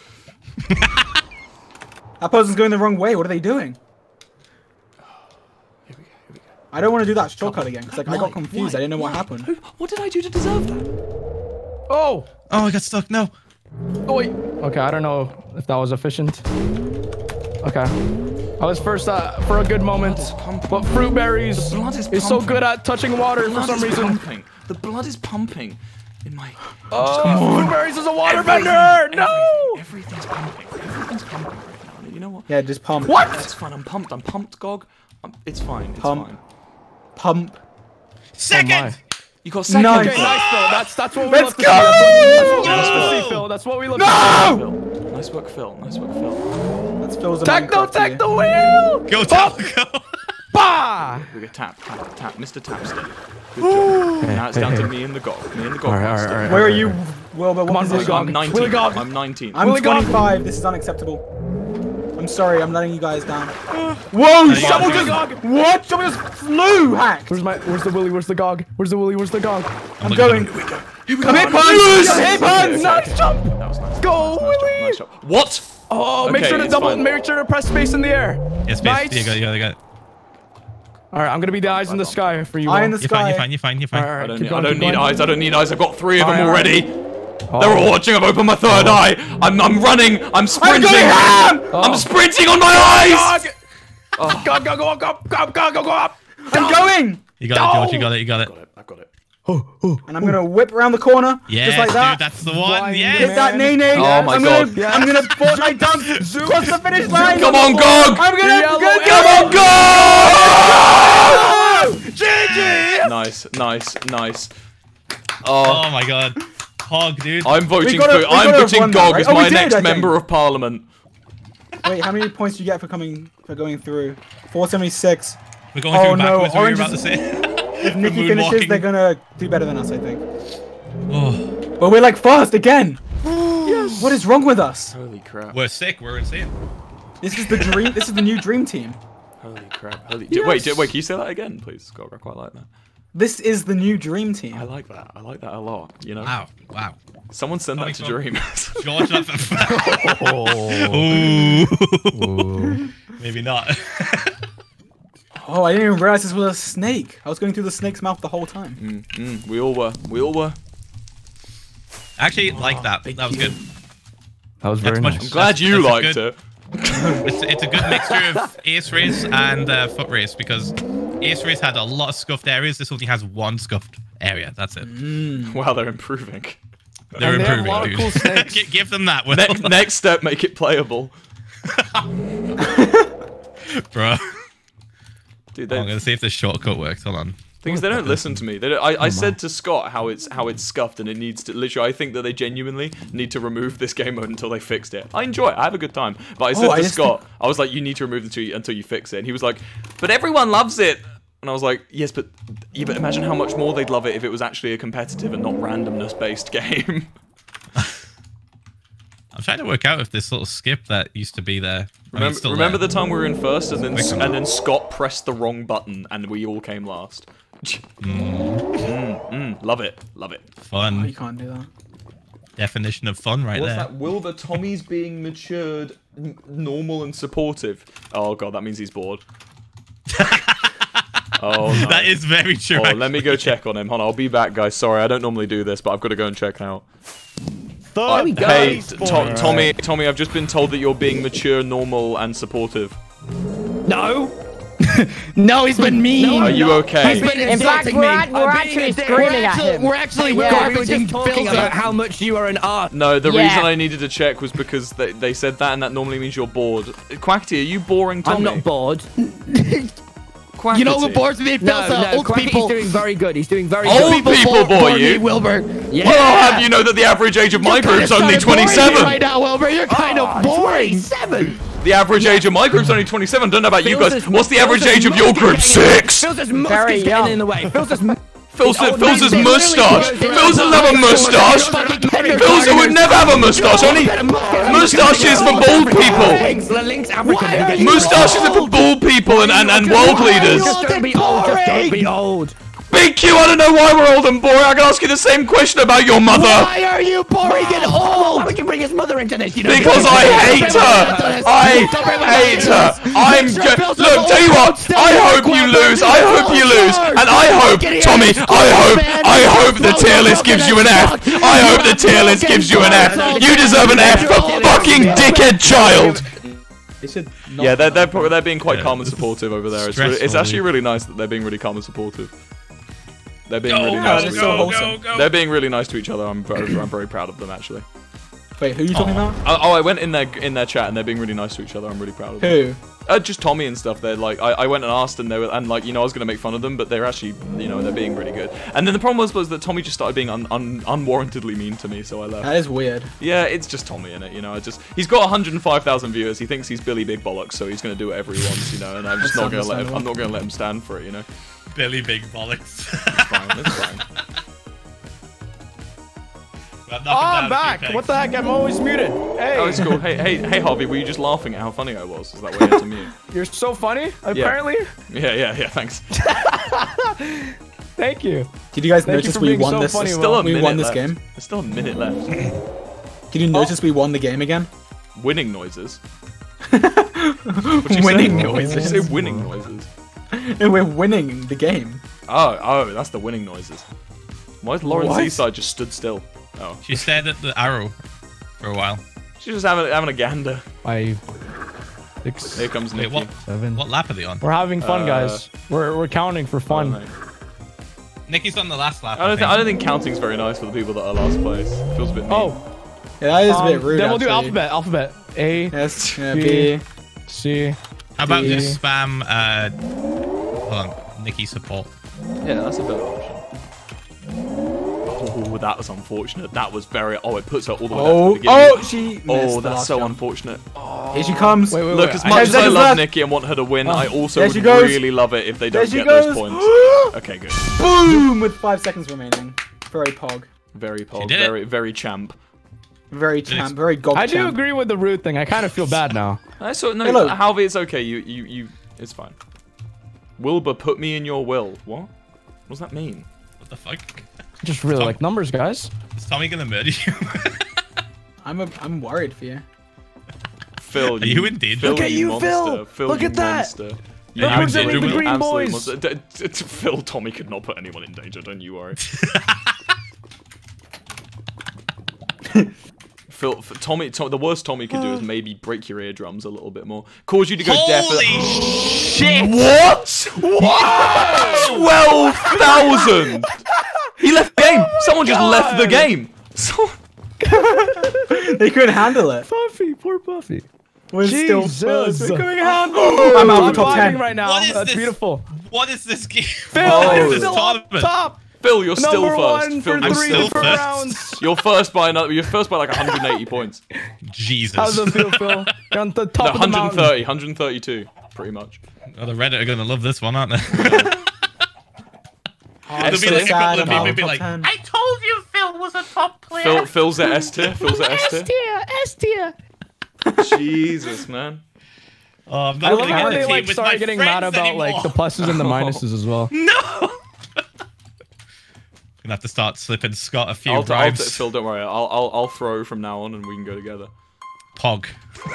That person's going the wrong way. What are they doing? Here we go. Here we go. I don't want to do that shortcut again because like, I Why? got confused. Why? I didn't know what Why? happened. Who, what did I do to deserve that? Oh. Oh, I got stuck. No. Oh wait. Okay, I don't know if that was efficient. Okay. I was first uh, for a good moment, blood is pumping. but fruit berries The blood is is so pumping. good at touching water The for blood some is reason. pumping. The blood is pumping in my. Oh, fruit berries is a water Everything- bender. No. Everything, everything's pumping. Everything's pumping right now. And you know what? Yeah, just pump. What? It's fine. I'm pumped. I'm pumped, Gog. I'm, it's fine. It's Pump. fine. Pump. Second. You got second. Nice. Okay, nice, Phil. That's that's what we Let's love to go! see. That's what we love to see, Phil. That's what we love No! to see, Phil. Nice work, Phil. Nice work, Phil. That's Phil's a Tag the Minecraft tag here. the wheel. Go tap. Go. Bah! We go tap, tap, tap. Mister Tapster. Good job. Now it's down to me and the gog. Me and the gog. Alright, alright, master. alright. Where are you, Wilbur? What on, position? Willy I'm Gog. nineteen. Willy Gog. I'm nineteen. I'm Willy Gog. twenty-five. This is unacceptable. I'm sorry. I'm letting you guys down. No, Whoa! you Someone got just what? Someone just flew. Hacked. Where's my? Where's the Willy? Where's the Gog? Where's the Willy? Where's the Gog? I'm going. Here we go. I'm hit puns. I'm hit puns. Nice jump! That was nice. Go, Nice job, Willy! nice job. What? Oh, make Okay, sure to it's double. fine. Make sure to press space in the air. Yes, please. Nice. You got it. You got it. You got it. All right, I'm gonna be the eyes in the sky for you. Eye all. in the You're fine. You're sky. fine. You're fine. You're fine. All right, I don't keep need, going, I don't keep need going. eyes. I don't need eyes. I've got three of them Alright, already. Oh. They're all watching. I've opened my third eye. I'm, I'm running. I'm sprinting. going ham! I'm sprinting on my eyes. Gog! Go, go, go, go, go, go, go, go up! I'm going. You got it, George. You got it. You got it. Got it. I've got it. And I'm gonna whip around the corner. Yes, just like that. dude. That's the one. Blind Yes. Hit that nay nay. Oh my I'm God. Gonna, Yes. I'm gonna Fortnite dunk cross the finish line. Come on, Gog. I'm gonna Yellow go. Come on, go! G G! Nice, nice, nice. Oh, Oh my God. Hog, dude. I'm voting gotta- for. we I'm gotta have voting won that, Gog right? as Oh, we my did, next I think. member of parliament. Wait, how many points do you get for coming for going through? four seventy-six. We're going Oh, through no, backwards. orange What were is- you about to say? If Nikki finishes, they're gonna do better than us, I think. Oh, But we're like first again. Yes. What is wrong with us? Holy crap! we're sick. We're insane. This is the dream. This is the new dream team. Holy crap! Holy. Did, wait, did, wait. Can you say that again, please, Gog? I quite like that. This is the new dream team. I like that. I like that a lot. You know. Wow. Wow. Someone send that to Coming Dreams. George, that's a Ooh. Maybe not. Oh, I didn't even realize this was a snake. I was going through the snake's mouth the whole time. mm, mm, we all were. We all were. Actually, like that. That was good. That was very That's much- nice. I'm glad That's- you that's a liked good- it. It's, it's a good mixture of ace race and uh, foot race because ace race had a lot of scuffed areas. This only has one scuffed area. That's it. Wow, they're improving. They're And they have a improving, lot of dude. cool snakes. Gi- Give them that, Will. Ne- next step, make it playable. Bro. Dude, I'm they, gonna see if this shortcut works. Hold on. things they don't listen to me. They don't, I, I said to Scott how it's how it's scuffed and it needs to literally. I think that they genuinely need to remove this game mode until they fixed it. I enjoy it. I have a good time. But I said Oh, I to just Scott, I was like, you need to remove it until you, until you fix it. And he was like, but everyone loves it. And I was like, yes, but, yeah, but imagine how much more they'd love it if it was actually a competitive and not randomness based game. I'm trying to work out if this little skip that used to be there. I mean, Remember, it's still remember there. the time we were in first and then Quick. and then Scott pressed the wrong button and we all came last. mm, mm, love it, love it. Oh, Fun you can't do that. definition of fun right What's there. that? Wilbur Tommy's being matured, n- normal and supportive. Oh god, that means he's bored. Oh no. That is very true. Oh, let me go actually. check on him. Hold on, I'll be back, guys. Sorry, I don't normally do this, but I've got to go and check out. Uh, we go. hey, Nice T- boy. Tom- Tommy, Tommy, I've just been told that you're being mature, normal, and supportive. No. No, he's been mean. Are you okay? He's been In fact, insulting we're, me. at, we're I'm actually being a dick. screaming we're at actually, him. We're actually Yeah, garbage we were and just talking filthy. about how much you are an art. No, the Yeah. reason I needed to check was because they, they said that, and that normally means you're bored. Quackity, are you boring, Tommy? I'm not bored. Quackity. You know what bores me? No, Phil's uh, no, old Quackity's people. doing very good. He's doing very Old good. people bore you? Wilbur. Yeah. Well, I'll have you know that the average age of my group's only twenty-seven. Right now, Wilbur, you're kind of boring. Seven. The average age of my group's only twenty-seven. Don't know about you Phil's guys. just- What's the Phil's average just age of your musk group? is getting in the way. Six. Phil's just musk Very is young. getting in the way. Phil's just. Phil's, old Phil's his man. moustache. Literally- Phil's doesn't have a moustache. Phil's would never have a moustache. Only moustaches for bald people. Links, the links African. who gets- Moustaches are for bald people and, and, and world leaders. Just don't be old. Just don't be old. Big Q, I don't know why we're old and boring. I can ask you the same question about your mother. Why are you boring and old? Why would you bring his mother into this? You know, Because I hate her. I hate her. I'm go- look. Tell you what. I hope you lose. I hope you lose. And I hope, Tommy. I hope. I hope the tier list gives you an F. I hope the tier list gives you an F. You deserve an F for fucking dickhead child. Yeah, they're they're pro- they're being quite Yeah, calm and this is supportive over there. It's really, it's stressful, actually dude. really nice that they're being really calm and supportive. They're being Go, really go, nice. it's to so each go, other. wholesome. go, go. They're being really nice to each other. I'm very, I'm very proud of them actually. Wait, who are you talking about? Oh, oh, I went in their in their chat and they're being really nice to each other. I'm really proud of them. Who? Uh, just Tommy and stuff. They're like, I, I went and asked, and they were, and like, you know, I was gonna make fun of them, but they're actually, you know, they're being really good. And then the problem was, was that Tommy just started being un, un, unwarrantedly mean to me, so I left. That is weird. Yeah, it's just Tommy in it, you know. I just, he's got one hundred five thousand viewers. He thinks he's Billy Big Bollocks, so he's gonna do whatever he wants, you know. And I'm just not gonna let him. I'm not gonna let him stand for it, you know. Billy Big Bollocks. It's fine. It's fine. Well, Oh, knock him I'm down a back. few What the heck? I'm always muted. Hey, Oh, it's cool. Hey, hey, hey, Harvey, were you just laughing at how funny I was? Is that why you had to mute? you're so funny. Apparently. Yeah, yeah, yeah. Thanks. Thank you. Did you guys Thank you notice for we being won so this? funny, There's still a we minute won this left. game. There's still a minute left. Did you notice we won the game again? Winning noises. What'd you Winning say? noises. Did you say winning noises? No, we're winning the game. Oh, oh, that's the winning noises. Why is Lauren What? Seaside just stood still? Oh, She stared at the arrow for a while. she's just having having a gander. Five, six, Here comes Wait, Nikki. what? seven. What lap are they on? We're having fun, Uh, guys. We're we're counting for I fun. don't know. Nikki's on the last lap. I don't, I think, I don't think. think counting's very nice for the people that are last place. It feels a bit mean. Oh, Yeah, that is a um, bit rude. then we'll do actually. alphabet. Alphabet. A, Yes. Yeah, B. B. C. How about D. just spam? Uh, hold on, Nikki support. Yeah, that's a better option. Oh, that was unfortunate. That was very. Oh, it puts her all the way Oh, down to the beginning. oh, she. missed Oh, the that's last so jump. unfortunate. Here she comes. Wait, wait, Look, wait. as I much have as I seconds love left. Nikki and want her to win, I also There would she goes. really love it if they There don't she get goes. those points. Okay, good. Boom! With five seconds remaining. Very pog. Very pog. did it. Very, very champ. Very champ. Very gog I do champ. agree with the rude thing. I kind of feel bad now. I saw no. Hey, look. Halvey, it's okay. You, you, you. It's fine. Wilbur, put me in your will. What? What does that mean? What the fuck? Just really Tom- like numbers, guys. Is Tommy gonna murder you? I'm a, I'm worried for you. Phil, Are you in danger? Phil, Look at you, monster. Phil. Phil, Look you at that. monster. You Are you in Representing danger? the Will? green absolute boys. monster. D- d- d- Phil, Tommy could not put anyone in danger. Don't you worry. Phil, f- Tommy, Tom, the worst Tommy could do is maybe break your eardrums a little bit more, cause you to go deaf. Holy shit! What? What? Twelve thousand! He left the game. Someone just left the game. So They couldn't handle it. Puffy, poor Puffy. We're still Jesus. first. We're coming out. I'm out of the top Top ten. right now. What is That's this? beautiful. What is this game? Phil, Oh, I'm this still up tournament. top. Phil, you're still Number first. one Phil, for you're three still different first. rounds. You're first by another. You're first by like one hundred eighty points. Jesus. How's it feel, Phil? You're on the top No, of the mountain. one thirty, one thirty-two, pretty much. Oh, the Reddit are gonna love this one, aren't they? Oh, There'll be so like a sad couple of I'm out people of be top like, ten. I told you Phil was a top player. Phil, Phil's at S tier. Phil's at S tier. tier, S tier. Jesus, man. Oh, I'm I not love gonna how get a they team like with start my getting mad friends about anymore. like the pluses and the minuses as well. No. Gonna have to start slipping Scott a few I'll, I'll, bribes. Phil, don't worry. I'll, I'll, I'll throw from now on, and we can go together. Pog.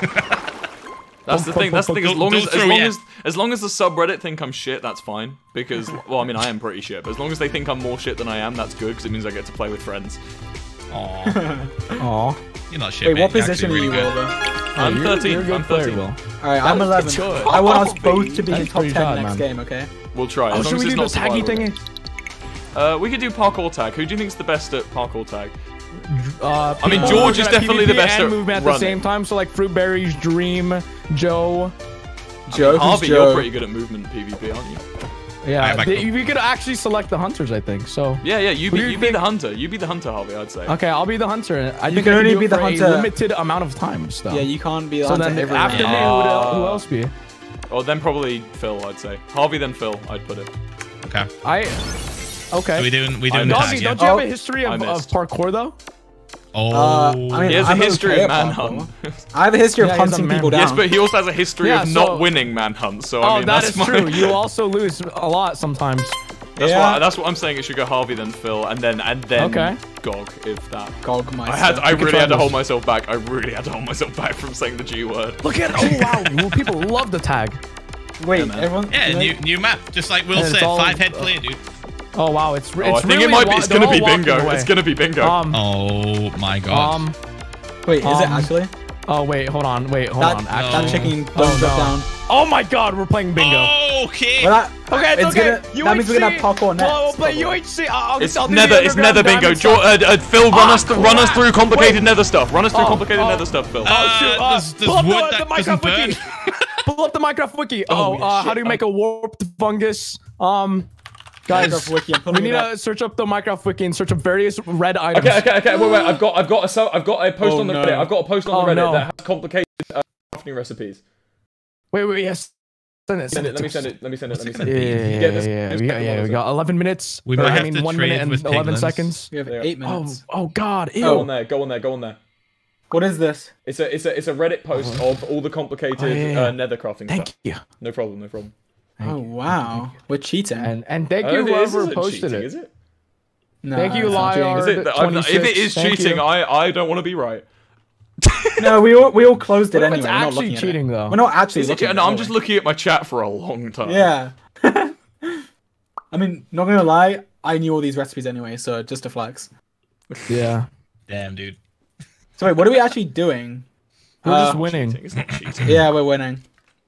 That's the thing. That's the thing. As Don't- long as, don't as throw long yet. as, as long as the subreddit think I'm shit, that's fine. Because, well, I mean, I am pretty shit. But as long as they think I'm more shit than I am, that's good. Because it means I get to play with friends. Aw, Aw. you're not shit. Wait, mate. what You're position are actually you, really good. Wilbur? I'm You're- thirteen. You're a good I'm player, thirteen. Will. Alright, I'm That was eleven. good. I want us Oh, both to be in That's top pretty ten bad, next man. game, okay? We'll try. Oh, As long should as we it's do the not taggy survival. thingy? Uh, we could do parkour tag. Who do you think's the best at parkour tag? Uh, I mean, people George who is are gonna definitely the PvP best and at movement at the running. same time. So like Fruitberries, Dream, Joe. Joe, who's Harvey, Joe? you're pretty good at movement PvP, aren't you? Yeah, Alright, they, Michael. we could actually select the hunters, I think. So Yeah, yeah. You Who be, do you you be think- the hunter. You be the hunter, Harvey. I'd say. okay, I'll be the hunter. I think can I only do be it the for a hunter- limited amount of time. Stuff. Yeah, you can't be the So hunter then every after round. me, Yeah. who, who else be? Oh, then probably Phil. I'd say Harvey, then Phil. I'd put it. Okay. I. Okay. So we doing we I doing the missed. tag, Doggy, yeah? don't you have Oh, a history I of, of missed. parkour though? Oh. Uh, I mean, He has I'm a history okay of at manhunt. I have a history of Yeah, he's a hunting man. people down. Yes, but he also has a history Yeah, of so- not winning manhunt. So Oh, I mean, that that's is my, true. You also lose a lot sometimes. That's Yeah. what that's what I'm saying. It should go Harvey, then Phil, and then and then Okay. Gog, if that. Gog myself. I had I could really try had to this. hold myself back. I really had to hold myself back from saying the G word. Look at oh wow, well, people love the tag. Wait, man. everyone. Yeah, can I- new new map. Just like Will And it's said, all- five head player, dude. Oh wow, it's re- Oh, I it's think really it might be. wa- It's they're gonna be all walking bingo. away. It's gonna be bingo. Um, Oh my god. um, Wait, is it Um, actually? oh wait, hold on, wait, hold That, on. no. Actually, that chicken don't Oh, drop no. down. oh my god, we're playing bingo. Okay. Well, that, Okay, it's, it's okay. gonna, that means we're gonna have parkour next. Well, we'll play probably. U H C. I'll, I'll, It's I'll do nether. the It's underground nether bingo. diamond Jo stuff. uh, uh, Phil, run Oh, us th- run us through complicated crap. nether stuff. Run us through Oh, complicated oh. nether stuff, Phil. Uh, Oh shoot! Uh, there's- there's pull up wood the, that the mic doesn't up with burn. me. Pull up the Minecraft wiki. Oh, Oh, uh, shit. how do you make a warped fungus? Um, guys, Minecraft wiki, I'm we pulling need it up. to search up the Minecraft wiki and search up various red items. Okay, okay, okay. Wait, wait. I've got, I've got a, so, I've got a post Oh, on the no. Reddit. I've got a post on Oh, the Reddit no. that has complicated uh, crafting recipes. Wait, wait, yes. Send it. Send it. Let me to send us. it. Let me send it. Let me What's send it it. Yeah, yeah, You yeah, get this- yeah, this we got, second yeah, one, we is got eleven minutes. We or, might I have mean, to one trade minute and with eleven piglins. seconds. We have There. eight Oh, minutes. oh God, it? Go on ew. there. Go on there. Go on there. What is this? It's a, it's a, it's a Reddit post of all the complicated Oh, yeah, yeah. uh, nether crafting Thank stuff. you. No problem. No problem. Oh wow, we're cheating. And and thank I you don't think this whoever isn't posted cheating, it. Is it? No, Thank you, it's not cheating. liar. Is it? I'm not- if it is Thank cheating, you. I, I don't want to be right. No, we all we all closed it What if anyway. it's We're not actually looking at cheating, it. though? We're not actually Is it? looking. che- at No, it, I'm are just we? looking at my chat for a long time. Yeah. I mean, not gonna lie, I knew all these recipes anyway, so just a flex. Yeah. Damn, dude. So wait, what are we actually doing? We're Uh, just winning. Cheating. It's not cheating. Yeah, we're winning.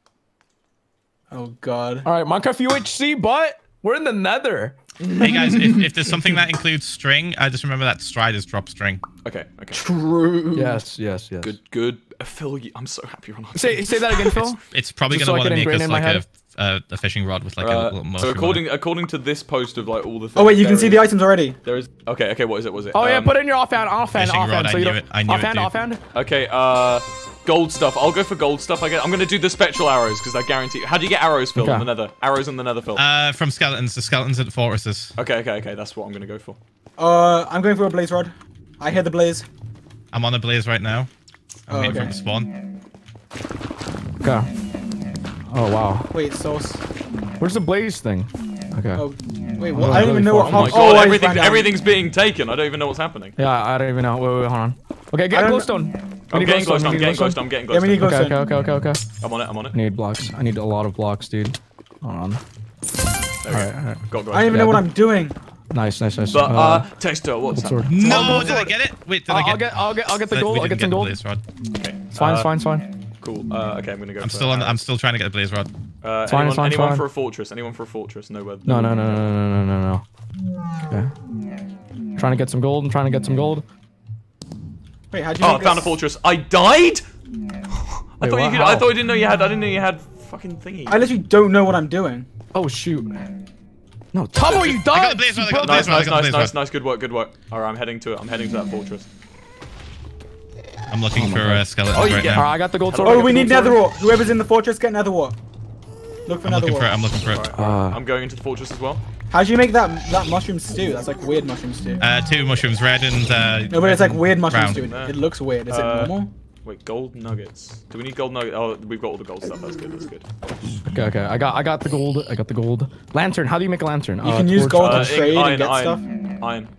Oh god. All right, Minecraft U H C, but we're in the nether. Hey guys, if, if there's something that includes string, I just remember that Striders drop string. Okay. Okay. True. Yes, yes, yes. Good. Good. Uh, Phil, you- I'm so happy you're on. Say say that again, Phil. It's probably Just gonna so I want to can make ingrain us in my like a, head? uh, a fishing rod with like a Uh, little mushroom. so on it. according according to this post of like all the things. Oh wait, you can there see is- the items already. There is. Okay. Okay. What is it? What is it? Oh yeah, Um, put in your offhand, offhand, fishing offhand. rod, So I you knew don't it, I knew it, offhand, dude. offhand. Okay. Uh, gold stuff. I'll go for gold stuff. I get. I'm gonna do the spectral arrows because I guarantee. How do you get arrows, Phil? Okay. In the nether. Arrows in the nether, Phil. Uh, from skeletons, the skeletons at the fortresses. okay. Okay. Okay. That's what I'm gonna go for. Uh, I'm going for a blaze rod. I hear the blaze. I'm on a blaze right now. I'm Oh, waiting for okay. him to spawn. Okay. Oh wow. Wait, sauce. Where's the blaze thing? Okay. Oh, wait, I'm what? I don't really even know what. far Oh my oh, god! I everything, ran down. everything's being taken. I don't even know what's happening. Yeah, I don't even know. Wait, wait, hold on. Okay, I get don't- glowstone. I'm We need getting close. we I'm need getting glowstone. close. I'm getting Yeah, close. we need Okay, glowstone. okay, okay, okay, okay. I'm on it. I'm on it. I need blocks. I need a lot of blocks, dude. Hold on. There we Alright, go. alright. Got, got I don't even Yeah, know what but- I'm doing. Nice, nice, nice. But uh, Texter, what's sword. happening? No, did I get it? Wait, did I I'll, get? I'll get, I'll get, I'll get the Uh, gold. we I'll didn't get some the gold. blaze rod. Okay. It's fine, it's uh, fine, it's fine. Cool. Uh, okay, I'm gonna go. I'm for still on. arrows. I'm still trying to get the blaze rod. Uh, It's fine, anyone, it's fine, it's anyone fine. for a fortress? Anyone for a fortress? Nowhere. No, no, no, no, no, no, no, no, no. Okay. Trying to get some gold. I'm trying to get some gold. Wait, how'd you? Oh, I make found a this? fortress. I died. I Wait, thought you what? could. I How? thought I didn't know you had. I didn't know you had fucking thingy. I literally don't know what I'm doing. Oh shoot. No, Tabo, you I got died. the blaze rod. I got the Nice, blaze rod. I nice, got the nice, blaze nice, rod. nice. Good work, good work. All right, I'm heading to it. I'm heading to that fortress. I'm looking for uh, skeletons Oh, you right get- now. Alright, I got the gold sword. Oh, I got we the need gold sword. nether ore. Whoever's in the fortress, get nether ore. Look for I'm nether looking for it. ore. I'm looking for it. All right, all right. Uh, I'm going into the fortress as well. How'd you make that that mushroom stew? That's like weird mushroom stew. Uh, two mushrooms, red and uh. No, but it's like weird mushroom brown. stew. Nah. It looks weird. Is it Uh, normal? Wait, gold nuggets. Do we need gold nuggets? Oh, we've got all the gold stuff. That's good. That's good. Okay, okay. I got, I got the gold. I got the gold. Lantern. How do you make a lantern? You can use gold Uh, to trade ink, and iron, get iron, stuff. iron.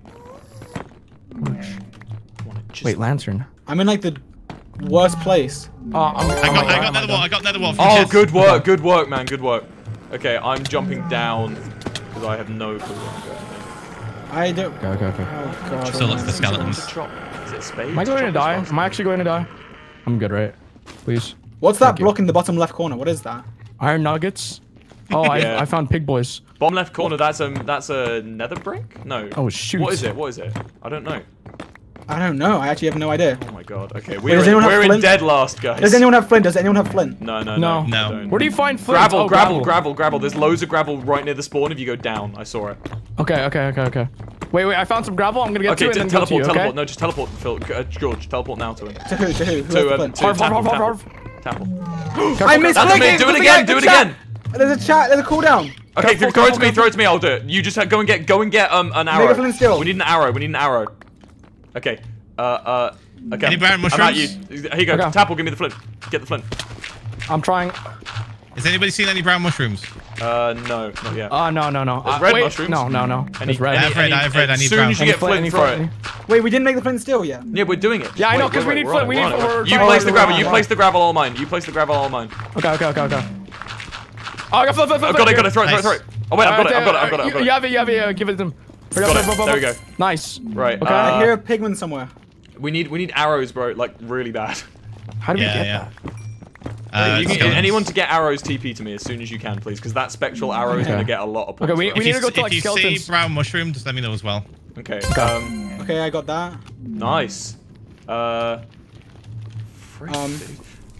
Wanna just- Wait, lantern. I'm in like the worst place. Oh, I'm, I got. I got nether wall. I got nether wall. from Oh, Jess. good work, good work, man, good work. Okay, I'm jumping down because I have no clue where I'm going. I don't. Okay, okay, okay. Oh god. Still look for skeletons. Is it spade? Am I going to die? Am I actually going to die? I'm good, right? Please. What's that Thank you. block in the bottom left corner? What is that? Iron nuggets. Oh, I, Yeah. I found pig boys. Bottom left corner. That's a that's a nether brick. No. Oh shoot. What is it? What is it? I don't know. I don't know. I actually have no idea. Oh my god. Okay, does we're in, anyone have we're in flint? dead last, guys. Does anyone have flint? Does anyone have flint? No, no, No. no. No. I don't. Where do you find flint? Gravel, Oh, gravel, gravel, gravel. There's loads of gravel right near the spawn if you go down. I saw it. Okay, okay, okay, okay. Wait, wait. I found some gravel. I'm gonna get Okay, to it just and then go to teleport, you. teleport. Okay. No, just teleport, Phil. Uh, George, teleport now to him. To who? To who? Who has To, the um, flint? to Harv, harv, Tapple, harv, Tapple, harv. Tapple. I missed That's clicking, me. Do it clicking, again. Do it chat. again. There's a chat. There's a cooldown. Okay, Careful, throw it to careful, me. Throw it to me. I'll do it. You just uh, go and get, go and get um an arrow. Make a flint steel. We need an arrow. We need an arrow. Okay. Uh, uh. Okay. Any brown I'm at you. mushrooms? Here you go. Okay. Tapple, give me the flint. Get the flint. I'm trying. Has anybody seen any brown mushrooms? Uh, no, not yet. Uh, no, no, no. There's Uh, red wait, mushrooms. No, no, no. Any- It's red. I have red, I have red, I As need soon brown. as you Any get flint, flint, any throw flint, it. Wait, we didn't make the flint steel yet. Yeah, we're doing it. Yeah, I know, Wait, 'cause wait, we need wait, flint, we're we on need it, flint, we're on we're it. You trying place to the do gravel. it. You place the gravel. All mine. You place the gravel. All mine. Okay, okay, okay, okay. Oh, I got flint, flint, flint. I've got it. Got it. Throw it. Throw it. Nice. Throw it. Oh wait, I've got it. I've got it. I've got it. I've got You it. have it, you have it, yeah, give it to him. Hurry up, Got it. hurry up, There we hurry go. up. Nice. Right. Okay. uh, I hear a pigman somewhere. We need we need arrows, bro. Like really bad. How do we Yeah, get yeah. that? Uh, you can, skeletons. anyone to get arrows, T P to me as soon as you can, please, because that spectral arrow is Okay. gonna get a lot of points. Okay, we- for If us. you, need to go s- to, like, if you skeletons. see brown mushroom, just let me know as well. Okay. Okay. Um. Okay, I got that. Nice. Uh. frick, Um, dude.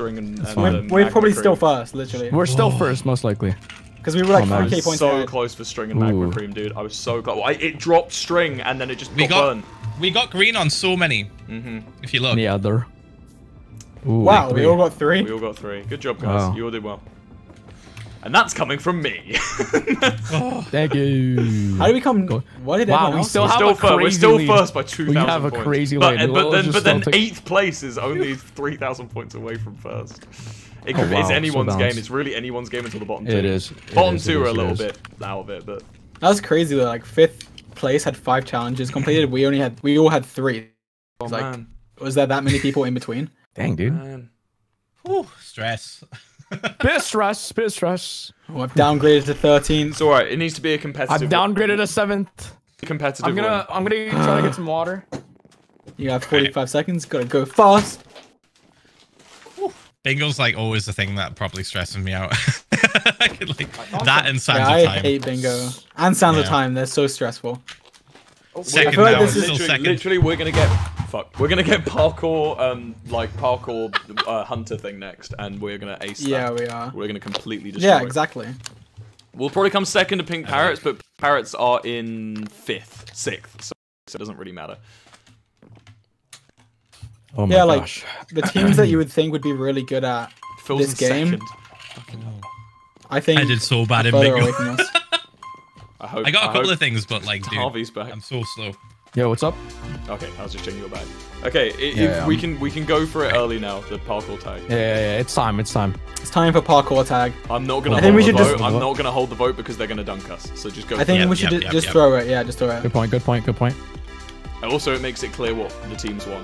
string and, and fine. um, We're, we're probably magma still cream. first, literally. We're still first, most likely. Because we were like Oh, man. three K I was points so ahead. close for string and magma Ooh. cream, dude. I was so close. I, it dropped string and then it just We got got burned. we got green on so many. Mm-hmm. If you look. The other. Ooh, Wow, we three. all got three. We all got three. Good job, guys. Wow. You all did well. And that's coming from me. Thank you. How did we come? What did Wow, everyone we else still do? have still a fir- we're crazy still lead. first by two We thousand have a points. crazy but, lead. But, We'll then, just but then don't take- eighth place is only three thousand points away from first. It Oh, could, wow, it's so anyone's game. balanced. It's really anyone's game until the bottom two. It is. It Bottom is, two it are a is, little it bit out of it, but That's crazy though. Like fifth place had five challenges completed. We only had. We all had three. oh It's like, man, was there that many people in between? Dang, dude. man. Whew, stress. Bit of stress. Bit of stress. Oh, I've downgraded to thirteenth. It's all right. It needs to be a competitive. I've downgraded to seventh. competitive. I'm gonna. one. I'm gonna try to get some water. You have forty-five seconds. Gotta go fast. Bingo's like always the thing that probably stresses me out. I could, like, that and Sands Yeah, of I Time. hate bingo and Sands of Yeah. Time. They're so stressful. Second feel like now, this is still literally, second. literally, we're gonna get fuck. We're gonna get parkour, um, like parkour uh, hunter thing next, and we're gonna ace. Yeah, that. we are. We're gonna completely destroy. Yeah, it. exactly. We'll probably come second to pink parrots, but parrots are in fifth, sixth, so, so it doesn't really matter. Oh my Yeah, like gosh. the teams that you would think would be really good at Phil's this in game. second. Fucking hell. I think I did so bad in further bingo. away from us. I hope. I got a couple hope of things, but like, dude, Harvey's back. I'm so slow. Yo, what's up? Okay, I was just checking your bag. Okay, i if Yeah, we um, can we can go for it early now. The parkour tag. Yeah, yeah, yeah. It's time. It's time. It's time for parkour tag. I'm not gonna I hold think we the should vote. just- I'm not gonna hold the vote because they're gonna dunk us. So just go. I think Yep, we should yep, ju- yep, just yep. throw it. Yeah, just throw it. Good point. Good point. Good point. For it. Also, it makes it clear what the teams won.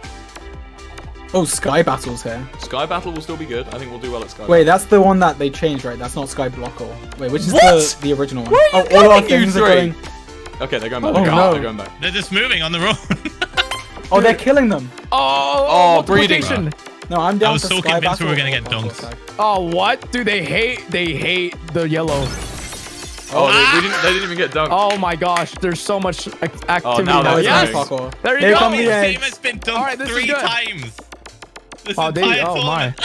Oh, Sky Battle's here. Sky Battle will still be good. I think we'll do well at Sky. Wait, that's the one that they changed, right? That's not Sky Blockle. Wait, which is What? the the original one? Where are you oh, all our going, you things are three? going. Battle. Okay, they're going back. Oh, they're, no. they're going back. They're just moving on their own. Oh, they're killing them. Oh, Oh, breeding. multiplication. No, I'm down was for so Sky convinced we Battle were gonna or get parkour dunked. tag. Oh, what? Dude, they hate. They hate the yellow. Oh, they, we didn't, they didn't even get dunked. Oh my gosh, there's so much ac- activity. Oh, now now. they're Yes. doing- Parkour. There you Here go. comes This the team eggs. has been dunked All right, this is three good. times. This Oh, they. entire Oh my. tournament.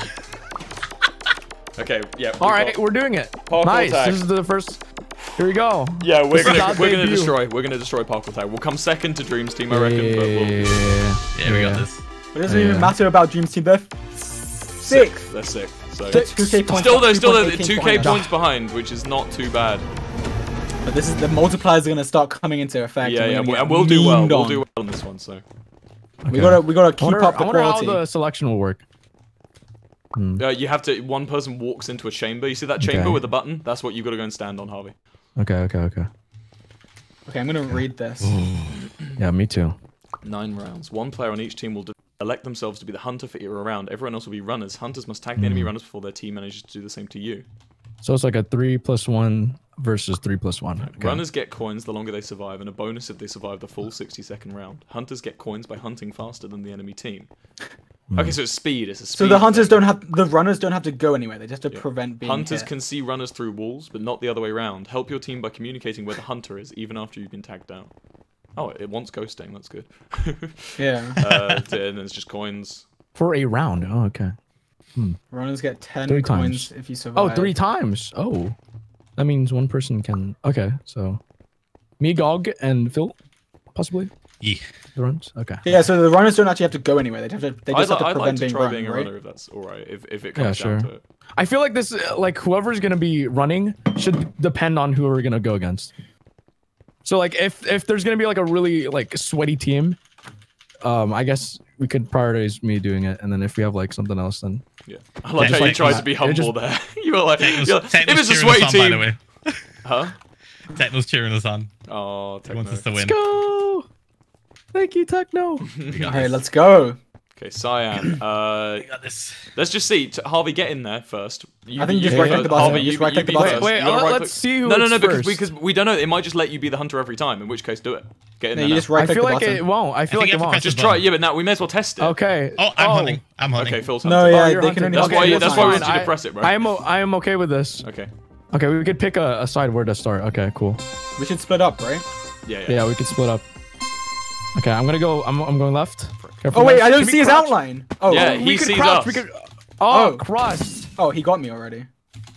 Okay, yeah. All we right, got- we're doing it. Parkour Nice. tag. This is the first. Here we go. Yeah, we're This is gonna our we're gonna debut. destroy we're gonna destroy parkour tag. We'll come second to Dreams Team, I reckon. But we'll, Yeah, we got this. It doesn't Yeah. even matter about Dreams Team. They're sixth. They're sick. So They're two K points. still, though, still two they're point eight two K behind us. points behind, which is not too bad. But this is the multipliers are gonna start coming into effect. Yeah, and yeah, we're we- gonna and get we'll do well. memed We'll on. do well on this one. So We gotta we gotta keep I wonder, up the I wonder how quality. the selection will work. uh, you have to. One person walks into a chamber. You see that chamber Okay. with a button? That's what you got to go and stand on, Harvey. Okay, okay, okay. Okay, I'm gonna read this. Yeah, me too. Nine rounds. One player on each team will de- elect themselves to be the hunter for each round. Everyone else will be runners. Hunters must tag the enemy runners before their team manages to do the same to you. So it's like a three plus one versus three plus one. Okay. Runners get coins the longer they survive, and a bonus if they survive the full sixty second round. Hunters get coins by hunting faster than the enemy team. Okay, so it's speed. It's a speed. So the hunters thing. don't have the runners don't have to go anywhere. They just have to Yeah. prevent being Hunters hit. can see runners through walls, but not the other way around. Help your team by communicating where the hunter is, even after you've been tagged down. Oh, it wants ghosting. That's good. Yeah. uh, and then it's just coins. For a round. Oh, okay. Runners get ten Three coins times. if you survive. Oh, three times. Oh. That means one person can. Okay, so. Me, Gog, and Phil, possibly? Yeah. The runs? Okay. Yeah, so the runners don't actually have to go anywhere. They have to. They I'd, just li- have to I'd like prevent to being try run, being a right? runner if that's alright. If, if it Yeah, comes down sure. to it. I feel like this, uh, like, whoever's gonna be running should depend on who we're gonna go against. So, like, if if there's gonna be like a really like sweaty team, um, I guess we could prioritize me doing it, and then if we have like something else, then Yeah. I like Yeah, how you just tried like- to be You're humble just- there. You were like, Techno's, you're like, Techno's if it's a cheering us sweaty on, by the team. way. Huh? Techno's cheering us on. Oh, He Techno. wants us to win. let's go. Thank you, Techno. We got Hey, this. let's go. Okay, Cyan. Uh, We got this. let's just see. T- Harvey, get in there first. You, I think you just go right-click first. the button. Harvey, You you, just you right-click be the button. first. Wait, You gotta uh, right-click- let's see who No, no, it's no, because first. because we don't know. It might just let you be the hunter every time. In which case, do it. Get in No, there. you now. just right I click feel the like button. it won't. I feel I like think it you have to won't. press Just the try. button. Yeah, but now we may as well test it. Okay. Oh, I'm hunting. I'm hunting. Okay, Phil's No, hunting. yeah, you're they hunting. can only. That's Okay, why. that's That's why we fine. wanted you to I- press it, bro. I am. o- I am okay with this. Okay. Okay, we could pick a, a side where to start. Okay, cool. We should split up, right? Yeah, yeah. Yeah, we could split up. Okay, I'm gonna go. I'm, I'm going left. Careful, Oh wait, guys. I don't Can we see his crouch? outline. Oh, Yeah, oh, he we could sees crouch. us. We could. Oh, Oh. crust. oh, he got me already.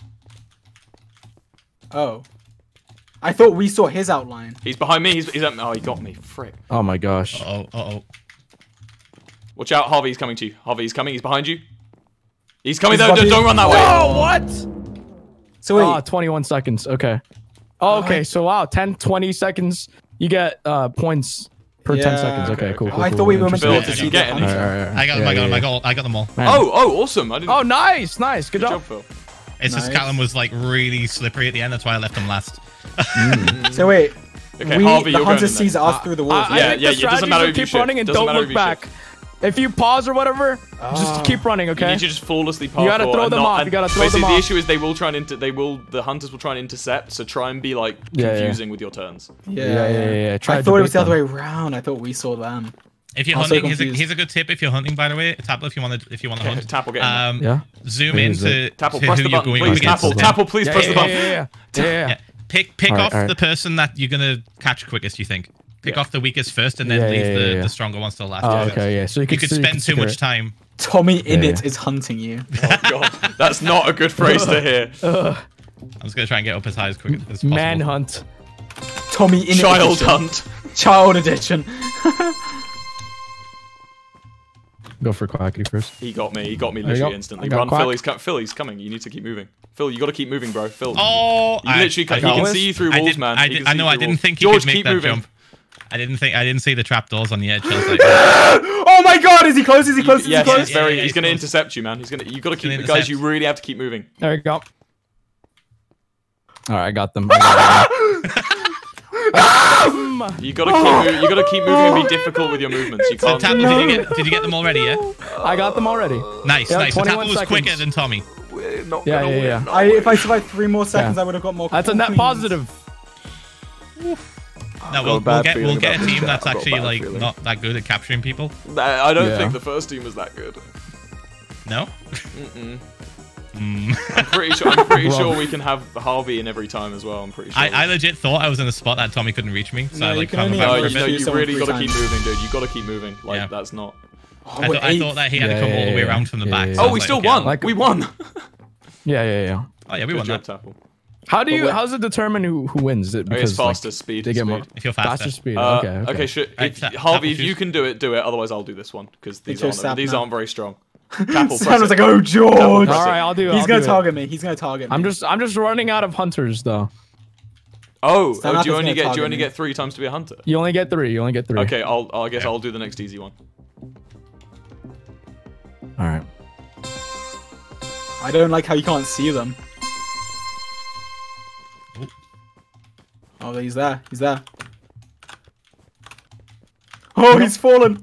Oh, I thought we saw his outline. He's behind me. He's, he's at, oh, he got me. Frick. Oh my gosh. Uh oh. Uh oh. Watch out, Harvey's coming to you. Harvey's coming. He's behind you. He's coming. He's Don't, above you. don't run that way. Oh, what? So wait, Oh, twenty-one seconds. Okay. Oh, okay. So wow, ten, twenty seconds. You get uh points per ten Yeah. seconds. Okay, Okay, cool. okay. cool I cool, thought we were interesting. Phil, meant to did you get any? All right, all right, all right. I got them. Yeah, I got them. yeah, I yeah. got all, I got them all. Man. Oh, oh, awesome. I didn't. Oh, nice, nice. Good Good job. job, Phil. It's just Nice. Callum was like really slippery at the end. That's why I left him last. so wait. Okay, we, Harvey, the you're hunter going in sees then. us through the walls. I, Yeah, I think yeah, the it doesn't strategy matter is if you keep shift. running and Doesn't don't matter look if you back. If you pause or whatever, just keep running, You okay? need to just flawlessly parkour. You gotta throw and them not, off, and you gotta throw basically them the off. issue is they will try and inter they will the hunters will try and intercept. So try and be like Yeah, yeah. confusing with your turns. Yeah, Yeah, yeah, yeah, yeah. Try I to thought it was debate the other them. way around. I thought we saw them. If you're I'm so hunting, here's a, confused. here's a good tip. If you're hunting, by the way, Tapple, if you want to, if you want to Okay, hunt, Tapple, get in there. um, Yeah. zoom Where in is to, it? Tapple, to press who the you're button, going please. against. Tapple, Tapple, please Yeah, press yeah, the yeah, button. yeah, yeah, yeah, yeah. Yeah. Pick pick Alright, off alright. the person that you're gonna catch quickest. You think? Pick Yeah. off the weakest first, and then Yeah, leave yeah, the, yeah, yeah. the stronger ones till last. Oh, Yeah. okay, yeah. So you You could could so you spend could too secure much it. time. Tommy Yeah, Innit yeah. is hunting you. Oh god, that's not a good phrase to hear. I'm just gonna try and get up as high as quick as possible. Manhunt. Tommy Innit Child edition. hunt. Child edition. Go for Quackity first. He got me. He got me There you literally go. instantly. I got Run, Quack. Phil. He's, co Phil. He's coming. You need to keep moving. Phil, you got to keep moving, bro. Phil. Oh, You I, literally can, I, he can promise. see you through I walls, did, man. I, He did, can I see know. you I through didn't walls. think he George, could make keep that moving. jump. I didn't think. I didn't see the trapdoors on the edge. I was like, Oh my god, is he close? Is he close? Is he Yes, close? he's very. Yeah, yeah, he's he's gonna close. intercept you, man. He's gonna. You got to keep, gonna guys. You intercept. really have to keep moving. There you go. All right, I got them. I got them. You got to keep. Moving. You got to keep moving and be difficult with your movements. You so can't. Tapple, did you get? Did you get them already? Yeah. I got them already. Nice, Yeah, nice. So twenty-one Tapple was quicker seconds. than Tommy. We're not Yeah, gonna yeah, win. yeah. No I, way. if I survived three more seconds, Yeah. I would have got more. That's a net coins. positive. No, got we'll, a bad we'll get feeling we'll get about a this team chat. that's I've got a actually bad like feeling. not that good at capturing people. I I don't Yeah. think the first team was that good. No. Mm-mm. Mm. I'm pretty sure. I'm pretty Rough. sure we can have Harvey in every time as well. I'm pretty sure. I, I legit thought I was in a spot that Tommy couldn't reach me, so No, I you like can hung only back No, for a you have know, bit. shoot you someone really three got to keep times. moving, dude. You got to keep moving. Like Yeah. that's not. Oh, I, we're thought, I eight. thought that he had to Yeah, come yeah, all the way yeah. around from the Yeah, back. yeah, so I Oh, was we like, still okay, won. Like- we won. Yeah, yeah, yeah. Oh yeah, we Good won job, that. Tapple. How do you? what- How does it determine who who wins? Is it I guess because faster like, speed. they get speed. more If you're faster. faster speed? Uh, okay, okay. okay. Should, Right, if, Ta- Harvey, Tapple if you choose. can do it, do it. Otherwise, I'll do this one because these chose aren't Sap these now. aren't very strong. Tapple, Sam press was it. like, "Oh, George." Tapple, All press it. right, I'll do it. He's I'll gonna do target me. He's gonna target me. I'm just I'm just running out of hunters though. Oh, Stan oh do you Apple's only gonna get do you target only me. get three times to be a hunter? You only get three. You only get three. Okay, I'll I guess Yeah. I'll do the next easy one. All right. I don't like how you can't see them. Oh, he's there. He's there. Oh, he's fallen.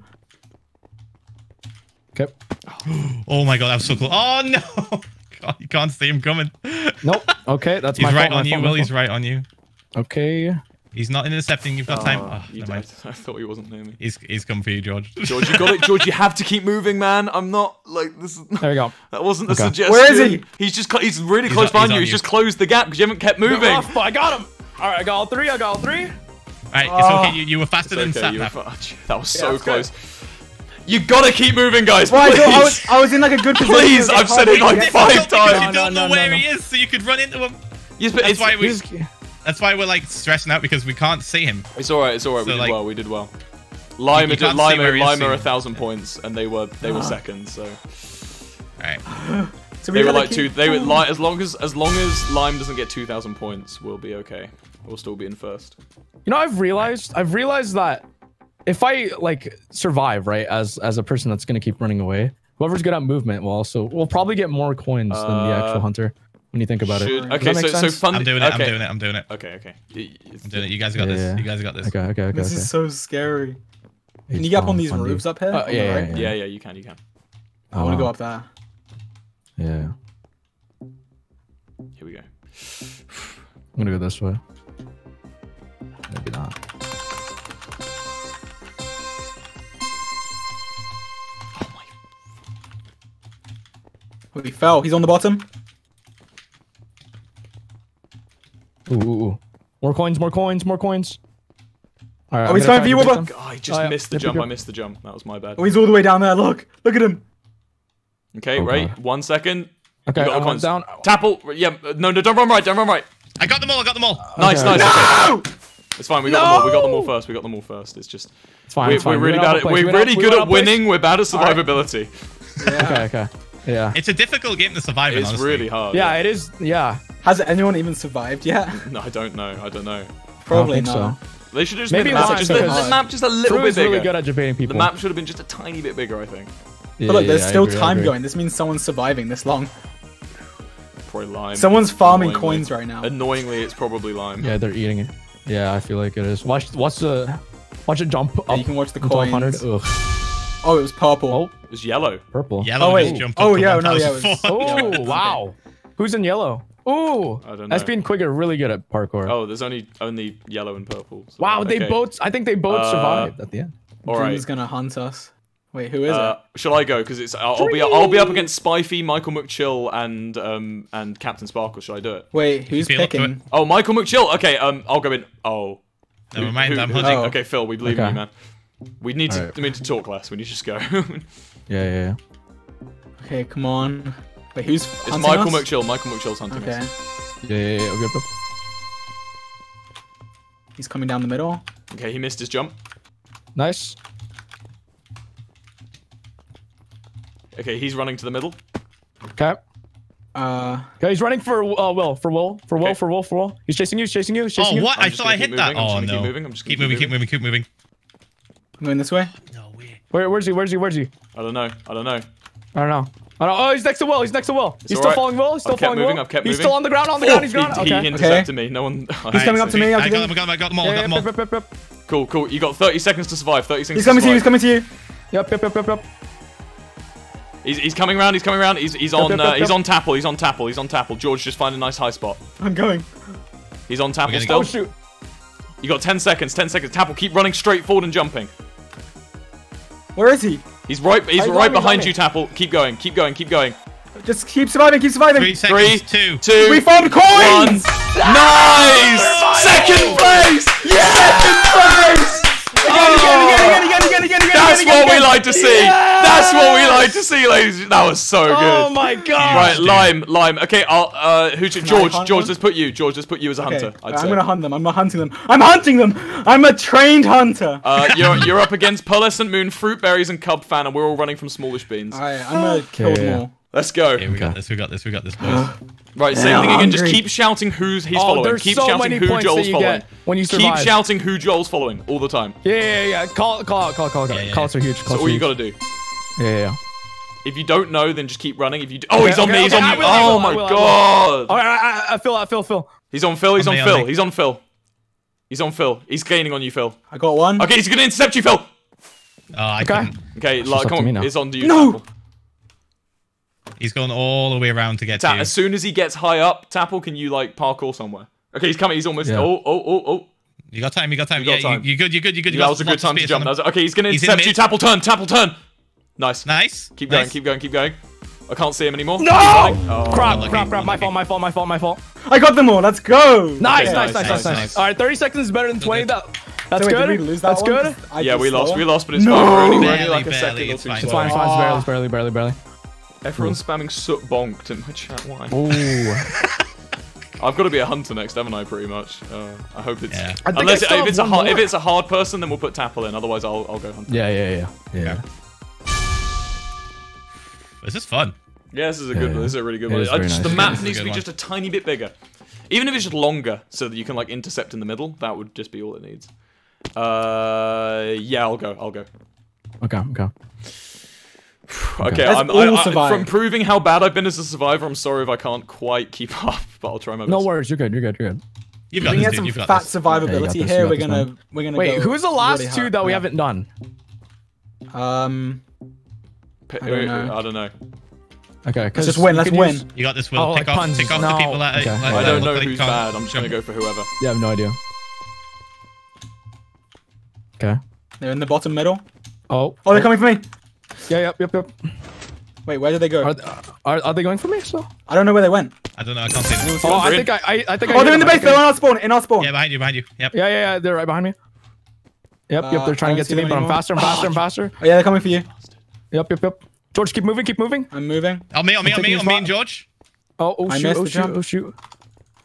Okay. Oh my god, that was so cool. Oh no! God, you can't see him coming. Nope. Okay, that's He's my right fault, my on you, fault, my Will. He's fault. right on you. Okay. He's not intercepting. You've got time. Oh, Oh, you never d- mind. I thought he wasn't near me. He's he's come for you, George. George, you got it. George, you have to keep moving, man. I'm not like this. Is, There we go. that wasn't the Okay. suggestion. Where is he? He's just cl- he's really He's close on- behind he's you. on He's you. just closed the gap because you haven't kept moving. Off, but I got him. All right, I got all three. I got all three. Right, Oh. it's okay. You, you were faster than It's okay, Sap you were Nap. fu- That was so that's close. You gotta keep moving, guys. Well, I, Please. thought I, was, I was in like a good position. Please, to I've said it target like him. five Because times. you No, don't no, know no, where no. he is, so you could run into him. Yes, but That's it's, why we. He's- That's why we're like stressing out because we can't see him. it's all right. It's all right. So, we did like- well. We did well. Lima you did. can't see Lima. where he is, Lima so are you- a thousand points, and they were they were seconds. So All right. So we they were gotta like two. keep- They were li- as long as as long as Lime doesn't get two thousand points, we'll be okay. We'll still be in first. You know, I've realized. I've realized that if I like survive, right, as as a person that's gonna keep running away, whoever's good at movement will also will probably get more coins than the Uh, actual hunter. When you think about it. Should, Does okay, that make so so sense? fun. I'm doing it. okay. I'm doing it. I'm doing it. Okay, okay. Y- y- I'm doing it. You guys got Yeah, this. yeah. You guys got this. Okay, okay, okay. This okay. is so scary. Can It's you get up on fun, these fun, dude. roofs up here? Uh, On the yeah, right? yeah, Yeah, yeah, you can, you can. I want to go Oh, up there. Yeah. Here we go. I'm gonna go this way. Maybe not. Oh, he fell. He's on the bottom. Ooh, ooh, ooh. More coins, more coins, more coins. All right. Oh, I'm he's gonna coming try for you, to Wilbur. beat them. God, I just Oh, yeah. missed the Yep, jump. yep, I yep. missed the jump. That was my bad. Oh, he's all the way down there. Look. Look at him. Okay, Oh, right. God. One second. Okay, You got I the went coins. down. Tapple. Yeah. No, no, don't run right. Don't run right. I got them all. I got them all. Nice, Okay. nice. Okay. It's fine. We got No! them all. We got them all first. We got them all first. It's just It's fine. we, it's fine. we're really We went bad out at of place. we're We went out- really we good went at out of place. winning. We're bad at survivability. Okay. Okay. Yeah. It's a difficult game to survive in, It's honestly. really hard. Yeah. It is. Yeah. Has anyone even survived yet? No, I don't know. I don't know. Probably think not. so. They should have just Maybe made the map not, just, the, because- the map just a little Drew bit is bigger. really good at debating The people. map should have been just a tiny bit bigger, I think. Yeah, But look, yeah, there's yeah, I still agree, I time agree. going. This means someone's surviving this long. Probably lime. Someone's farming Annoyingly. coins right now. Annoyingly, it's probably lime. Yeah, they're eating it. Yeah, I feel like it is. Watch. Watch the. Watch it jump up. Yeah, you can watch the until one hundred. coins. Ugh. Oh, it was purple. Oh, It was yellow. purple. Yellow Oh, wait. just jumped Oh, up to yeah, no, yeah, it was- one thousand four hundred. Oh, wow. Who's in yellow? Ooh. I don't know. S P and Quig are really good at parkour. Oh, there's only only yellow and purple. so- Wow, they okay. both. I think they both Uh, survived at the end. All right. Drew's gonna hunt us. Wait, who is Uh, shall I go? Because it's I'll, I'll be I'll be up against Spifey, Michael McChill, and um and Captain Sparkle. Shall I do it? it? Wait, who's Feel up to picking? Oh, Michael McChill. Okay, um, I'll go in. Oh, Never Who- mind, who- I'm who's- hunting. Oh. Okay, Phil, we believe in Okay. you, man. We need to. Alright. I mean to talk less. We need to just go. Yeah, yeah, yeah. Okay, come on. Wait, who's It's hunting Michael us? McChill. Michael McChill's hunting Okay, us. Yeah, yeah, yeah. Okay, okay. he's coming down the middle. Okay, he missed his jump. Nice. Okay, he's running to the middle. Okay. Uh, Okay, he's running for uh, Will. For Will. For Will. Okay. For Will. For Will. He's chasing you. He's chasing you. He's chasing Oh, you. what? I'm I just thought I gonna hit keep that. moving, I'm Oh, just gonna no. keep moving, I'm just gonna Keep keep moving, keep moving, keep moving. I'm going this way. No way. Where, where's he? Where's he? Where's he? I don't know. I don't know. I don't know. I don't, oh, he's next to Will. He's next to Will. He's still alright. following Will. He's still I've kept following moving, Will. I've kept he's moving. still on the ground. On the Oh, ground. He's ground. he, Okay. he intercepted me. No one. He's coming up to me. I I'll got take him, I got him, I got them all, I Yeah, got yeah, them all. yep, yep, yep, yep. Cool, cool. You got thirty seconds to survive. thirty seconds. He's coming to you. He's survive. coming to you. Yep, yep, yep, yep, yep. He's, he's coming around. He's coming around. He's he's on yep, uh, yep, he's yep. on Tapple. He's on Tapple. He's on Tapple. George, just find a nice high spot. I'm going. He's on Tapple We're still. Oh shoot. You got ten seconds. ten seconds. Tapple, keep running straight forward and jumping. Where is he? He's right. He's Hey, right got me, behind got you, me. Tapple. Keep going. Keep going. Keep going. Just keep surviving. Keep surviving. Three Three, seconds, two. two, We found one. coins. Nice! Second place! Second place! Again, again, again, again, again, again, That's again, what we again. like to see. That's what we like to see, ladies. That was so good. Oh my god. Right, lime, lime. Okay, I'll. Uh, who should? I George, hunt George, one? let's put you. George, let's put you as a Okay, hunter. I'd I'm say. gonna hunt them. I'm not hunting them. I'm hunting them. I'm a trained hunter. Uh, you're you're up against Pearlescent Moon, Fruit Berries, and Cub Fan, and we're all running from Smallish Beans. Alright, I'm gonna kill them yeah. all. Let's go. Okay, we got Okay. this, we got this, we got this, boys. Right, same Yeah, thing again. Just hungry. keep shouting who's he's Oh, following. there's Keep so shouting many who points that Joel's you following. get when you Keep survive. shouting who Joel's following all the time. Yeah, yeah, yeah. Call, call, call, call, call. Yeah, yeah, Calls are huge. That's Calls all are you huge. gotta do. Yeah, yeah, yeah. If you don't know, then just keep running. If you do- oh, Okay, he's on okay, me. He's okay, on I you. will, I Oh will, I my will, I will. god. All right, I, I, I feel, I feel, Phil. He's on Phil. He's On on me, on Phil. me. He's on Phil. He's on Phil. He's gaining on you, Phil. I got one. Okay, he's gonna intercept you, Phil. Oh, I Okay. couldn't. Okay, It's like, just up come to me on. now. It's on to you. No! Tapple. He's going all the way around to get Ta- to you. as soon as he gets high up, Tapple, can you like parkour somewhere? Okay, he's coming. He's almost. Yeah. Oh, oh, oh, oh. You got time, you got time. You got yeah, time. You, you're good, you're good, you're good. You that got was a good lots of time to space jump. on That him. was, okay, he's gonna He's in intercept you. mid. Tapple, turn. Tapple, turn. Nice. Nice. Keep going. nice. Keep going. Keep going. I can't see him anymore. No! Oh, crap, unlucky, crap, crap. My unlucky. fault, my fault, my fault, my fault. I got them all. Let's go. Nice, Okay, nice, nice, nice, nice, nice, nice. nice. All right, thirty seconds is better than twenty. good. That, that's So wait, good. did we lose that That's one? good. 'Cause I Yeah, just we lost. saw We it. lost, but it's No! fine. We're only, we're only Barely, like a barely, second or it's two. fine. It's to fine, go. it's fine. It's barely, it's barely, barely, barely. Everyone's spamming soot bonked in my chat. Why? Ooh. I've got to be a hunter next, haven't I? Pretty much. Uh, I hope it's. Yeah. I think Unless I still if it's a have one hard, if more. it's a hard person, then we'll put Tapple in. Otherwise, I'll I'll go hunter. Yeah, yeah, yeah, yeah. This is fun. Yeah, this is a Yeah, good. yeah. This is a really good It one. is I very just, nice. the map This is a needs to good be one. just a tiny bit bigger. Even if it's just longer, so that you can like intercept in the middle. That would just be all it needs. Uh, yeah, I'll go. I'll go. Okay, okay. Okay, Let's I'm, all I, I, survive. from proving how bad I've been as a survivor, I'm sorry if I can't quite keep up, but I'll try my best. No worries. You're good. You're good. You're good. You've We got can this, get dude. some You've got fat this. Yeah, survivability you got this, here. you got We're this, gonna man. we're gonna Wait, go who's the last really two hard. that we Yeah. haven't done? Um, P- I don't know. I don't know. Okay, let's just win. Let's win. You got this, Will. Oh, pick like off, puns. pick off No. the people that, Okay. that, I that I don't look know like who's can't bad. I'm just gonna jump. go for whoever. Yeah, I have no idea. Okay. They're in the bottom middle. Oh. Oh, they're coming for me. Yeah, yep, yep, yep. Wait, where did they go? Are, are, are they going for me? So. I don't know where they went. I don't know. I can't see them. Oh, I They're think I, I, I think I. Oh, hit they're in the them. I base. They're think on our spawn. In our spawn. Yeah, behind you, behind you. Yep. I- Yeah, yeah, yeah. They're right behind me. Yep, Uh, yep. They're trying I to don't get see to me, them but I'm anymore. faster and faster and faster. Oh yeah, they're coming for you. Yep, yep, yep. George, keep moving, keep moving. I'm moving. On me, on me, I'm on me, taking on a me, spot. and George. Oh, oh I shoot, missed oh the shoot, jump. oh shoot.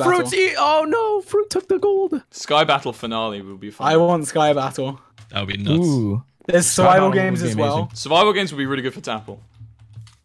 Battle. Fruit's eat. Oh no, Fruit took the gold. Sky Battle finale would be fun. I want Sky Battle. That would be nuts. Ooh. There's Sky survival Battle games would be as well. amazing. Survival games would be really good for Tapple.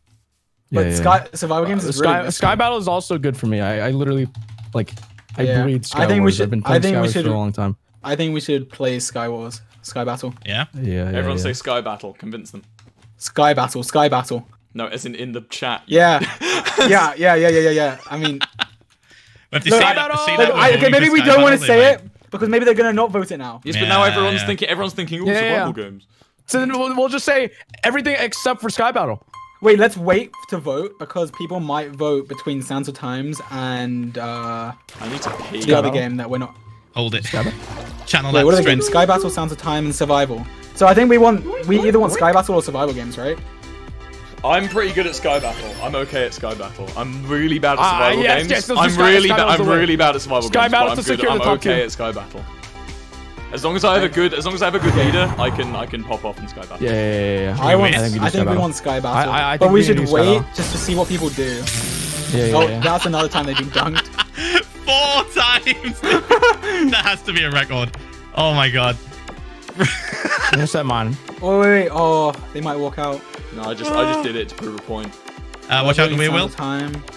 But yeah, Sky yeah. survival games Uh, is Sky really risky. Sky Battle is also good for me. I, I literally like I Yeah. breathe I Sky think we Wars. should- I've been I playing think Sky we Wars should- for a long time. I think we should play Sky Wars, Sky Battle, Yeah. Yeah, yeah. Everyone yeah. say Sky Battle. Convince them. Sky Battle, Sky Battle. No, as in in the chat. Yeah, yeah, yeah, yeah, yeah, yeah, yeah. I mean, But if they Look, see I- that, see like, that we're I, okay, voting maybe for we Sky don't want to Battle, say they it because maybe they're gonna not vote it now. Yes, but now Yeah, everyone's yeah. thinking. Everyone's thinking. Oh, Yeah, yeah, survival yeah. games. So then we'll, we'll just say everything except for Sky Battle. Wait, let's wait to vote because people might vote between Sands of Times and uh, I need to pee. the other Battle? game that we're not. Might. Hold it. Sky Battle. Channel Wait, that what are the games? strength. Sky Battle, Sands of Time, and Survival. So I think we want we either want Sky Battle or survival games, right? I'm pretty good at Sky Battle. I'm okay at Sky Battle. I'm really bad at Ah, survival yes, games. yes, let's do I'm Sky- really, Sky ba- Battle's I'm the way. really bad at survival Sky games. but Battle I'm to good. secure I'm the top okay two. at Sky Battle. As long as I have a good, as long as I have a good leader, I can, I can pop off in Sky Battle. Yeah, yeah, yeah, yeah. I want. wait. I I think think, we do Sky we Battle. want Sky Battle, I- I but think we we should do Sky wait Battle. just to see what people do. Yeah, yeah, Oh, yeah. that's another time they've been dunked. Four times. That has to be a record. Oh my god. Finish that man. Oh wait, wait, oh, they might walk out. No, I just, I just did it to prove a point. Uh, watch out the Voting way, Sands Will. of Time.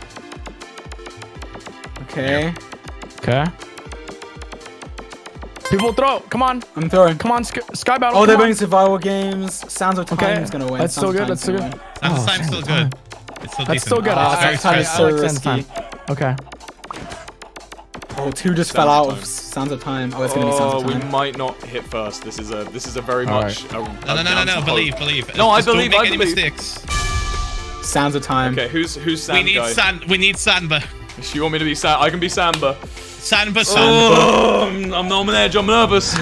Okay, Okay. People throw. Come on. I'm throwing. Come on. Sky, Sky Battle. Oh, they're come on. voting survival games. Sands of Time Okay, is gonna win. that's Sands so of good, Time's that's so gonna good. win. Sands Oh, of Time's Sands still of good. Time. It's still That's decent. so good. Ah, I, I, Sands of Time I, is I so like Sands of risky. Time. Okay. Oh, two just Sands fell of out Time. of Sands of Time. Oh, it's gonna be Sands Oh, of we Time. might not hit first. This is a, this is a very All much. A, No, no, no, no, no. Believe, believe. No, I Just don't believe, make I any believe. mistakes. Sands of Time. Okay, who's, who's We Sand need guy? Sand. We need Samba. If you want me to be Sam, I can be Samba. Samba, Samba. Oh, I'm, I'm on edge. I'm nervous.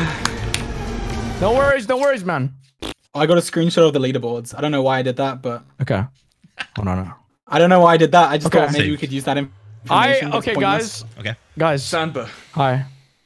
No worries. No worries, man. I got a screenshot of the leaderboards. I don't know why I did that, but Okay. Hold on. No. I don't know why I did that. I just Okay. thought maybe we could use that I. information. That's Okay, pointless. guys. Okay. Guys. Samba. Hi.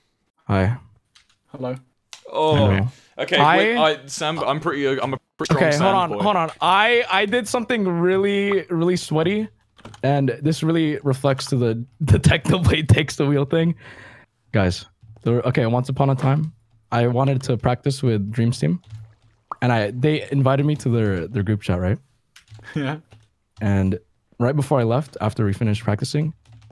Hi. Hello. Oh. Hello. Okay. I- Wait, I, Sam, I'm pretty. uh, I'm a pretty strong Okay, sand hold on, boy. hold on. I I did something really really sweaty, and this really reflects to the the Technoblade takes the wheel thing, guys. There, okay, once upon a time, I wanted to practice with Dreams Team, and I they invited me to their their group chat, right? Yeah. And right before I left, after we finished practicing,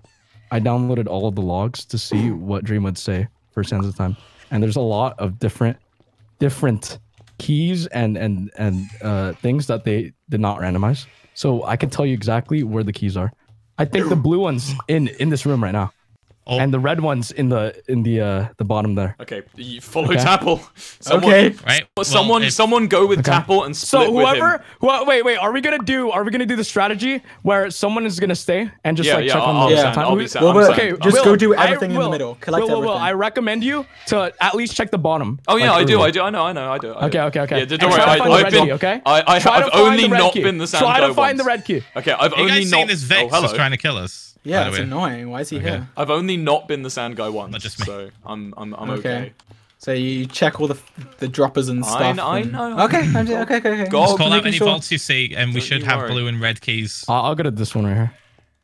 I downloaded all of the logs to see what Dream would say for Sands of Time, and there's a lot of different different keys and and and uh things that they did not randomize, so I can tell you exactly where the keys are. I think the blue one's in in this room right now, Oh. and the red one's in the in the uh the bottom there. Okay, you follow Okay. Tapple. Someone, Okay. Right. Well, Someone, if- someone, go with Okay. Tapple and split So with whoever him. who, wait wait are we gonna do are we gonna do the strategy where someone is gonna stay and just Yeah, like yeah, check on I'll the be sand, time? I'll be We- sand, Well, I'm but- sand. okay, I'm just sand. go do I everything in the will- middle. Collect will, will, will. everything. I recommend you to at least check the bottom. Oh yeah, like, I do, everywhere. I do, I know, I know, I do. I Okay, do. okay, okay. Yeah, don't And worry, try to I, find the I've red been, key, okay? I, I, Try I've to find only the red not key. been the sand Try guy to find the once. red key. Okay, I've Have you only guys not. seen this Vex oh, hello. that's trying to kill us? Yeah, by the it's way? annoying. Why is he Okay. here? I've only not been the sand guy once, Not just me. so I'm, I'm, I'm Okay. okay. So you check all the the droppers and I stuff. know, I and- know. Okay, I'm just, okay, okay, okay. Go- Just call out making any sure. vaults you see, and we Don't should you have worry. blue and red keys. I'll, I'll go to this one right here.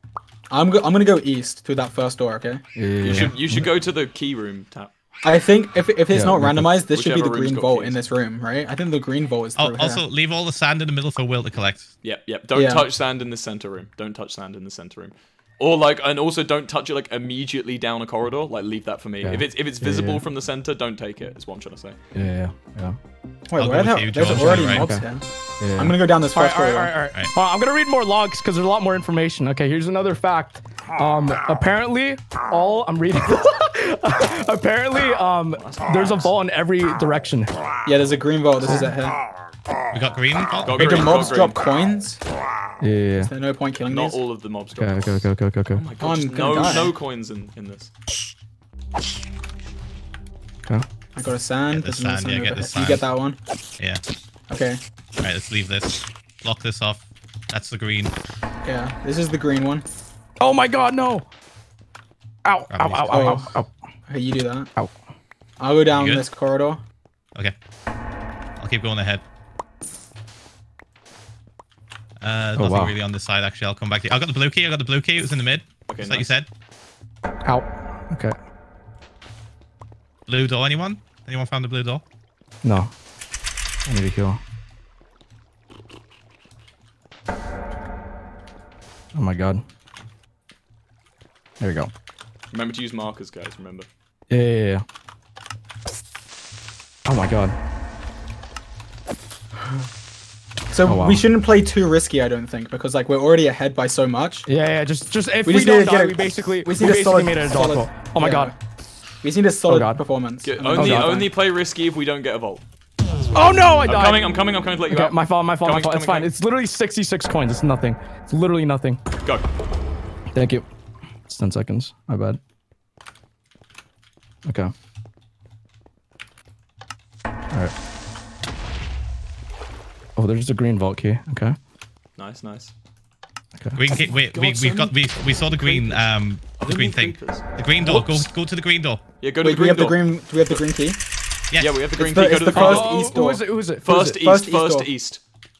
I'm go I'm gonna go east through that first door. Okay. Yeah, You should, you should go to the key room, Tap. I think if if it's Yeah, not we can- randomized, this should be the whichever room's green got vault keys. in this room, right? I think the green vault is Oh, through also, here. leave all the sand in the middle for Will to collect. Yep, yep. Don't Yeah. touch sand in the center room. Don't touch sand in the center room. Or like, and also don't touch it like immediately down a corridor. Like, leave that for me. Yeah. If it's if it's Yeah, visible yeah. from the center, don't take it. Is what I'm trying to say. yeah, yeah, yeah. Wait, I'll where go the with you, There's George, already right? mobs Okay. here. yeah. I'm gonna go down this All right, first all right, corridor. all right, all right. Alright. Hold on, I'm gonna read more logs because there's a lot more information. Okay, here's another fact. Um, apparently, all I'm reading. apparently, um, there's a vault in every direction. Yeah, there's a green vault. This is it here. We got green. Oh, Got Wait, do green, mobs got drop green. coins? Yeah, yeah. Is there no point killing Not these? all of the mobs drop. Okay, okay, okay, okay, okay, Oh okay. my I'm god, just gonna no die. no coins in in this. Okay. I got a sand. Get the There's another sand, yeah, sand get over the here. You get that one? Yeah. Okay. All right, let's leave this. Lock this off. That's the green. Yeah, this is the green one. Oh my God, no! Ow! Ow! Ow! Ow! Oh. Ow! Ow! Okay, you do that. Ow. I'll go down You good? this corridor. Okay. I'll keep going ahead. Uh, Oh, nothing wow. really on this side, actually. I'll come back to you. I got the blue key. I got the blue key. It was in the mid. Okay, Just like you nice. said. Ow! Okay. Blue door, anyone? Anyone found the blue door? No. I need to kill. Oh my god. There we go. Remember to use markers, guys. Remember. Yeah, yeah, yeah. Oh my god. So Oh, wow. we shouldn't play too risky, I don't think, because like we're already ahead by so much. Yeah, yeah. Just, just if We we, just need don't to get die, a- we basically, we we, just need a basically solid- made it a dog solid- call. Oh my yeah. god. We just need a solid God. performance. Get, and then only we'll be only fine. play risky if we don't get a vault. Oh no, I died. I'm coming. I'm coming. I'm coming to let you Okay, out. my fault, my fault, Coming, my fault. It's coming, fine. coming. It's literally sixty-six coins. It's nothing. It's literally nothing. Go. Thank you. It's ten seconds. My bad. Okay. Alright. Oh, there's a green vault key. Okay. Nice, nice. Okay. Green key. Wait, God, we, so we've got. many We we saw the green. Um, the Many green thing. creepers. The green door. Go Whoops. go to the green door. Yeah, go to Wait, the do we green have the door. green? Do we have the green key? Yes. Yeah, we have the green the- key. Go it's to the the green first door. east Who door. is it? Who is it? Who is First it? east. First east First door. east.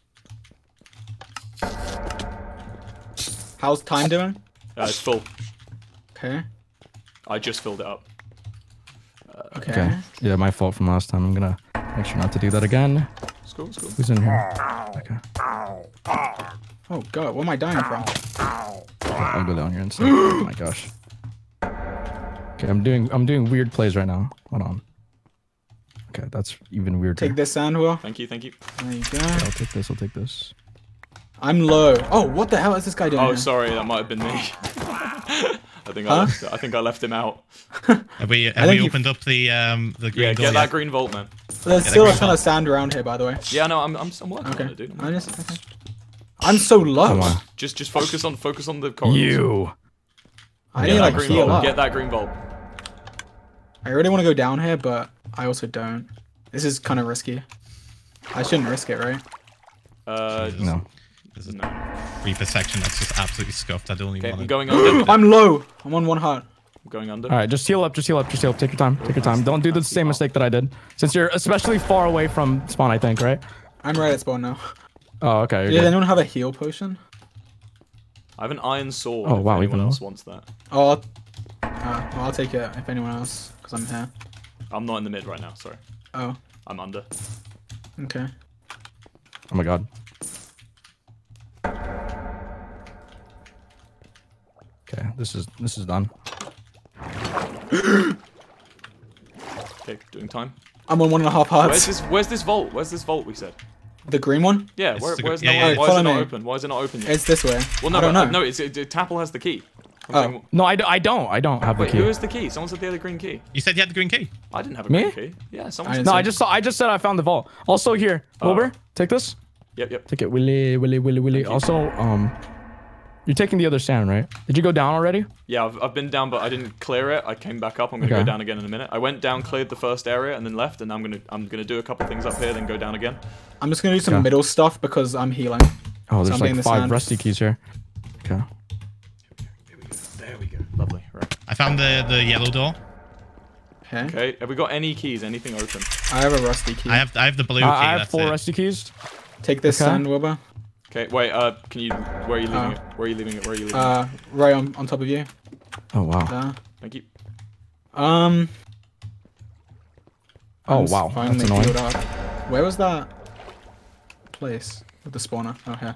How's time doing? Uh, it's full. Okay. I just filled it up. Okay. Okay. Yeah, my fault from last time. I'm gonna make sure not to do that again. It's cool. It's cool. Who's in here? Okay. Oh god, what am I dying from? I'll go down here and see. Oh my gosh. Okay, I'm doing I'm doing weird plays right now. Hold on. Okay, that's even weirder. Take this sand wheel. Thank you. Thank you. There you go. I'll take this. I'll take this. I'm low. Oh, what the hell is this guy doing? Oh, here? sorry. That might have been me. I think I Huh? left. I think I left him out. Have we have think we you- opened up the um the green Yeah, door? get yet? that green vault, man. There's Yeah, still a green ton vault. of sand around here, by the way. Yeah, no, I'm I'm, I'm working Okay. on it, dude. I'm I working just, okay. I'm so low. Come on. Just just focus on focus on the corridors. You. I Get need that like green heal vault. up. Get that green vault. I really want to go down here, but I also don't. This is kind of risky. I shouldn't risk it, right? Uh, No. There's a no. Reaper section that's just absolutely scuffed. I don't even Okay, I'm want to. going under. I'm low. I'm on one heart. I'm going under. All right, just heal up. Just heal up. Just heal up. Take your time. Take your time. Don't do the same mistake that I did. Since you're especially far away from spawn, I think, right? I'm right at spawn now. Oh, okay. You're Does good. anyone have a heal potion? I have an iron sword. Oh, if wow, anyone even else more. wants that. Oh, I'll, uh, well, I'll take it if anyone else, because I'm here. I'm not in the mid right now. Sorry. Oh, I'm under. okay. Oh my god. Okay, this is this is done. Okay, doing time. I'm on one and a half Where's hearts. this? Where's this vault? Where's this vault? We said. The green one? Yeah. It's Where, the- where's yeah, no yeah, one? yeah. Why is it Follow not me. open? Why is it not open yet? It's this way. Well, no, I don't but, know. no. It's it, it, Tapple has the key. I'm Oh. saying- No, I, d I don't. I don't have the Wait, key. who has the key? Someone said they had a green key. You said you had the green key. I didn't have a Me? green key. Yeah, someone I said. didn't No, say- I just saw. I just said I found the vault. Also here, Wilbur, take this. Yep, yep. Take it, Willy, Willy, Willy, Willy. Thank you. Also, um, you're taking the other sand, right? Did you go down already? Yeah, I've, I've been down, but I didn't clear it. I came back up. I'm gonna Okay. go down again in a minute. I went down, cleared the first area, and then left. And I'm gonna I'm gonna do a couple things up here, then go down again. I'm just gonna do some Okay. middle stuff because I'm healing. Oh, So there's I'm like getting the five sand. rusty keys here. Okay. There we go. Lovely. Right. I found the the yellow door. Okay. Okay. Have we got any keys? Anything open? I have a rusty key. I have I have the blue Uh, key. I have that's four it. rusty keys. Take this Okay. sand, Wilbur. Okay. Wait. Uh, can you? Where are you leaving Oh. it? Where are you leaving it? Where are you leaving it? Uh, right on, on top of you. Oh wow. There. Thank you. Um. Oh I'm wow. Finally That's annoying. healed up. Where was that place with the spawner? Oh, here.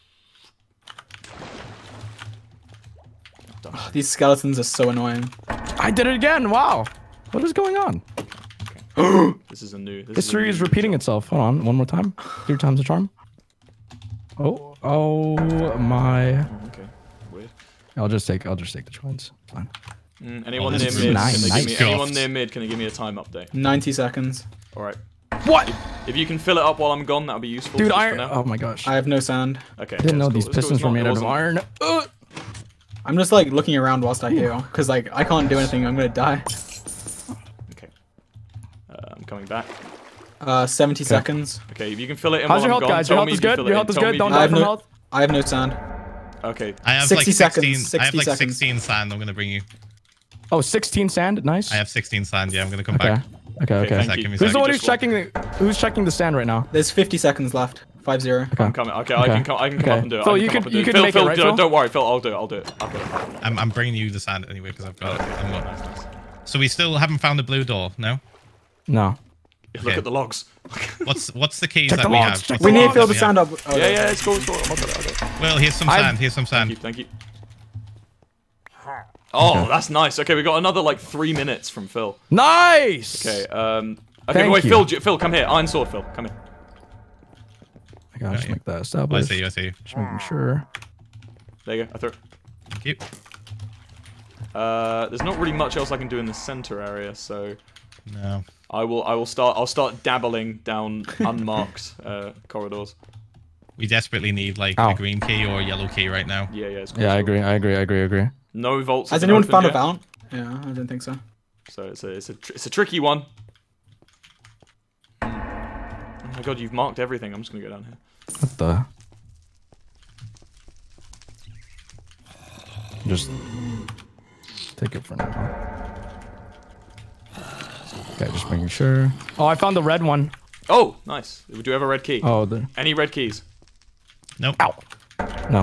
Ugh, these skeletons are so annoying. I did it again. Wow. What is going on? This is a new. This History is, is a new repeating job. itself. Hold on, one more time. Three times the charm. Oh, oh my. Oh, okay. Weird. I'll just take. I'll just take the shrines. Fine. Mm, anyone this near is mid? nice. Can they give me, Nice. anyone near mid? Can you give me a time update? ninety seconds. All right. What? If you can fill it up while I'm gone, that would be useful. Dude, just for iron. now. Oh my gosh. I I have no sand. Okay. didn't yeah, know it's these cool, it's cool, pistons it's were not- made it out of wasn't- iron. Ugh. I'm just like looking around whilst I heal, because like I can't do anything. I'm gonna die. Okay. Uh, I'm coming back. Uh, seventy seconds. Okay, if you can fill it in How's while your I'm health, gone, guys? tell Your health me is if you good. fill Your it health in. is Tell good. me Don't if I die have from no- health. I have no sand. you- Okay. I have sixty like sixteen. seconds, I have sixty like seconds. sixteen sand. I'm gonna bring you. Oh, sixteen sand. Nice. I have sixteen sand. Yeah, I'm gonna come Okay. back. Okay. Okay, Okay. thank Sec, you. give me a Who's sec. the one Just who's checking the? Who's checking the sand right now? There's fifty seconds left. Five zero. I'm coming. Okay, I Okay. can come. I can come Okay. up and do it. Phil, I can you come can- up and you do it. can Phil, make it, Phil, right, don't, Phil? don't worry, Phil. I'll do it. I'll do it. I'll do it. I'm I'm bringing you the sand anyway because I've got. Okay. I'm not. Nice, nice. So we still haven't found the blue door. No. No. Look Okay. at the logs. What's what's the keys Check that the we logs, have? check What's We the need to keys fill that the we sand have? up. Oh, yeah, there. yeah, it's cool. It's cool. I'm okay. Okay. Well, here's some I've- sand. Here's some Thank you, sand. thank you. Oh, Okay. that's nice. Okay, we got another like three minutes from Phil. Nice. Okay, um... Okay, Thank wait, you. Phil, J- Phil, come here. Iron sword, Phil, come here. I gotta just yeah. make that Oh, I established. see you. I see you. Just making sure. There you go, I threw it. Thank you. Uh, there's not really much else I can do in the center area, so... No. I will, I will start, I'll start dabbling down unmarked, uh, corridors. We desperately need like Ow. a green key or a yellow key right now. Yeah, yeah, it's Yeah, I crucial. agree. I agree. I agree. I agree. No vaults Has have been anyone opened found a yet, vault? Yeah, I don't think so. So it's a, it's a, tr- it's a tricky one. Oh my god, you've marked everything. I'm just gonna go down here. What the? Just take it for now. Okay, just making sure. Oh, I found the red one. Oh, nice. Do you have a red key? Oh, the Any red keys? Nope. ow. No.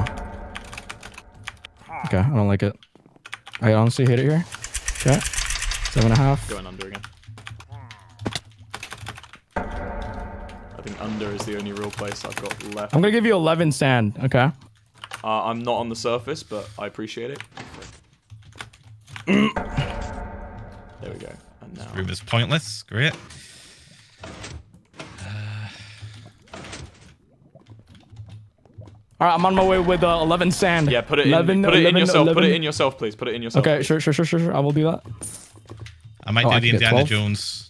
Okay, I don't like it. I honestly hate it here. Okay, seven and a half. Going under again. I think under is the only real place I've got left. I'm gonna give you eleven sand. Okay. Uh, I'm not on the surface, but I appreciate it. There we go. And now. Room is pointless. Great. All right, I'm on my way with uh, eleven sand. Yeah, put it in. eleven, Put it in eleven, yourself. Put it eleven. in yourself, please. Put it in yourself. Okay, please. sure, sure, sure, sure, sure. I will do that. I might Oh, do I the can get Indiana twelve? Jones.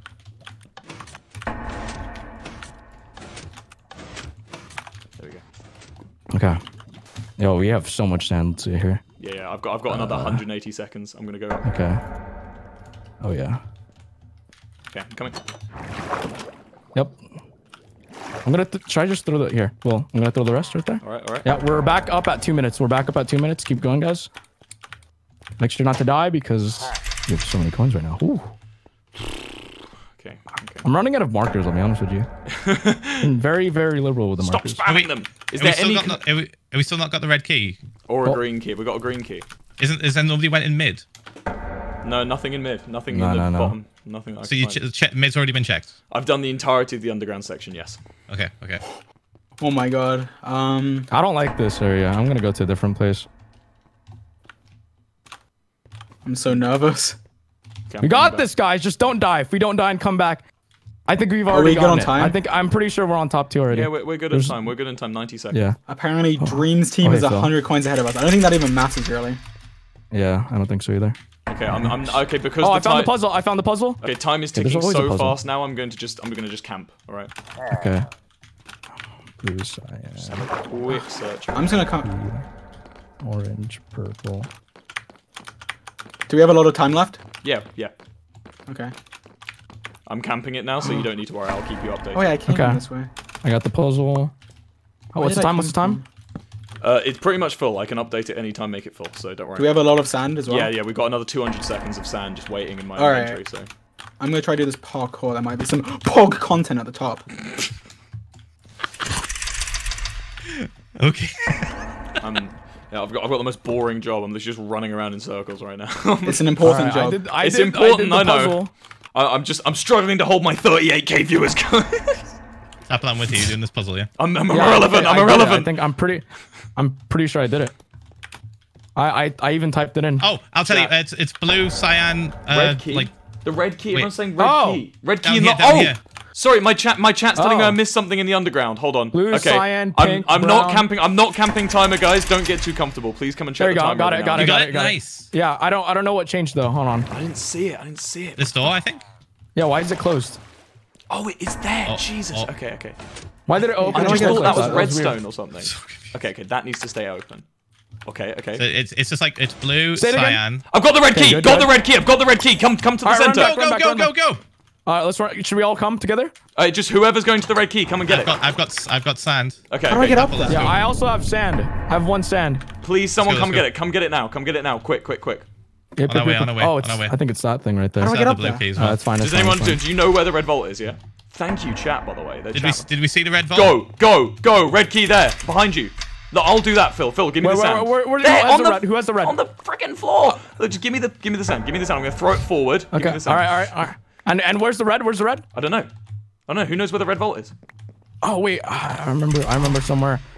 There we go. Okay. Yo, we have so much sand to here. Yeah, yeah. I've got. I've got another one hundred eighty seconds. I'm gonna go up. Okay. Oh yeah. Okay, I'm coming. Yep. I'm gonna th should I just throw the here? Well, I'm gonna throw the rest right there. All right, all right. Yeah, we're back up at two minutes. We're back up at two minutes. Keep going, guys. Make sure not to die because we have so many coins right now. Ooh. Okay. Okay. I'm running out of markers. I'll be honest with you. I'm very, very liberal with the Stop markers. spamming them. Is Have we, there still any got no, have, we, have we still not got the red key? or a Oh. green key? We got a green key. Isn't is there nobody went in mid? No, nothing in mid. Nothing No, in the no, no. bottom. Nothing. That I So can you find. ch che mid's already been checked. I've done the entirety of the underground section. Yes. Okay. Okay. Oh my god. Um, I don't like this area. I'm gonna go to a different place. I'm so nervous. Okay, I'm We coming got back. this, guys. Just don't die. If we don't die and come back, I think we've Are already we good gotten on it. time? I think I'm pretty sure we're on top two already. Yeah, we're, we're good There's- in time. We're good in time. ninety seconds. Yeah. Apparently, Dream's team Oh, hey, is Phil. one hundred coins ahead of us. I don't think that even matters, really. Yeah, I don't think so either. Okay, I'm, I'm okay because Oh, the I found the time. puzzle. I found the puzzle. Okay, time is Okay, there's ticking always a so puzzle. fast now. I'm going to just I'm going to just camp. All right. Okay. Blue, cyan, Quick search. I'm just gonna come. orange, purple. Do we have a lot of time left? Yeah, yeah. Okay. I'm camping it now, so you don't need to worry. I'll keep you updated. Oh yeah, I came Okay. this way. I got the puzzle. Oh, Where what's did the I time? What's the come time? Uh, it's pretty much full. I can update it anytime, make it full. So don't worry. Do we have a lot of sand as well? Yeah, yeah. We've got another two hundred seconds of sand just waiting in my All right. inventory. So I'm gonna try to do this parkour. There might be some pog content at the top. Okay. I'm. Yeah, I've got I've got the most boring job. I'm just running around in circles right now. It's an important Alright, I job. did, I It's did, important, I, I did the know. puzzle. I, I'm just I'm struggling to hold my thirty-eight K viewers going. Apple, I'm with you. You're doing this puzzle, yeah? I'm, I'm Yeah, irrelevant. I- I'm I did it. irrelevant. I think I'm pretty. I'm pretty sure I did it. I I, I even typed it in. Oh, I'll tell you. Chat. It's it's blue, cyan, uh, Red key. like the red key. Wait. Everyone's saying red Oh. key. Red Down key in here, the. down Oh, here. sorry. My chat. My chat's telling me Oh. I missed something in the underground. Hold on. Blue, okay. cyan, I'm, pink, I'm not brown. camping. I'm not camping timer, guys. Don't get too comfortable. Please come and check There you the go. timer. Got right it, now. got you got, it, it. got it. Nice. Yeah, I don't I don't know what changed though. Hold on. I didn't see it. I didn't see it. This door, I think. Yeah, why is it closed? Oh, it is there. Oh, Jesus. oh. Okay. Okay. Why did it open? I don't just get thought it that closed. was That was weird. redstone or something. Okay. Okay. That needs to stay open. Okay. Okay. So it's it's just like it's blue, Say it again. cyan. I've got the red Okay, key. good, got good. the red key. I've got the red key. Come, come to the All right, run center. back, Go run go back, go run go back. go. All right, let's run. Should we all come together? Uh, just whoever's going to the red key, come and get I've it. got I've got I've got sand. Okay. How do I okay. get up Apple, there? let's Yeah, go. I also have sand. I have one sand. Please, someone go, come let's get go. it. Come get it now. Come get it now. Quick, quick, quick. Yep, On yep, our way, yep, on yep. our way, Oh, on it's. our way. I think it's that thing right there. How do I Sand get the up blue there? keys. Oh, man. that's fine. That's Does fine, anyone that's do? fine. Do you know where the red vault is? Yeah. Thank you, chat. By the way, The Did we chat- did we see the red vault? Go, go, go! Red key there, behind you. Look, I'll do that, Phil. Phil, give me Where- the where- sand. where- where- who There, has on the the red? Who has the red? On the freaking floor. Look, just give me the, give me the sand. Give me the sand. I'm gonna throw it forward. Give me Okay. the All sand. right. All right. All right. And and where's the red? Where's the red? I don't know. I don't know. Who knows where the red vault is? Oh wait, I remember. I remember somewhere.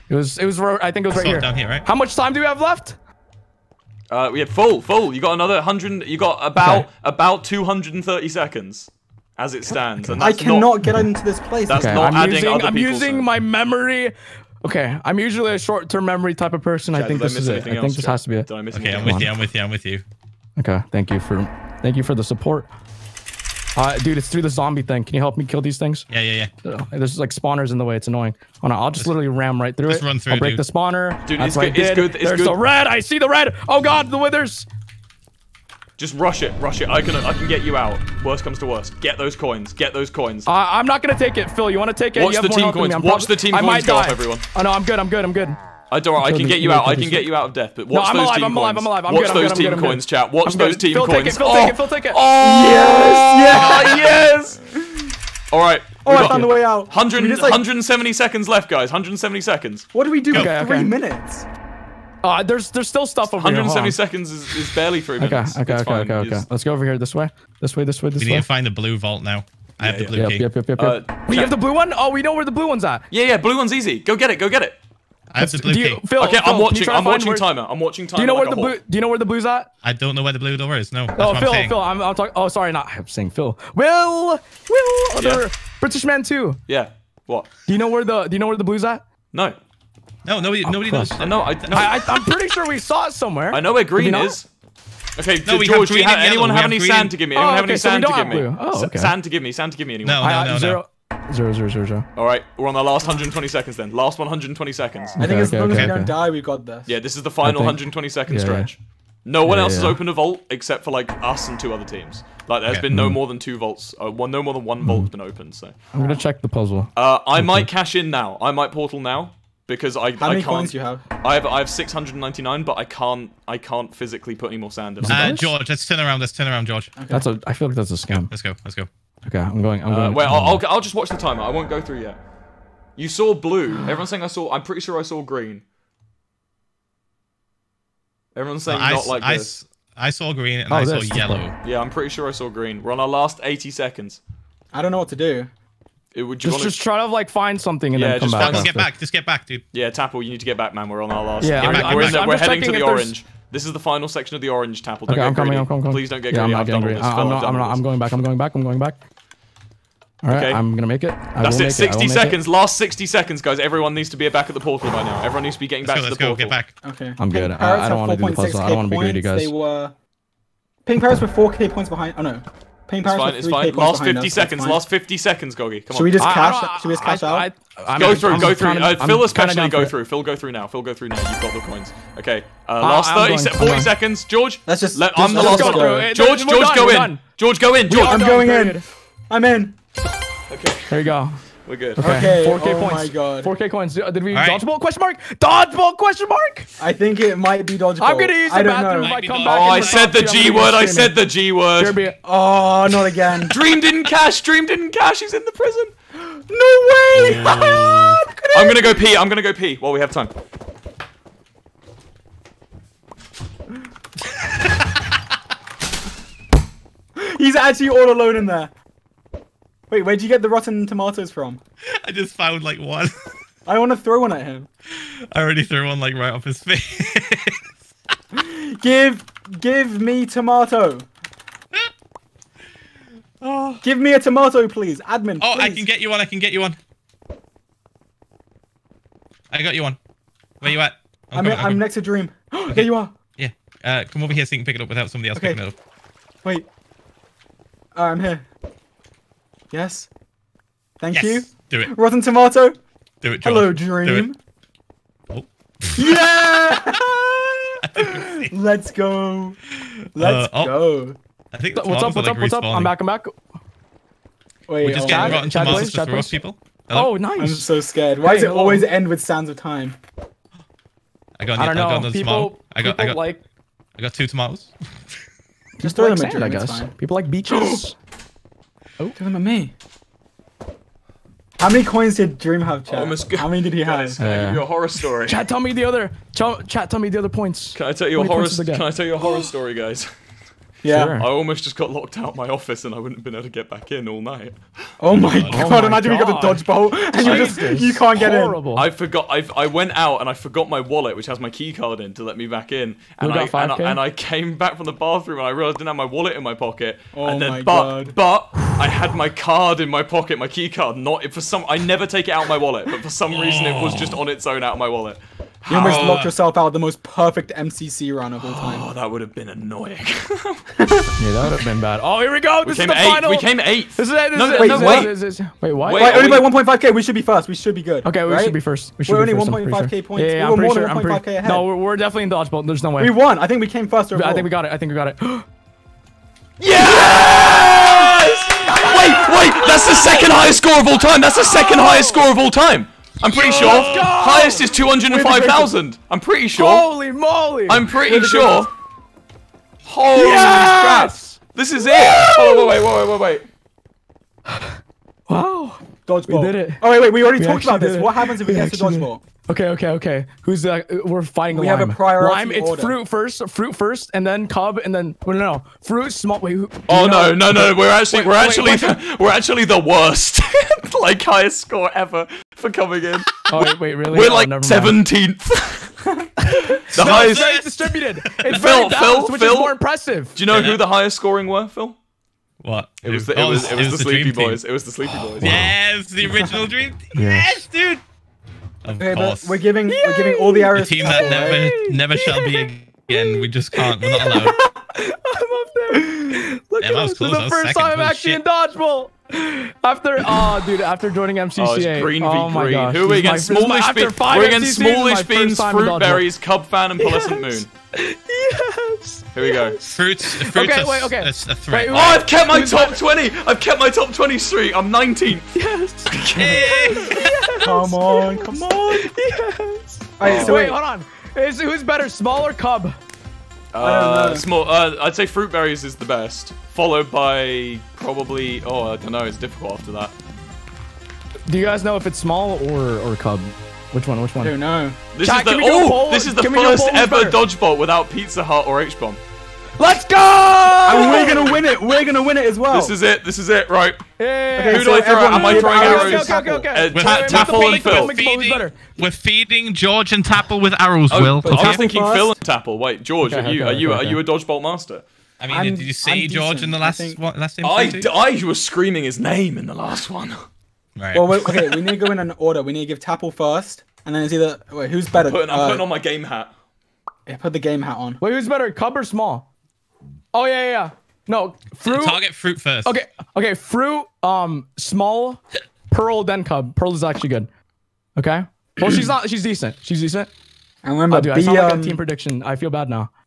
It was. It was. I think it was right saw it here. down here, right? How much time do we have left? Uh, we had full, full. You got another hundred. You got about Okay. about two hundred and thirty seconds, as it stands. And I that's cannot not, get into this place. That's Okay, not I'm adding using. other I'm people's using time. my memory. Okay, I'm usually a short-term memory type of person. I Chat, think did I this miss is it. I anything think else, this Chat? has to be it. Did I miss Okay, anything I'm with else? you. I'm with you. I'm with you. Okay, thank you for, thank you for the support. Uh, dude, it's through the zombie thing. Can you help me kill these things? Yeah, yeah, yeah. Uh, There's like spawners in the way. It's annoying. Oh no, I'll just literally ram right through just it. run through, I'll break dude. the spawner. Dude, That's it's what good, I it's did. good, it's There's good. the red. I see the red. Oh god, the withers. Just rush it, rush it. I can, I can get you out. Worst comes to worst. Get those coins. Get those coins. Uh, I'm not gonna take it, Phil. You want to take it? Watch you have the more team health than me. coins. I'm Watch probably- the team I coins might go off, die. everyone. Oh no, I'm good. I'm good. I'm good. I don't. I Kill can me, get you kill me, out. kill I me. can get you out of death. But No, watch I'm those alive, team I'm alive, coins. I'm alive, I'm Watch good, I'm those good, I'm team good, I'm coins, good. chat. Watch I'm those good. team Phil, coins. take it, Phil, oh. take it, Phil, take it. Oh yes, yes. All right. Oh, we I got found the way out. one hundred, We just, like- one hundred seventy seconds left, guys. one hundred seventy seconds. What do we do for Okay, three okay. minutes? Uh, there's there's still stuff over one hundred here. seventy Hold seconds is, is barely three on. Okay, minutes. okay, It's okay, fine. okay, okay. Just- Let's go over here. This way. This way. This way. This We need way. to find the blue vault now. I have Yeah, the yeah. blue Yep, key. yep, yep, yep, Uh, yep. We chat- have the blue one. Oh, we know where the blue one's at. Yeah, yeah. Blue one's easy. Go get it. Go get it. I have the blue Do you, key. Phil, Okay, Phil, I'm can you watching. try to I'm find watching where- timer. I'm watching timer. Do you know like where the a blue? hawk. Do you know where the blue's at? I don't know where the blue door is. No. That's Oh, what I'm Phil, saying. Phil, I'm, I'm talking. Oh, sorry, not. I'm saying Phil. Will, Will, other Yeah. British man too. Yeah. What? Do you know where the? Do you know where the blue's at? No. No, nobody, nobody knows. I know. I, no. I, I I'm pretty sure we saw it somewhere. I know where Did green we not? is. Okay, No, d- we have George, do you green have, and anyone yellow. have We any have sand green. to give me? Oh, Anyone have okay, any so we sand to don't give have me? blue. Oh, S- okay. Sand to give me. Sand to give me. Anyone? No, I, no, no, zero, zero, zero, zero, zero. All right, we're on the last one hundred twenty seconds then. Last one hundred twenty seconds. I think Okay, as long okay, as we okay, don't okay. die, we've got this. Yeah, this is the final think- one hundred twenty second yeah, stretch. No one Yeah, else has yeah. opened a vault except for like us and two other teams. Like there's Okay. been Hmm. no more than two vaults. Uh, one, no more than one vault has been opened. So I'm gonna check the puzzle. uh, I might cash in now. I might portal now because I How I many can't. coins do you have? I have I have six hundred ninety-nine, but I can't I can't physically put any more sand in. Is it Uh, Nice. George, let's turn around. Let's turn around, George. That's a. I feel like that's a scam. Let's go. Let's go. Okay, I'm going. I'm Uh, going. wait, I'll, I'll I'll just watch the timer. I won't go through yet. You saw blue. Everyone's saying I saw. I'm pretty sure I saw green. Everyone's saying I, not s- like I this. s- I saw green and Oh, I saw this. yellow. Yeah, I'm pretty sure I saw green. We're on our last eighty seconds. I don't know what to do. It, would you Just, want just try to like find something and Yeah, then come just back. find Just get after. back. Just get back, dude. Yeah, Tapple, you need to get back, man. We're on our last. Yeah, we're, I'm- we're, I'm in just- the- I'm we're just heading to checking the if there's- orange. This is the final section of the orange, Tapple. Don't Okay, get I'm coming. greedy. I'm coming. I'm coming. Please don't get yeah, greedy. I'm I've not done getting all greedy. this. I- Phil, I'm I've not. done I'm all not. I'm this. going back. I'm going back. I'm going back. All right, Okay. I'm gonna make it. I That's will it. make sixty I will make seconds. It. Last sixty seconds, guys. Everyone needs to be back at the portal by now. Everyone needs to be getting Let's back go. to Let's the go. portal. Get back. Okay. I'm good. Pink I- I Parrots don't have wanna do the puzzle. I 4.6K don't wanna be greedy, points. guys. They were. Pink Parrots were four K points behind. Oh no. Pink It's Parrots fine. were It's three K fine. points Last behind fifty us, that's seconds. fine. Last fifty seconds, Gogi. Come on. Should we just I- I cash? don't- Should we just cash I- out? I- I'm- Go through, I'm go just through. kinda- Uh, I'm Phil kinda especially down go for it. through. Phil, go through now. Phil, go through now. You've got the coins. Okay. Uh, Uh, last I'm thirty, going, se- I'm forty going. seconds. George. Let's just. Let, just- I'm the let's last go one. through it. George, We're George, done, go we're in. done. George, go in. We George. are I'm done, going in. period. I'm in. Okay, There you go. we're good. Okay. Okay, four K oh points. my God. four K coins. Did we All right. dodgeball? Question mark. Dodgeball? Question mark. I think it might be dodgeball. I'm gonna use I the don't bathroom know. if I Might be come dodgeball. back. Oh, in I the said the top two, G I'm gonna word. be I said screaming. the G Here word. be- Oh, not again. Dream didn't cash. Dream didn't cash. He's in the prison. No way! I'm gonna go pee. I'm gonna go pee while we have time. He's actually all alone in there. Wait, where'd you get the rotten tomatoes from? I just found like one. I want to throw one at him. I already threw one like right off his face. Give, give me tomato. oh, Give me a tomato, please. Admin, oh I please. can get you one. I can get you one. I got you one. Where you at? I'm, coming, in, I'm coming. next to Dream. There you are. Yeah. Uh, come over here so you can pick it up without somebody else Okay. picking it up. Wait. Uh, I'm here. Yes. Thank Yes. you. Do it. Rotten tomato. Do it. George. Hello, Do Dream. it. Oh. Yeah! I think we've seen- Let's go. Let's Uh, oh. go. I think the What's up? tomatoes What's are, up? like, What's up? I'm respawning. back. I'm back. Wait, We're just oh, getting Chat- rotten chat tomatoes please, to chat throw at please. people. Hello? Oh, I'm nice. so scared. Why Hey, does it hello. always end with Sands of Time? I got. I don't I got know. another People, tomato. I got. I people got. like I got two tomatoes. Just people throw like them at sand, I Dream, it's guess. fine. People like beaches. Throw them at me. How many coins did Dream have, Chad? Oh, almost good. How many did he have? Guys, can I give you a horror story? Chat, tell me the other. Chat, chat tell me the other points. Can I tell you a How many horror? points did they get? Can I tell you a horror story, guys? Yeah. Sure. I almost just got locked out my office and I wouldn't have been able to get back in all night. Oh my Oh god! my Imagine we got the God. dodgeball and you just Jesus. you can't get in. Horrible. I forgot. I I went out and I forgot my wallet, which has my key card in, to let me back in. And got I, and five I K? and I came back from the bathroom and I realized I didn't have my wallet in my pocket. Oh and then, my but, God. But I had my card in my pocket, my key card. Not for some. I never take it out of my wallet, but for some reason it was just on its own out of my wallet. You almost How- locked yourself out of the most perfect M C C run of all time. Oh, that would have been annoying. Yeah, that would have been bad. Oh, here we go. we This came is the eighth. final. We came eighth. This is it. This No, is it. wait, this is wait. it, this is it. Wait, what? Wait, Wait, are only we- by one point five K. We should be first. We should be good. Okay, we right? should be first. We should We're be only first, I'm pretty one point five K sure. points. Yeah, yeah, We I'm were pretty more sure. than I'm one point five K pretty. ahead. No, we're, we're definitely in dodgeball. There's no way. We won. I think we came first overall. I think we got it. I think we got it. Yes! Wait, wait. That's the second highest score of all time. That's the second highest score of all time. I'm pretty sure. Let's go! Highest is two hundred five thousand. I'm pretty sure. Holy moly! I'm pretty We're the sure. greatest. Holy crap. Yes! This is it. Oh, wait, wait, wait, wait, wait. Wow. Dodgeball. We did it. Oh wait, wait. We already We talked about actually this. did it. What happens if we, We get to actually did. dodgeball? Okay, okay, okay. Who's uh, we're fighting We lime. have a priority Lime, it's order. fruit first, fruit first, and then cub, and then well, no, no, fruit, small. Wait, who, do Oh you no, know- no, no. We're actually, Wait, we're wait, actually, wait. the, we're actually the worst. Like highest score ever for coming in. Oh wait, wait, really? We're Oh, like never mind. seventeenth. The It's highest. very distributed. It's Phil, very balanced, Phil, which Phil. is more impressive. Do you know Yeah. who the highest scoring were, Phil? What? It was the, Oh, it was, it was the Sleepy Dream Team. Boys. It was the Sleepy Boys. Yes, the original dream. Team. Yes. Yes, dude. Of Okay, but course. we're giving we're giving all the The arrows. team to that Apple, never, right? never shall be again. We just can't. We're not allowed. I'm up there. Look Yeah, at that was this. close. This is That the was first second. time I'm Holy actually shit. in dodgeball. After, oh, dude, after joining M C C A. Oh, it's green v oh my green. gosh, Who are we this is my- against? this is my- Smallish after Beans. five We're against M C Cs, this is my Smallish first Beans, time in Fruit dodgeball. Berries, Cub Fan, and Pearlescent Moon. Yes. Here we go. Fruits. Fruits. Okay, are, wait, okay. That's a threat. Wait, Oh, I've kept my Who's top that? twenty. I've kept my top twenty streak. I'm nineteenth. Yes. Come on, come on. Yes. Alright, so wait, wait. hold on. Is, who's better, small or cub? Uh, know. small. Uh, I'd say Fruit Berries is the best, followed by probably. Oh, I don't know. It's difficult after that. Do you guys know if it's small or or cub? Which one? Which I one? don't know. This Chat, is the can we do a oh, poll? this is the Can we do a first poll? Who's ever better? dodgeball without Pizza Hut or H bomb. Let's go! And we're gonna win it. We're gonna win it as well. This is it. This is it. Right. Yeah. Who do so I throw at? everyone Am I give throwing arrows arrows? to Okay, okay, okay. Uh, Wait, Ta- wait, wait, Taffel wait, and wait, Phil. wait, Make it always better. We're feeding George and Tapple with arrows, Oh, Will. I was Taffel thinking first. Phil and Tappel. Wait, George, Okay, are you okay, are you okay, are you a dodgeball master? I mean, I'm- did you I'm see George decent, in the I last think. what, last game? I, too? d- I was screaming his name in the last one. Right. Well, wait, okay, we need to go in an order. We need to give Tapple first, and then it's either wait, who's better? I'm putting, I'm Uh, putting on my game hat. yeah, put the game hat on. Wait, who's better, cub or small? Oh yeah, yeah, yeah. No, fruit. Target fruit first. Okay, okay, fruit. Um, small, pearl, then cub. Pearl is actually good. Okay. Well, she's not. She's decent. She's decent. And remember, Oh, dude, I be sound like um, a team prediction. I feel bad now.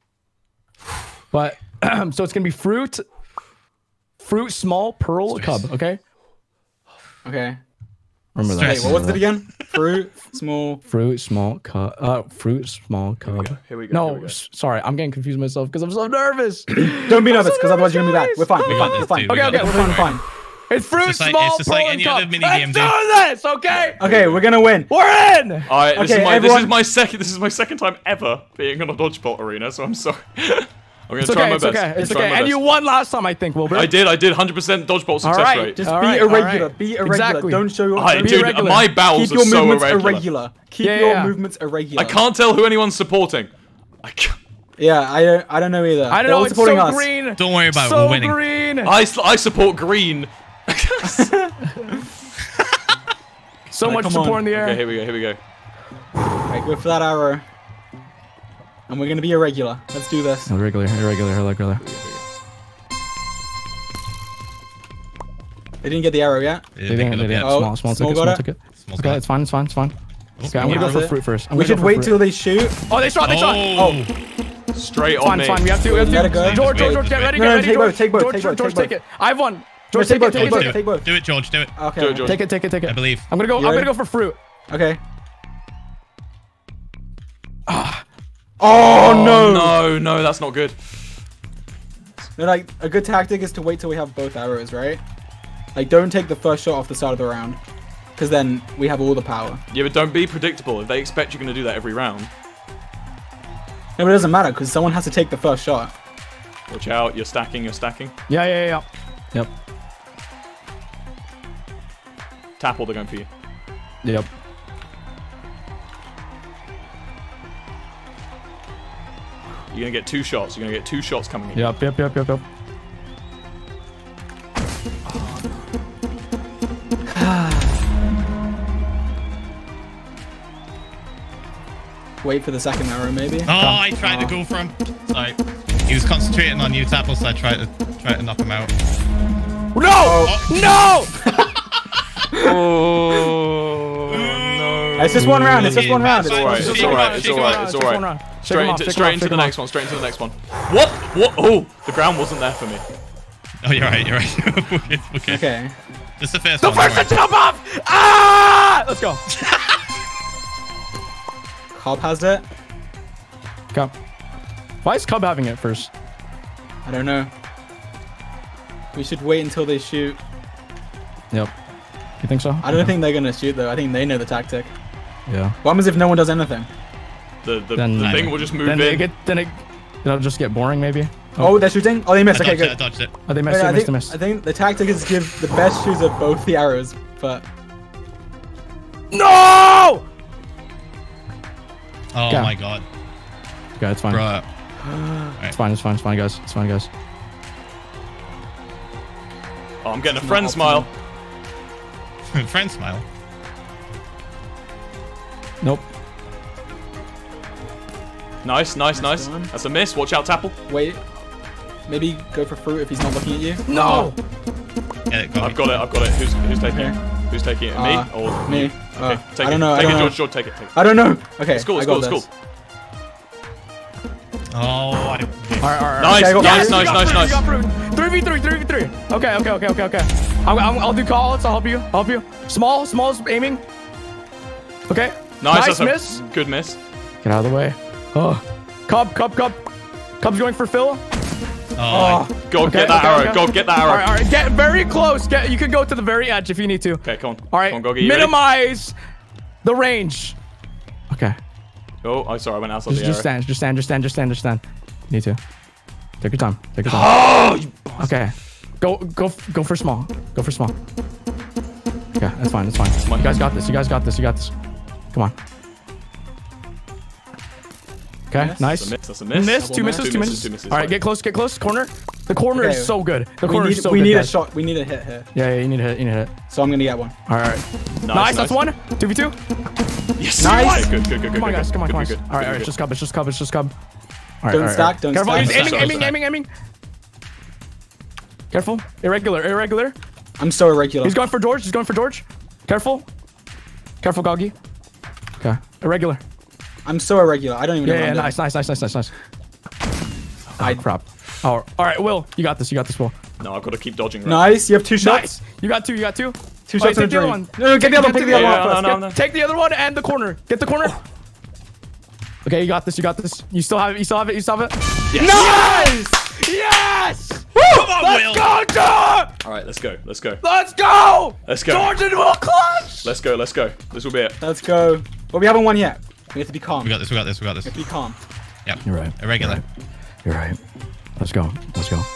But so it's gonna be fruit, fruit, small, pearl, cub. Okay. okay. Remember that. Stress. Wait, what was it again? Fruit, small. Fruit, small, cub. Uh, fruit, small, cub. Here we go. here No, we go. s- sorry, I'm getting confused myself because I'm so nervous. Don't be nervous, because otherwise you're gonna be bad. We're fine. We We're got fine. this, we're fine. dude. We Okay, got okay, We're this. fine. We're fine. It's fruit, just like- small, it's just like pearl, any and other cub. mini Let's game, do dude. this, okay? Okay, we're gonna win. We're in. All right, this Okay, is my this everyone- is my second this is my second time ever being on a dodgeball arena, so I'm sorry. I'm gonna It's try okay, my it's best. okay, I'm it's trying okay. my And you best. won last time, I think, Wilbur. I did. I did. one hundred percent dodgeball success right, rate. Just All be right, all irregular. right. Be irregular. Exactly. Don't show your. I, don't be dude, irregular. my bowels keep are your so movements irregular. irregular. Keep Yeah, your yeah. movements irregular. I can't tell who anyone's supporting. I can't. Yeah, I don't. I don't know either. I don't They're know. all It's supporting so us. green. Don't worry about it. So We're winning. green. I, s- I support green. So much come support on. in the air. Okay, here we go. Here we go. Right, go for that arrow. And we're gonna be irregular. Let's do this. Irregular, irregular, irregular. They didn't get the arrow yet. Yeah, They pick didn't, it they up, didn't. yeah. Oh, Small, small small ticket, got small it. ticket. Small Okay, guy. it's fine, it's fine, it's fine. Okay, I'm Yeah, gonna go that's for it. fruit first. I'm We gonna should go for wait fruit. till they shoot. Oh, they shot, they shot. Oh, Straight It's on fine, me. it's fine. We have to, we have Let it go. to. George, George, George, get ready, No, get no, ready, take George. both, take both, George, take George, both, George, take take it. I've won. George, take take it, both, take take it, both, take take it. both. do it, George. Do it. Okay. Do it, George. Take it, take it, take it. I believe. I'm gonna go, You I'm ready? gonna go for fruit. Okay. Oh Oh no! no, no, that's not good. No, like a good tactic is to wait till we have both arrows, right? Like, don't take the first shot off the start of the round, because then we have all the power. Yeah, but don't be predictable. If they expect you're gonna do that every round. No, but it doesn't matter because someone has to take the first shot. Watch out, you're stacking, you're stacking. Yeah, yeah, yeah. Yep. Tapple, they're going for you. Yep. You're gonna get two shots. You're gonna get two shots coming in. Yep, yep, yep, yep, yep. Wait for the second arrow, maybe. Oh, I tried Oh. to go for him. Sorry. He was concentrating on you, Tapple, so I tried to try to knock him out. No! No! Oh, no. It's just one round. It's just one round. It's alright. It's alright. It's alright. It's alright. Straight into straight into the next one. Straight into the next one. What? What? Oh, the ground wasn't there for me. Oh, you're right. You're right. okay, okay. Okay. Just the first The one. first to right. jump off! Ah! Let's go. Cobb has it. Cub. Why is Cub having it first? I don't know. We should wait until they shoot. Yep. You think so? I don't Okay. think they're gonna shoot though. I think they know the tactic. Yeah. What happens if no one does anything? The the, Then- the thing will just move Then in. it get then it it'll just get boring maybe. Oh, they're shooting. Oh, they I missed. Okay, dodged it. I good. dodged it. Oh, they missed. Okay, They I, missed. think, They missed. I think the tactic is give the best shooter both the arrows, but No! Oh Okay. my god. Okay, it's fine. Bro. It's fine. It's fine. It's fine, guys. It's fine, guys. Oh, I'm getting a It's friend not smile. Friend smile. Nope. Nice, nice, nice. Nice one. That's a miss. Watch out, Tapple. wait. Maybe go for fruit if he's not looking at you. No. Get it, go. I've got it. I've got it. Who's who's taking it? Okay. Who's taking it? Uh, Me or me. you? Uh, Okay, take I it. don't know, I Take don't it, know. George. George, take it. Take it. I don't know. Okay, It's cool. I It's got cool. It's this. cool. Oh, I All right, all right. Nice, Okay, I got nice, fruit. nice, nice, nice. Three v three. Three v three. Okay. Okay. Okay. Okay. Okay. I'm, I'm, I'll do calls. I'll help you. I'll help you. Small. Small's aiming. Okay. Nice. Nice That's miss. a good miss. Get out of the way. Oh. Cub. Cub. Cub. Cub's going for Phil. Oh, Go Okay, get that okay, arrow. okay. Go get that All arrow. right. All right. Get very close. Get. You can go to the very edge if you need to. Okay, come on. All right. Come on, Gogy. You ready? Minimize the range. Okay. Oh, I'm sorry. I went outside Just, the just arrow. stand. Just stand. Just stand. Just stand. Just stand. You need to. Take your time. Take your time. Oh, you okay. Go. Go. Go for small. Go for small. Okay. That's fine. That's fine. You guys got this. You guys got this. You got this. Come on. Okay. Miss. Nice. That's a miss. That's a miss. Miss. Two Double misses. miss. Two Two misses. misses, two misses. All right. Get close. Get close. Corner. The corner Okay. is so good. The We corner need, is so we good. need a guys. shot. We need a hit here. Yeah. Yeah. You need to hit. You need to hit. So I'm gonna get one. All right. All right. Nice, Nice. nice. That's one. Two v two. Yes. Nice. Okay, good, good, good, good. Come on, good, guys. Come on. good, Come on. good, good, All right. good, All right. good. Just cub. It's just cub. It's just cub. All right. Don't all right, stack, all right. don't Careful. stack. He's Don't aiming. stack, Aiming. don't Aiming. Aiming. Careful. Irregular. Irregular. I'm so irregular. He's going for George. He's going for George. Careful. Careful, Gogy. Okay. Irregular. I'm so irregular. I don't even know. Yeah, what yeah, I'm doing. nice, nice, nice, nice, nice, nice. I- Oh, crap. Oh, all right, Will. You got this. You got this, Will. No, I've got to keep dodging. Right? Nice. You have two shots. Nice. You got two. You got two. Two Wait, shots on take the other dream. one. No, no, get the other one. Get Take the the other yeah, one yeah, first. no, Get- no, no. Take the other one and the corner. Get the corner. Okay, you got this. You got this. You still have it. You still have it. You still have it. Nice. Yes. come on, Let's Will. go, George. All right, let's go. Let's go. Let's go. Let's go. George and Will clutch. Let's go. Let's go. This will be it. Let's go. But we haven't won yet. We have to be calm. We got this. We got this. We got this. Be calm. Yep. You're right. Irregular. You're right. Let's go. Let's go.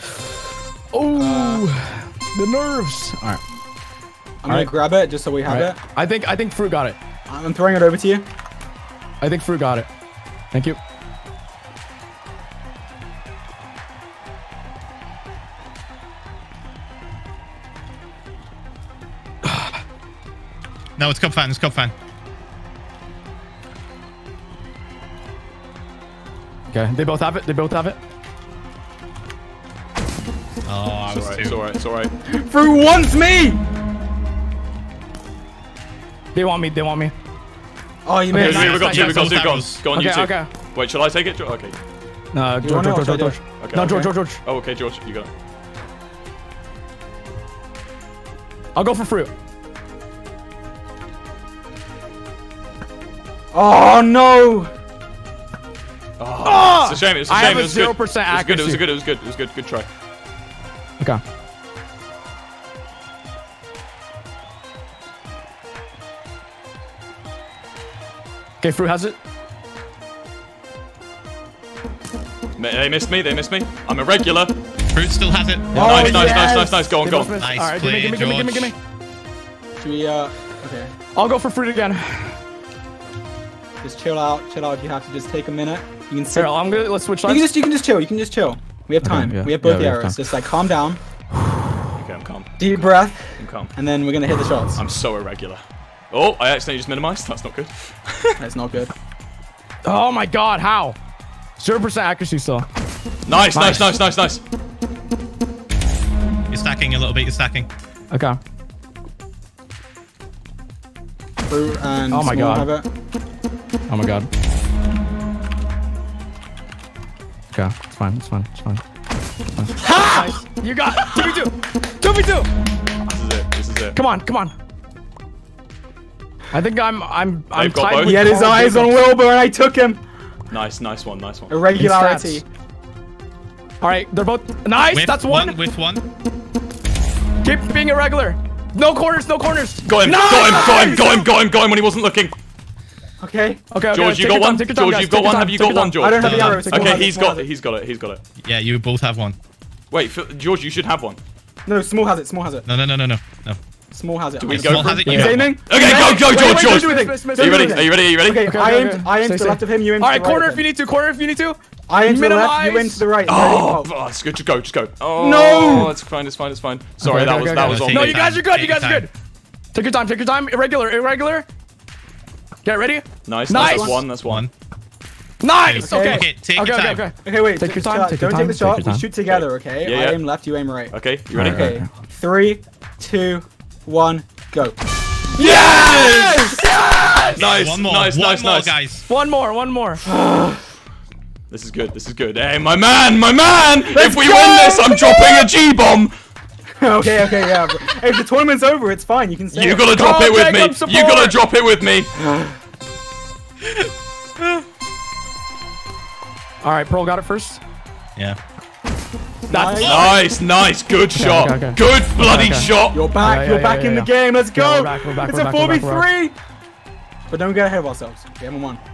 Oh, the nerves. All right. I'm gonna Alright. grab it just so we have All right. it. I think I think Fruit got it. I'm throwing it over to you. I think Fruit got it. Thank you. No, it's Cub fan. It's Cub fan. Okay, they both have it. They both have it. Oh, I was It's all right. It's all right. It's all right. Fruit wants me. They want me. They want me. Oh, you Okay, missed. nice, we got nice, two. We nice, got two. nice. Go on. Go on. You Okay, two. okay. Wait, shall I take it? Okay. No, You George, wanna George, know, George, or George. should Okay, No, okay. George, George, George. Oh, okay, George. You got it. I'll go for Fruit. Oh no. Oh, it's a shame. It's a I shame. have It a was zero good. percent It was good. It was accuracy. good. It was good. It was good. Good try. Okay. Okay, Fruit has it. They missed me. They missed me. I'm a regular. Fruit still has it. Oh, nice, yes! nice, nice, nice, nice. Go on, They go both on. missed. Nice All right, play, gimme, gimme, gimme, gimme, George. gimme. Should we, uh, okay. I'll go for fruit again. Just chill out, chill out. If you have to just take a minute. You can sit. Here, I'm gonna let's switch You can sides. just, you can just chill. You can just chill. We have time. Okay, yeah. We have both Yeah, the we have arrows. time. Just like calm down, Okay, I'm calm. deep breath, I'm calm. and then we're gonna hit the shots. I'm so irregular. Oh, I accidentally just minimized. That's not good. That's not good. Oh my god, how? Zero percent accuracy still. Nice, nice, Nice. nice, nice, nice. You're stacking a little bit. You're stacking. Okay. Fruit and Oh my small God. have it. Oh my god. Okay, it's fine, it's fine, it's fine. Ha! Nice. You got two v two! two v two! This is it. This is it. Come on, come on. I think I'm I'm I'm They've got tied both. with He had his Carl eyes on Jacobs. Wilbur, and I took him. Nice, nice one, nice one. Irregularity. All right, they're both nice. With That's one. With one. Keep being irregular. No corners, no corners. Got him, Nice! got him, got him, got him, got him, got him when he wasn't looking. Okay. Okay, okay. George, you take got your one? time, take your time, George, guys, you've got take your one? time, Have you take got your one, time. George? I don't have the No, no. arrows. Small Okay, has it, he's small got has it, he's got it, he's got it. Yeah, you both have one. Wait, Phil- George, you should have one. No, small has it. Small has it. No, no, no, no, no, no. Small has it. Do we He's go Small for has it? it. You Yeah. have one. aiming. Okay, go, go, Wait, George, wait, George. don't do anything. Miss, miss, Are you miss, ready? miss. Are you ready? Are you ready? Okay, Okay, I okay, aimed. okay. I aimed Stay to the safe. left of him. You aimed All to right, the right corner of if you him. need to. Corner if you need to. I aimed to the left. You Minimize. aimed to the right. Oh, Ready? oh, it's good. Just go, just go. Oh, No! it's fine, it's fine, it's fine. Sorry, Okay, that okay, was okay, that okay. was on Take No, me. your you guys time, are good. You take your guys are time. good. Take your time. Take your time. Irregular. Irregular. Get ready. Nice, Nice. that's one, that's one. One. Nice. Okay. Okay. Okay, take Okay. your Okay. time. Okay. Okay, wait. Take t- your time, chill out. take your Don't time, take the take your shot. We time. shoot together, okay? Yeah, I yeah. aim left. You aim right. Okay, you ready? Alright. Okay. Three, two, one, go. Yes! Nice, One more. nice, one nice, more, nice. guys. One more. One more. This is good, this is good. Hey, my man, my man! if we go! win this, I'm dropping a G-bomb! okay, okay, yeah. but- Hey, if the tournament's over, it's fine. You can stay. You gotta drop Carl it with me! Jacobs You gotta support! drop it with me! All right. Pearl got it first. Yeah. That's Nice, nice, good shot. okay, okay. Good bloody okay. shot! You're back. Yeah, yeah, You're yeah, back yeah, in yeah. the game. Let's go. Yeah, we're back, we're back, it's we're a back, four we're v back, we're three. But don't get ahead of ourselves. We haven't won.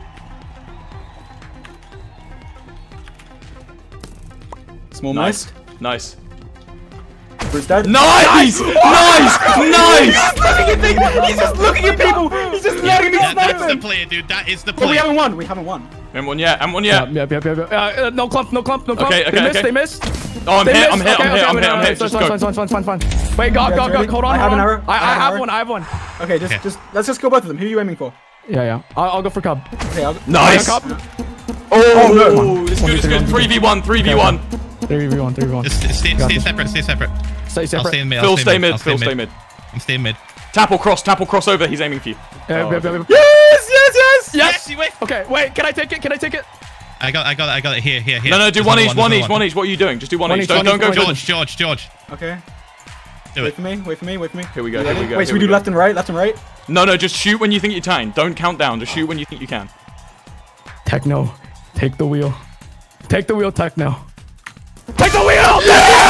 Small Nice, missed. nice. Bruce dead. Nice! Nice! Nice! He's just looking at people. He's just letting me That, snipe that's the him. play, dude. That is the But we play. haven't won. We haven't won. Haven't one yet, haven't one yet. Yep, yep, yep, yep. Uh, uh, no clump, no clump, no clump. Okay, okay, they missed, okay. they missed. Oh, I'm They hit, missed. I'm hit, okay, I'm hit, okay, I'm wait, hit, I'm wait, hit. wait, Just fine, go. fine, fine, fine, fine, fine. Wait, God, You guys God, God, ready? hold on, I have hold an on. arrow. I, I I have an have arrow. one, I have one. Okay, just, Okay. just let's just go both of them. Who are you aiming for? Yeah, yeah. I'll, I'll go for Cub. Okay, I'll, Nice! Cup. Oh, no. it's good, it's good. three v one, three v one. three v one, three v one. Just stay, Got stay this. separate. Stay separate. Stay I'll separate. stay in mid. Phil, I'll stay I'll mid, Phil, stay mid. I'm staying mid. Tapple cross, tapple cross over, he's aiming for you. Yeah, yep, yep, yep. yes, yes, yes. Yes, you win. Okay, wait, can I take it? Can I take it? I got, I got, I got it here, here, here. No, no, do There's one another each, one there's each, another one each. What are you doing? Just do one One each. each, Don't, one don't each, go one each. village. George, George, George. Okay. Do Wait it. for me. Wait for me. Wait for me. Here we go, You here ready? we go, Wait, here should we we do go. left and right? Left and right? No, no, just shoot when you think you're timed. Don't count down, just shoot when you think you can. Techno, take the wheel. Take the wheel, Techno. Take the wheel!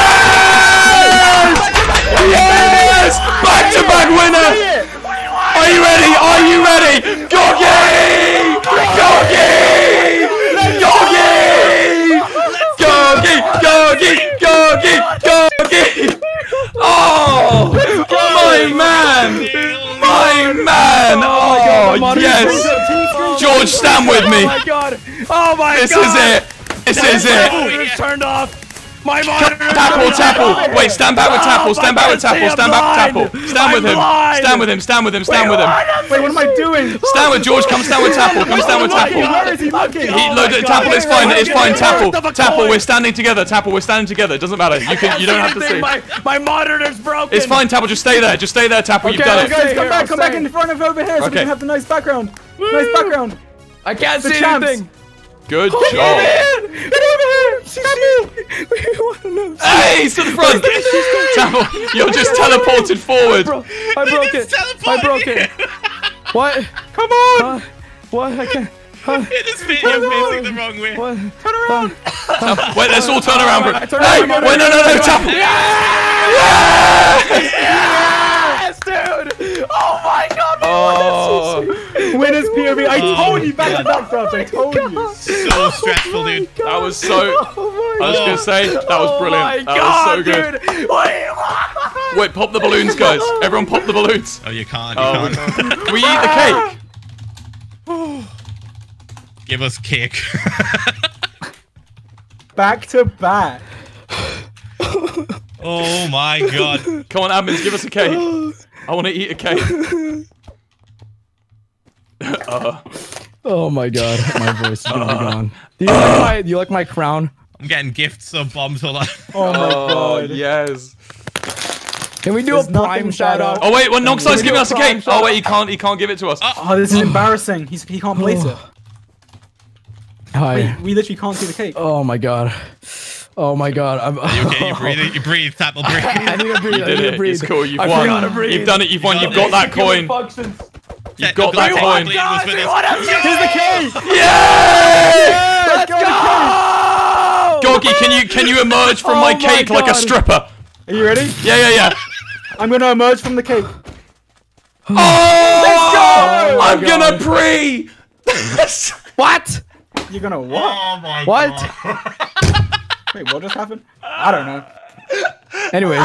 Yes! Back to back winner! Are you ready? Are you ready? Gogy! Gogy! Gogy! Gogy! Gogy! Gogy! Gogy! Oh! My man! My man! Oh, yes! George, stand with Oh me! my god! Oh my This god! is it! This is it! Monitor's turned off! My monitor! Tapple, Tapple! Wait, stand back with Tapple, stand back with Tapple, stand back with Tapple. Stand with him, stand with him, stand with him, stand with him. Wait, what am I doing? Stand with George, come stand with Tapple, come stand with Tapple. Where is he looking? He, look, Tapple is fine, it's fine, Tapple. Tapple, we're standing together, Tapple, we're standing together, it doesn't matter. You can, you don't have to see. My, my monitor's broken! It's fine, Tapple, just stay there, just stay there, Tapple, you've Okay, done it. Guys, Stay come here, back, I'll come back stay. in front of over here so we Okay. can have the nice background. Nice background. I can't The see champs. anything! Good Get job. in! Get over here! Hey, he's to the front. Tapple, you're just teleported forward. Bro, I broke it! I broke it! What? Come on! Uh, what? I can't. Huh? It is fa- you're facing the wrong way. What? Turn around! Wait, let's all turn around. I For, turn hey, around. wait, no, no, no, Tapple. Yes, dude! Oh my god! Oh. Winners P gonna be. I Oh, told you back to back drops. I told you. So stressful, dude. That was so. Oh my I was gonna say that was brilliant. my that God, was so good. dude. Wait, Wait, pop the balloons, guys. Everyone, pop the balloons. Oh, you can't. You Oh, can't. can we eat the cake? Give us cake. Back to back. Oh my god. Come on, admins, give us a cake. I want to eat a cake. uh, oh my god, my voice is gonna be gone. Do you like my? Do you like my crown? I'm getting gifts of bombs. Hold on. Oh my oh god. yes. Can we do There's a prime nothing shout out? Oh wait, well, Noxai's we giving do us a a prime cake. shot? Oh wait, he can't. He can't give it to us. Oh, this is embarrassing. He's he can't place it. Hi. Wait, we literally can't see the cake. Oh my god. Oh my god. I'm. You okay? You breathe. You breathe. Tapple, breathe. I need to breathe. You I did need to it. breathe. It's cool. You've I won. forgot to breathe. You've done it. You've won. You You've got got it. that coin. You've got that coin. Here's the cake. Yeah! Let's go. Gogy, can you can you emerge from Oh my my cake like a God. stripper? Are you ready? Yeah, yeah, yeah. I'm gonna emerge from the cake. Oh! Oh my I'm gonna God. pre. What? You're gonna what? Oh my What? Wait, what just happened? I don't know. Anyways.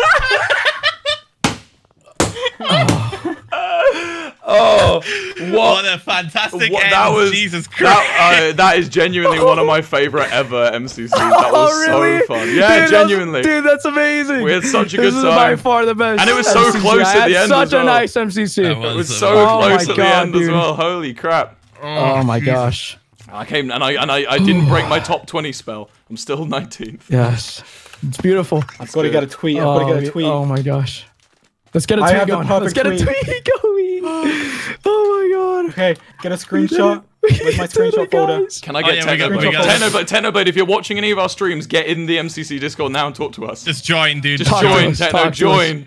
Oh, What what? a fantastic What- end. that was Jesus Christ. that, uh, that is genuinely one of my favorite ever M C Cs. That was Oh, really? so fun. Yeah, Dude, that's- genuinely. Dude, that's amazing. We had such a this good is time. by far the best. And it was so M C C. close I at had the end Such as a well. nice M C C. That It was was so Oh close my at the God, end as dude. well. Holy crap! Oh my gosh. I came and I and I, I didn't break my top twenty spell. I'm still nineteenth. Yes. It's beautiful. I've got to get a tweet. I've got to get a tweet. Oh my gosh. Let's get a I tweet have the going. Let's perfect get a tweet. tweet going. Oh my god. Okay, get a screenshot. Where's my screenshot folder? Can I Oh, get yeah, we got- Technoblade? we got- Technoblade, Technoblade, if you're watching any of our streams, get in the M C C Discord now and talk to us. Just join, dude. Just Talk to join, us, Techno, talk to us. join.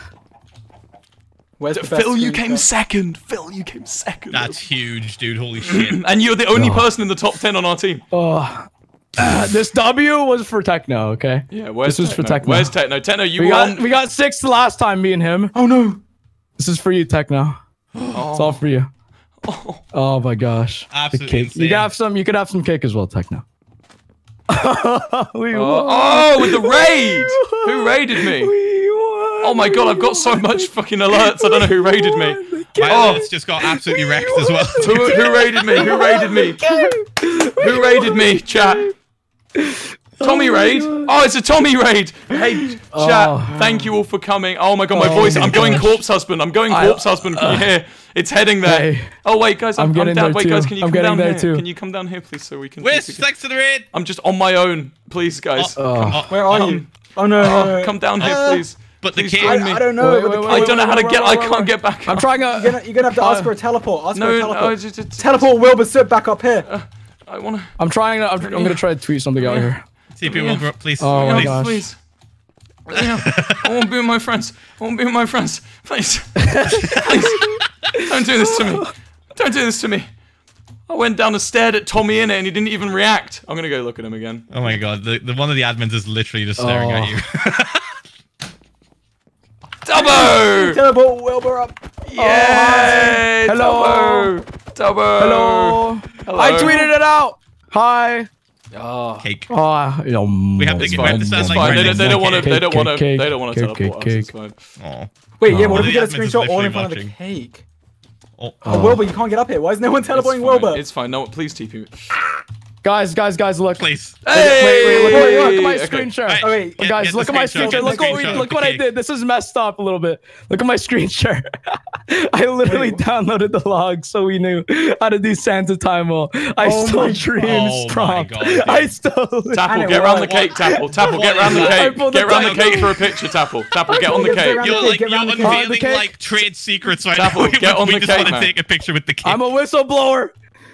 Where's the best Phil, you came screenshot? second. Phil, you came second. That's huge, dude. Holy shit. And you're the only person in the top ten on our team. Oh. Uh, this W was for Techno, okay? Yeah, where's This was for Techno. Where's Techno? Techno, you We won. got we got sixth last time, me and him. Oh no! This is for you, Techno. It's all for you. Oh my gosh. Absolutely the cake. insane. You can have some. You could have some cake as well, Techno. we Oh, won. oh, with the raid! Who raided me? We won. Oh my god, I've got so much fucking alerts. I don't know who raided me. My Oh. alerts just got absolutely wrecked as well. Who, who raided me? Who raided me? Who raided me? Chat. Tommy raid? Oh, it's a Tommy raid. Hey, chat. Oh. Thank you all for coming. Oh my god, my Oh voice. my I'm going gosh. corpse husband. I'm going I- corpse husband. Can you hear? It's heading there. Hey. Oh wait, guys, I'm, I'm I'm getting down. there Wait, too. guys, can you I'm come getting down there here? too. Can you come down here, please, so we can? Wish, we can- thanks to the raid. I'm just on my own, please, guys. Oh. Where are you? Oh no! no, Oh, no. come down here, Uh, please. But the Please king. join I, me. I don't know. Wait, but the wait, I cake- don't know how to wait, get. wait, I wait, can't wait. get back. I'm trying to. You're gonna, you're gonna have to ask Uh, for a teleport. Ask for a No, no, teleport. just, just, Teleport Wilbur Soot back up here. I wanna. I'm trying to. I'm, I'm gonna try to tweet something out here. T P will grow up, please. Oh my please. gosh. Please. Yeah, I want to be with my friends. I want to be with my friends. Please. Please. Don't do this to me. Don't do this to me. I went down and stared at Tommy in it and he didn't even react. I'm going to go look at him again. Oh my god, the, the one of the admins is literally just staring Oh. at you. Dubbo! Teleport Wilbur up. Yay! Hello. Dubbo! Dubbo! Hello. Hello. I tweeted it out. Hi. Oh. Cake. Oh, um, We have to It's get- we have fine. to sound It's like fine. They Brendan. don't, they don't want to. They Cake, don't want to. cake, They don't want to cake, teleport cake, us. It's fine. Oh. Wait, yeah. What Oh. if we get a The admins is screenshot all in literally front of the watching. cake? Oh. Oh, Wilbur, you can't get up here. Why is no one teleporting It's fine. Wilbur? It's fine. No, please T P me. Guys, guys, guys, look. Please. Hey! Wait, wait, look, wait, look at my Okay. screen share. Hey, Oh, wait. get- Guys, get look the at my screenshot, screen get share. the Look what, we, screenshot of look the what I cake. did. This is messed up a little bit. Look at my screen share. I literally Wait. downloaded the log so we knew how to do Santa Time Wall. I Oh stole my dreams Oh my prompt. God, dude. I stole it. Tapple, And get it round the worked. cake, Tapple. Tapple, get What round the is that? I cake. pulled Get the round the title. cake for a picture, Tapple. Tapple, get on the Get cake. around You're the cake, like get you're round the cake. unveiling The cake. like trade secrets right Tapple, now. get on we the just cake, want to man. take a picture with the cake. I'm a whistleblower.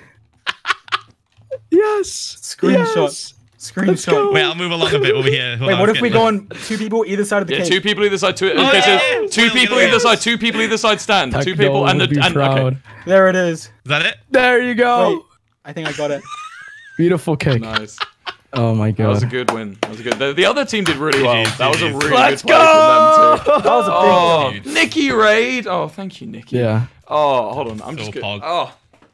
Yes. Screenshot. Yes. Let's Screenshot. go. Wait, I'll move along a bit over here. Hold Wait, on, what let's if we get- go on two people either side of the Yeah, cake? two people either side. Two, okay, yeah, so yeah. two Will, people get either away. side. Two people either side stand. Two Techno people and would the be and proud. okay. There it is. Is that it? There you go. Wait, I think I got it. Beautiful cake. Nice. Oh my That was a god. good win. That was a good. The, the other team did really well. G G, That was a G G. really Let's good play go. from them too. That was a big Oh, Dude. Nikki raid. Oh, thank you, Nikki. Yeah. Oh, hold on. I'm So just good. pog. Oh,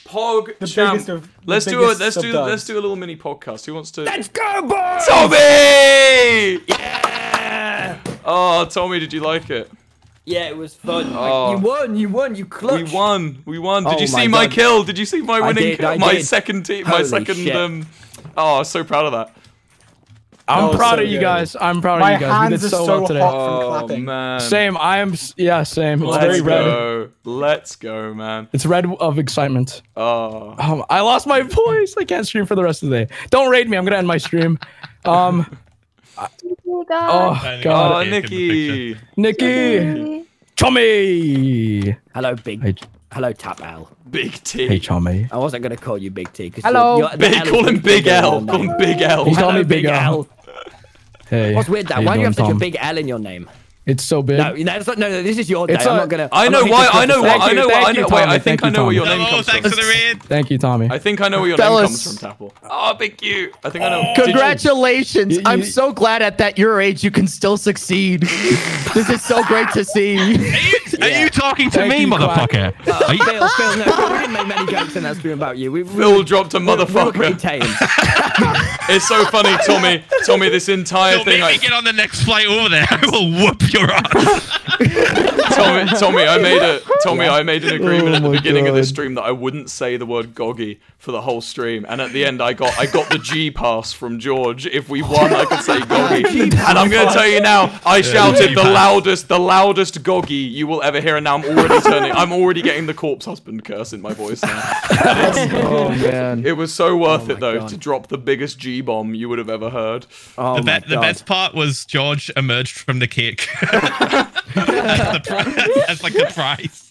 Pog The champ. biggest of- the let's do a biggest let's do sub-dubs. let's do a little mini podcast. Who wants to? Let's go, boys! Tommy! Yeah. Oh, Tommy, did you like it? Yeah, it was fun. Oh. You won. You won. You clutched. We won. We won. Did Oh you see my my God. kill? Did you see my I winning did, kill? I My did. second team. My Holy second. shit. Um. Oh, so proud of that. I'm Oh, proud so of you good. guys. I'm proud My of you guys. We hands did are so so well today. hot. from Oh clapping. man. Same. I am. s- Yeah, same. It's Let's very red. go. Let's go, man. It's red of excitement. Oh. Um, I lost my voice. I can't stream for the rest of the day. Don't raid me. I'm gonna end my stream. Um. Oh, God. Oh Oh, God. Oh, in the Nikki. Nikki. Tommy. Hello, big. Hey, Hello, Tap Al. Big T. hey, Tommy. I wasn't gonna call you Big T. 'cause Hello. you're- you're- the Big. L is Call him much Big bigger L. than Call your him name. Big L. He's Hello, calling me Big Big L. L. Hey. What's weird, how that? you Why do you doing, have such a Tom? big L in your name? It's so big. No, no, that's not, no, no, this is your day. It's I'm a- not gonna. I I'm know not why. here to I know defend what. I you, know what. thank I you, know. Wait. Tommy, I think thank I you, know where your Tommy. name Oh, comes thanks from. for the raid. Thank you, Tommy. I think I know where your Fellas. name comes from, Tapple. Oh, big you. I think I know. Did you- Congratulations! You- I'm you- so glad at that your age you can still succeed. This is so great to see. Are you, are you talking to Thank me, you, motherfucker? Uh, Are you- Phil, Phil, no, Phil, we didn't make many jokes in that stream about you. We, we, Phil dropped a we, we were pretty motherfucker. tame. It's so funny, Tommy. Tommy, this entire Don't thing. make me I, get on the next flight over there. I will whoop your ass. Tommy, Tommy, I made a Tommy, I made an agreement Oh at the my beginning of this God. stream that I wouldn't say the word Gogy for the whole stream, and at the end, I got I got the G pass from George. If we won, I could say Gogy, and I'm gonna tell you now, I shouted the G-pass. loudest, the loudest Gogy you will ever hear, and now I'm already turning, I'm already getting the corpse husband curse in my voice now. Oh man. It was so worth Oh it my though God. to drop the biggest G bomb you would have ever heard. Oh The, my be- the God. best part was George emerged from the cake. That's, the pri- that's like the prize.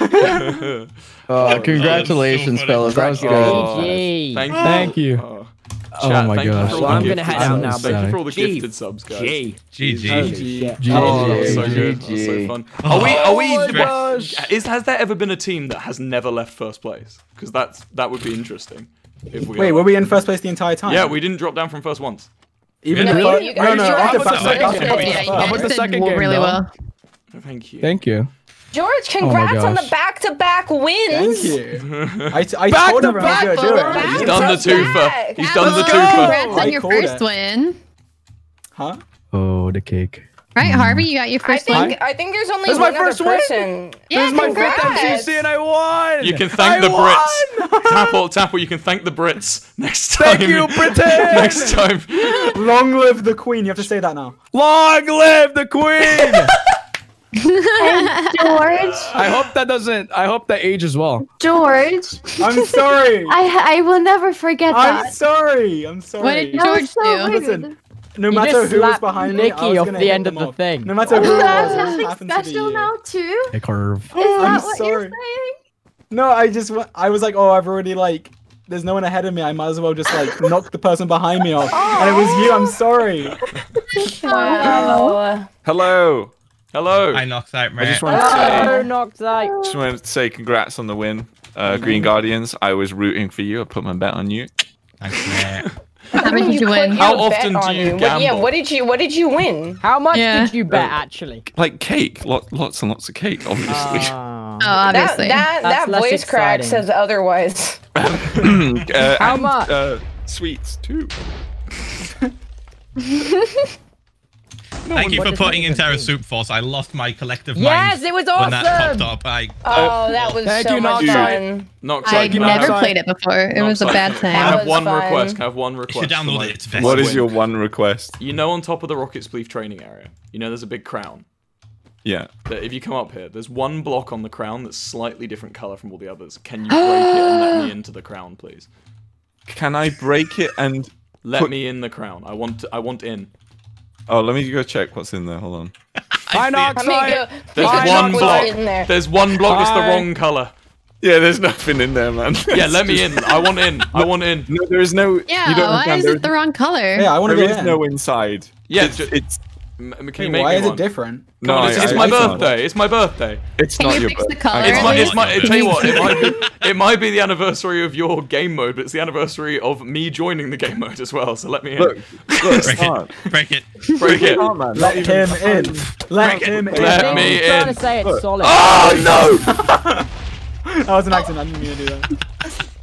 Oh, congratulations, fellas. That was good. Oh, G G. thank you. Thank you. Oh, Oh chat, my thank you gosh. for all Well, the I'm gonna gifted head out subs. now, Thank you but- for all the G. gifted subs, guys. G. G G. Oh, G that was so G. good. That was so G. fun. Are we? Are we? Oh my gosh. Is has there ever been a team that has never left first place? Because that's that would be interesting. If we Wait, are. were we in first place the entire time? Yeah, we didn't drop down from first once. Even No, if you- I- you no, guys no, are after right. first Second after game. first Yeah, place. you How guys about the did second game, really though? well. Thank you. Thank you. George, Oh my congrats on the gosh. back-to-back wins. Thank you. I, I Back told to everyone I was back, gonna do it. back He's to done the twofer. back. He's done the Let's twofer. Congrats I on your called first it. win. Huh? Oh, the cake. Right, Harvey, you got your I first think win. I think there's only This is my one other first win. person. Yeah, This is my fifth congrats. M C C and I won. You can thank I the won! Brits. Tapple, Tapple, you can thank the Brits next time. Thank you, Britain. Next time. Long live the queen. You have to say that now. Long live the queen. George, I hope that doesn't. I hope that ages well. George, I'm sorry. I I will never forget I'm that. sorry. I'm sorry. What did That George was so do? rude. Listen, no You matter just who was slapped behind me, I Nikki was off gonna the hit end them of the off. thing. No matter who Is it that was, it something happened to be special you. now too? A curve. Is that I'm what sorry. you're saying? No, I just wa- I was like, oh, I've already like, there's no one ahead of me. I might as well just like knock the person behind me off. And it was you. I'm sorry. Wow. Hello. Hello. I knocked out, I man. just wanted to say, Oh, knocked out. just wanted to say congrats on the win, uh, Green Guardians. I was rooting for you. I put my bet on you. Thanks, mate. How much did you win? How Put a bet often do on you What- Yeah, gamble? what did you what did you win? How much Yeah. did you bet, actually? Like cake, lot, lots and lots of cake, obviously. Ah. Oh, That obviously. that That's that less voice crack exciting. says otherwise. uh, How and, much? Uh, sweets too. Thank you what for does putting that in even Terra mean? Soup Force. I lost my collective Yes, mind it was when that awesome. popped up. I, Oh, that was Thank so you, much Knockside. fun. Knox, I I can I never have- played it before. It was a Knox, bad I time. have was one fun. request. I have one you request. should for download my- it. It's for best. my What is win. your one request? You know, on top of the Rocket Spleef training area, you know, there's a big crown. Yeah. That if you come up here, there's one block on the crown that's slightly different color from all the others. Can you break it and let me into the crown, please? Can I break it and? Let Put- me in the crown. I want. I want in. Oh, let me go check what's in there. Hold on. Hi, I see it. I mean, Knockside. go, There's take a one look block. what's in there. There's one block that's the Hi. wrong color. Yeah, there's nothing in there, man. Yeah, let me in. I want in. I want in. No, there is no. Yeah, you don't why understand. is There, it the wrong color? Yeah, I want to there get is in. no inside. Yeah, it's, ju- it's M- Can Hey, you make why me is one? it different? no. Come on, it's, I- it's I- my I can't. birthday. It's my birthday. It's Can not you your fix the birthday. color? It's my. It's my. Can Tell you you- what. It might be. It might be the anniversary of your game mode, but it's the anniversary of me joining the game mode as well. So let me in. Look, look, Break start. it. Break it. Break it. Oh, man. Let him in. Let him in. Let I think me he's trying in. to say it's Look. solid. Oh no! That was an accident. I didn't mean to do that.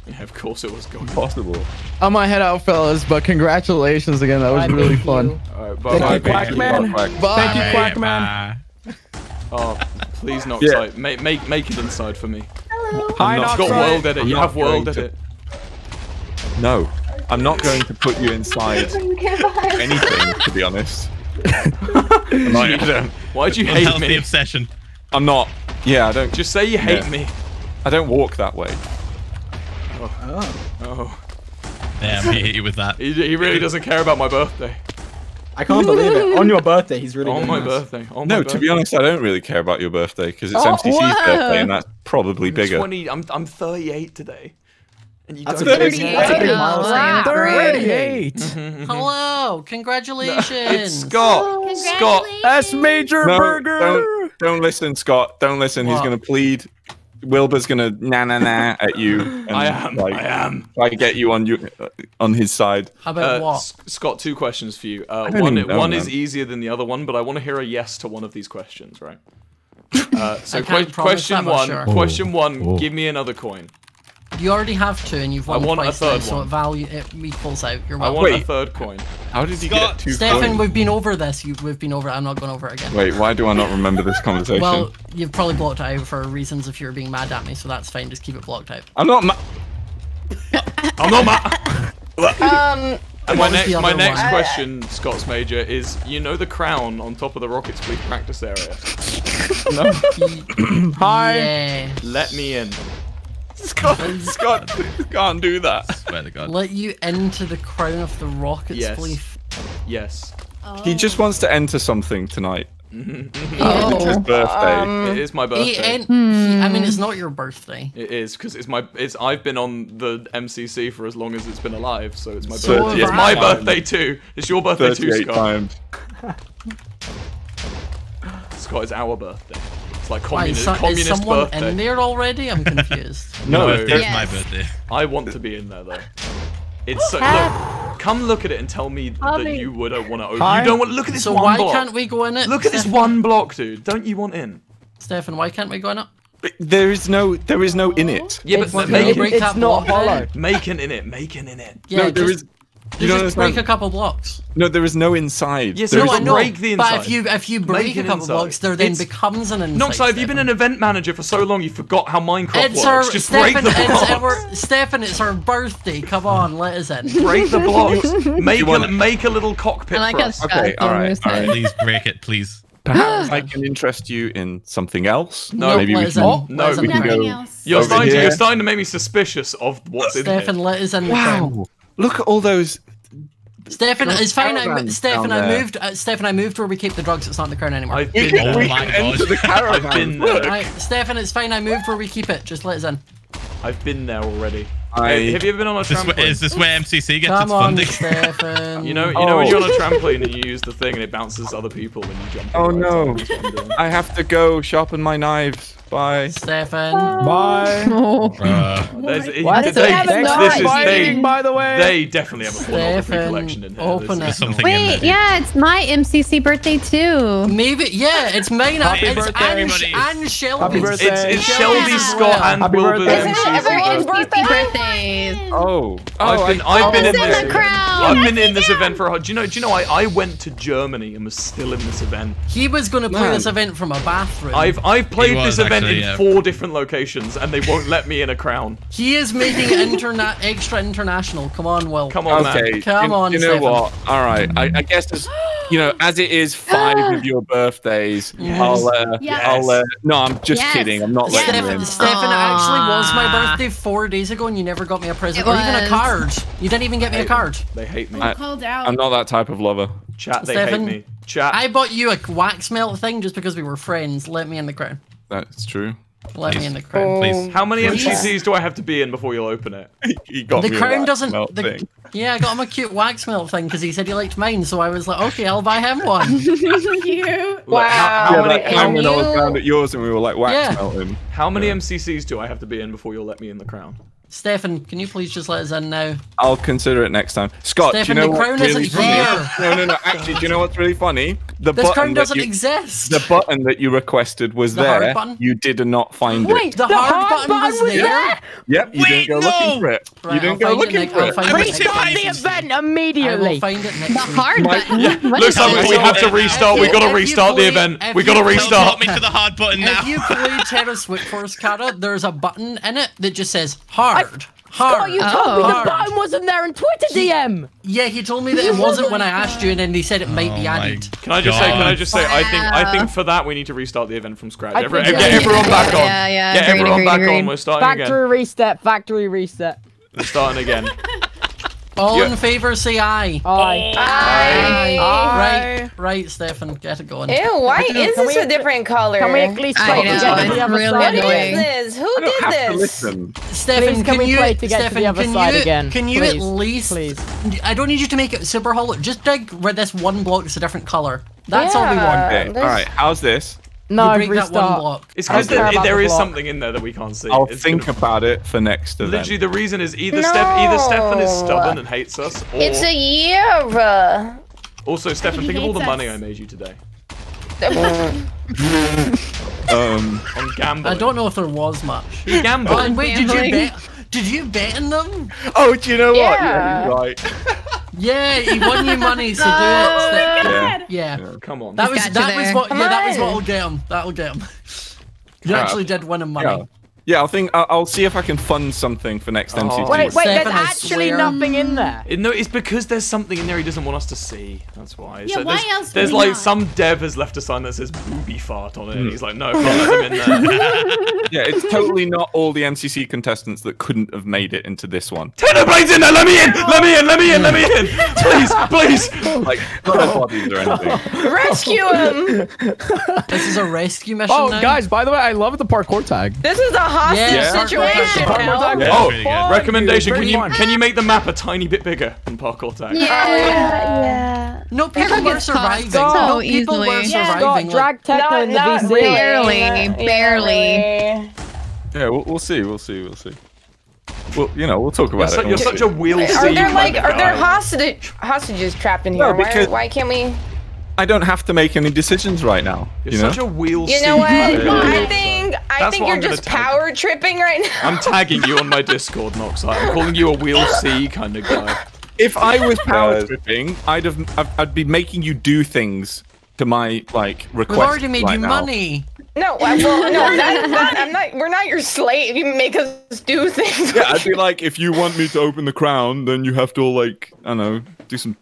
Yeah, of course it was Gogy. Impossible. I'm gonna head out, fellas, but congratulations again. That was Bye, really thank fun. you. All right, Thank bye you, bye. Quackman. Quack. Bye. Thank you, Quackman. Oh, please not Yeah. side. Make make make it inside for me. Hi, not- You've got Noxide. world edit. I'm You not have world going to- edit. No, I'm not going to put you inside anything, to be honest. I'm not, I don't- Why'd you hate Unhealthy me? obsession. I'm not. Yeah, I don't. Just say you hate Yeah. me. I don't walk that way. Oh. Oh, Yeah, I'm hit you with that. he, he really doesn't care about my birthday. I can't believe it. On your birthday, he's really On doing my this. birthday. On No, my to birthday. be honest, I don't really care about your birthday because it's Oh, M C C's whoa. birthday, and that's probably I'm bigger. twenty. I'm I'm thirty-eight today. And you That's a don't big, get that's a big Oh, milestone. wow. thirty-eight. Hello, congratulations. It's Scott. Scott. S Major No, Burger. don't, don't listen, Scott. Don't listen. He's What? gonna plead. Wilbur's gonna na na na at you. And, I am. Like, I am. try to get you on you uh, on his side. How about Uh, what? S- Scott, two questions for you. Uh, don't one even know, one is man. easier than the other one, but I want to hear a yes to one of these questions, right? Uh, so I can't que- promise question that, but one. sure. Question one. Oh. Give me another coin. You already have two, and you've I won want a twice third now, so one. it value it equals out. You're I welcome. want a Wait. third coin. How did he Scott, get two Stefan, coins? we've been over this. You, we've been over it. I'm not going over it again. Wait, why do I not remember this conversation? Well, you've probably blocked it out for reasons if you're being mad at me, so that's fine. Just keep it blocked out. I'm not. Ma- I'm not mad. Um, And my What was next the my other next one? question, Scott's Major, is you know the crown on top of the Rockets Fleet practice area. Hi. Yeah. Let me in. Scott, Scott can't do that. Swear to God. Let you into the crown of the Rockets Yes. fleet. Yes. He just wants to enter something tonight. It's his oh, birthday. um, It is my He birthday. en- he- I mean, it's not your birthday. It is because it's my it's I've been on the M C C for as long as it's been alive, so it's my So birthday. have It's my I. birthday too. It's your birthday too, thirty-eight Scott. times. Scott, it's our birthday. It's like Why, communist, so- is communist someone birthday. in there already? I'm confused. No, No. Birthday is Yes. my birthday. I want to be in there though. It's so, look, come look at it and tell me that Ollie. you would want to. Hi. You don't want. Look at this so one why block. can't we go in it? Look at this Stefan? one block, dude. Don't you want in? Stefan, why can't we go in it? But there is no, there is no in it. Yeah, It's- but Can you make, break It's that not block hollow. then? make an in it. Make an in it. Yeah, no, there just, is. You don't just break a understand. couple blocks. No, there is no inside. Yes, There no, is I I know. know, break the but inside. if you if you Make break a an couple inside. blocks, there then It's- becomes an inside. Noxide, have you been an event manager for so long you forgot how Minecraft It's our works? Just Stefan. break the It's blocks. our Stefan. It's our birthday. Come on, let us in. Break the blocks. Make a, wanna- make a little cockpit I like for how us. Scott Okay, all right, moves all right. it. Please break it, please. Perhaps I can interest you in something else. No, maybe let we us can. in. Oh, no, Let us in we the can crown. go- You're Over starting, to, here. you're starting to make me suspicious of what's in Stefan, here. let us in the crown. Wow! Look at all those. Stefan, it's fine. I, caravans Stefan, down I there. moved. Uh, Stefan, I moved where we keep the drugs. It's not in the crown anymore. I've We been can, there. we Oh my can enter God. the caravan. I've been Look. there. Right, Stefan, it's fine. I moved where we keep it. Just let us in. I've been there already. I- Hey, have you ever been on a Is this, where, trampoline? is this where M C C gets Come its on, funding? Stefan. You know, you know when Oh. you're on a trampoline and you use the thing and it bounces other people when you jump. Oh at the right no! time. That's what I'm doing. I have to go sharpen my knives. Bye. Stefan. Bye. Oh. Bruh. There's, What? they, They have this no is Fighting, they, by the way. they definitely have a pornography Stefan, collection in here. open This it. is- Something in Wait, there. yeah, it's my M C C birthday too. Maybe, yeah, it's mine. Happy it's birthday, and, everybody. and Shelby's. Happy birthday. It's, it's Shelby's Shelby, as Scott, well. and Happy Wilbur's birthday. M C C Everyone's birthday. birthdays. Oh. I've oh, been, I- I've been in It's in this. the crown. I've been in this event for a. Do you know? Do you know? I, I went to Germany and was still in this event. He was going to play Man. this event from a bathroom. I've I've played was this event actually, in yeah. four different locations and they won't let me in a crown. He is making it interna- extra international. Come on, Will. Come on, man. Okay. Come you, on, You know Stefan. what? All right. I, I guess as you know, as it is five of your birthdays, Yes. I'll. Uh, Yes. I'll. Uh, no, I'm just Yes. kidding. I'm not letting you Stefan, in. Stefan, it actually was my Aw. birthday four days ago, and you never got me a present It or even a was. card. You didn't even get me a card. They hate me. I- Called out. I'm not that type of lover. Chat, they Stefan, hate me. Chat. I bought you a wax melt thing just because we were friends. Let me in the crown. That's true. Let me Please. in the crown. Please. How many Please. M C Cs do I have to be in before you'll open it? He got The me a crown wax doesn't. melt The, thing. yeah, I got him a cute wax melt thing because he said he liked mine, so I was like, okay, I'll buy him one. Cute. Look, how, how Yeah, many that time when I was you- down at yours and we were like wax Yeah. melting. how many M C Cs do I have to be in before you'll let me in the crown? Stefan, can you please just let us in now? I'll consider it next time. Scott, Stefan, do you know the crown what's really isn't funny? here. No, no, no. Actually, do you know what's really funny? the This button crown that doesn't you, exist. the button that you requested was The hard there. button? You did not find Wait, it. the, hard, button, was there? Yep, you Wait, didn't go no! looking for it. Right, you didn't I'll go find it looking next- for I'll it. find it next Restart week. the event I will immediately. find it next The week. hard Right, button. yeah. What Looks is like that? we have to restart. We If gotta you restart the play- event. if We gotta you play- Don't talk restart. me to the hard button now. If you play Terra Switch Force Kara, there's a button in it that just says hard. Hard. Oh, you told me Oh. the button wasn't there in Twitter D M. Yeah, he told me that it wasn't when I asked you, and then he said it might Oh be my added. Can I just say? Can I just say? I think. I Wow. think for that we need to restart the event from scratch. I Every, think get so. everyone back on. Yeah, yeah, Get agreed, everyone agreed, back agreed. on. We're starting again. Factory reset. Factory reset. We're starting again. All Yeah. in favor, say aye. Aye. Aye. Right, right, Stefan, get it going. Ew, why is Can this we- a different color? Can we at least I play know, together to it's the other really side What annoying. again? is this? Who I don't did have to this? listen. Stefan, Please, can we you, play to get to Stefan, the other can side you, again? Can you Please, at least? please. I don't need you to make it super hollow. Just dig where this one block is a different color. That's all we want. Yeah. Okay, there's- all right. How's this? No, you break that one restart. block. It's I don't because care there, about there the is block. something in there that we can't see. I'll It's think gonna- about it for next event. Literally, the reason is either No. Steph, either Stefan is stubborn and hates us, or It's a year. also Stefan, He think of all the hates money us. I made you today Um, on gambling. I don't know if there was much. He gambled. Oh, and wait, did you Gambling. bet? Did you bet in them? oh, do you know what? Yeah. you're right. Yeah, he won you money, so do Oh it. my Yeah. god. Yeah. Come on. That was got you that was there. what Come yeah, that was on. what'll get him. That'll get him. You Yeah. actually did win him money. Yeah. Yeah, I'll think. I'll, I'll see if I can fund something for next M C T. Oh. Wait, wait, there's Stefan, I actually swear. nothing in there. It- no, it's because there's something in there he doesn't want us to see. That's why. Yeah, why there's, else would There's he like not? some dev has left a sign that says "booby fart" on it, and he's like, "No, can't let him in there." Yeah, it's totally not all the M C C contestants that couldn't have made it into this one. Technoblade's in there. Let me in. Let me in. Let me in. Let me in. Please, please. Like, not their bodies or anything. Rescue him. This is a rescue mission Oh, now. guys, by the way, I love the parkour tag. This is a hostage Yeah. situation Parkour now. tag. Yeah. Oh, Pretty good. recommendation. Can Very you fun. can you make the map a tiny bit bigger than parkour tag? Yeah. No, people That were gets surviving. caught so no, people were easily. Yeah. surviving. Got like- drag techno Not, in the not V C. really. Barely, Yeah, barely. really. Yeah, we'll, we'll see. We'll see. We'll see. Well, you know, we'll talk You're, about su- it. you're We'll such see. a wheel Are C there kind like of are there guy. hostage hostages trapped in No, here? Why, because- why can't we? I don't have to make any decisions right now. You're you know? such a wheel You C know what? kind of guy. I think I That's think what you're I'm gonna just tag. power tripping right now. I'm tagging you on my Discord, Noxide. I'm calling you a wheel C kind of guy. If I was power Uh, tripping, I'd have I'd, I'd be making you do things to my like request. We've already made right you now. money. No, I, well, no, that, that, I'm not. We're not your slave. You make us do things. Yeah, I'd be like, if you want me to open the crown, then you have to like, I don't know, do some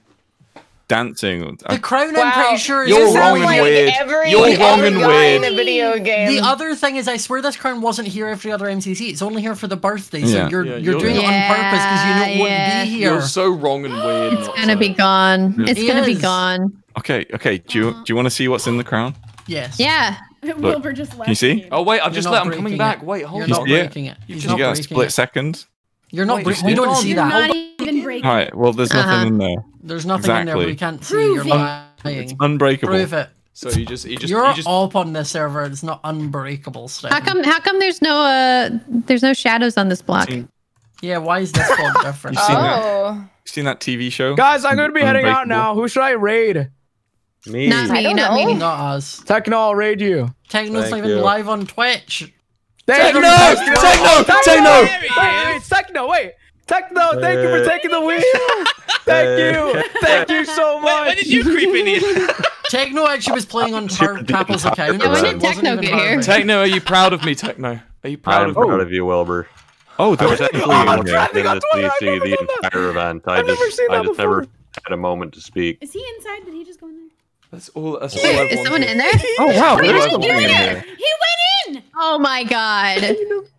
dancing. The crown, Wow. I'm pretty sure is You You're only- sound wrong and like weird. every You're every wrong and guy weird. in a video game. The other thing is, I swear this crown wasn't here every other M C C. It's only here for the birthday, so Yeah. you're Yeah, you're you're- doing it on purpose because you know it wouldn't Yeah, be here. You're so wrong and weird. It's gonna be gone. It's It gonna be is. gone. Okay, okay. Do you do you want to see what's in the crown? Yes. Yeah. Wilbur just left. Can you see? Oh wait, I've You're just not let. I'm breaking coming it. back. Wait, hold You're on. not Yeah. breaking it. He's Did not you get a breaking split it. second? You're not. Wait, Bre- you we still don't don't. see You're that. not even breaking. All right. Well, there's nothing Uh-huh. in there. There's nothing in there. Exactly. We can't see. Prove You're it. lying. It's unbreakable. Prove it. So you just, you just, You're you just. up on this server. It's not unbreakable stuff. How come? How come there's no uh? There's no shadows on this block. Seen- Yeah. Why is this called different? You've seen that? Oh, Seen that T V show? Guys, I'm gonna be heading out Unbreakable? now. Who should I raid? Me. Not I me. don't Not know. me. Not us. Techno, I'll raid you. Techno's Thank not even you. live on Twitch. Thank you, Techno! Techno! Techno! Techno! Techno! Wait, wait, wait, Techno, wait! Techno, thank you for Uh, taking the wheel! Thank you! Thank you so When, much! when did you creep in here? Techno actually was playing on Tar- Kappa's account. Yeah, when so did it wasn't Techno even get her. here? Techno, are you proud of me, Techno? Are you proud I'm of me? proud of you, Wilbur. Oh, I there was was actually Oh, in I'm here driving in on this Twitter, I've D C never the done that. entire event. I I've never just, seen I that just never before. had a moment to speak. Is he inside? Did he just go in there? That's all. That's all Wait, I've is someone wanted. in there? Oh wow, Wait, there is what are you something doing in there? there. He went in. Oh my god.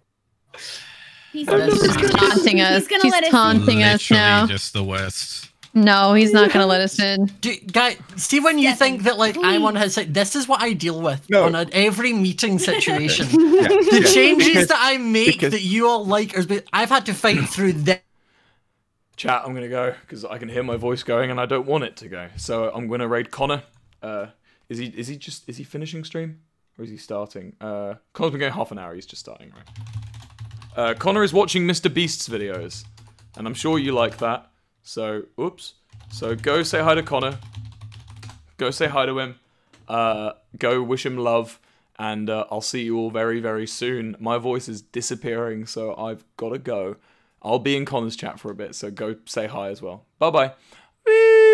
He's, That's he's just gonna- Taunting us. He's gonna He's let us in. taunting us Literally now. just the worst. No, he's not gonna let us in. Do, guy, see when you Stefan, think that like I'm on please. his side, this is what I deal with No. on a, every meeting situation. Yeah, The yeah, changes because- that I make because- that you all like, are, I've had to fight through this. Chat, I'm gonna go because I can hear my voice going and I don't want it to go. So I'm gonna raid Connor. Uh, is he? Is he just? Is he finishing stream or is he starting? Uh, Connor's been going half an hour. He's just starting, right? Uh, Connor is watching Mister Beast's videos, and I'm sure you like that. So, oops. So go say hi to Connor. Go say hi to him. Uh, go wish him love, and uh, I'll see you all very, very soon. My voice is disappearing, so I've got to go. I'll be in Connor's chat for a bit, so go say hi as well. Bye-bye.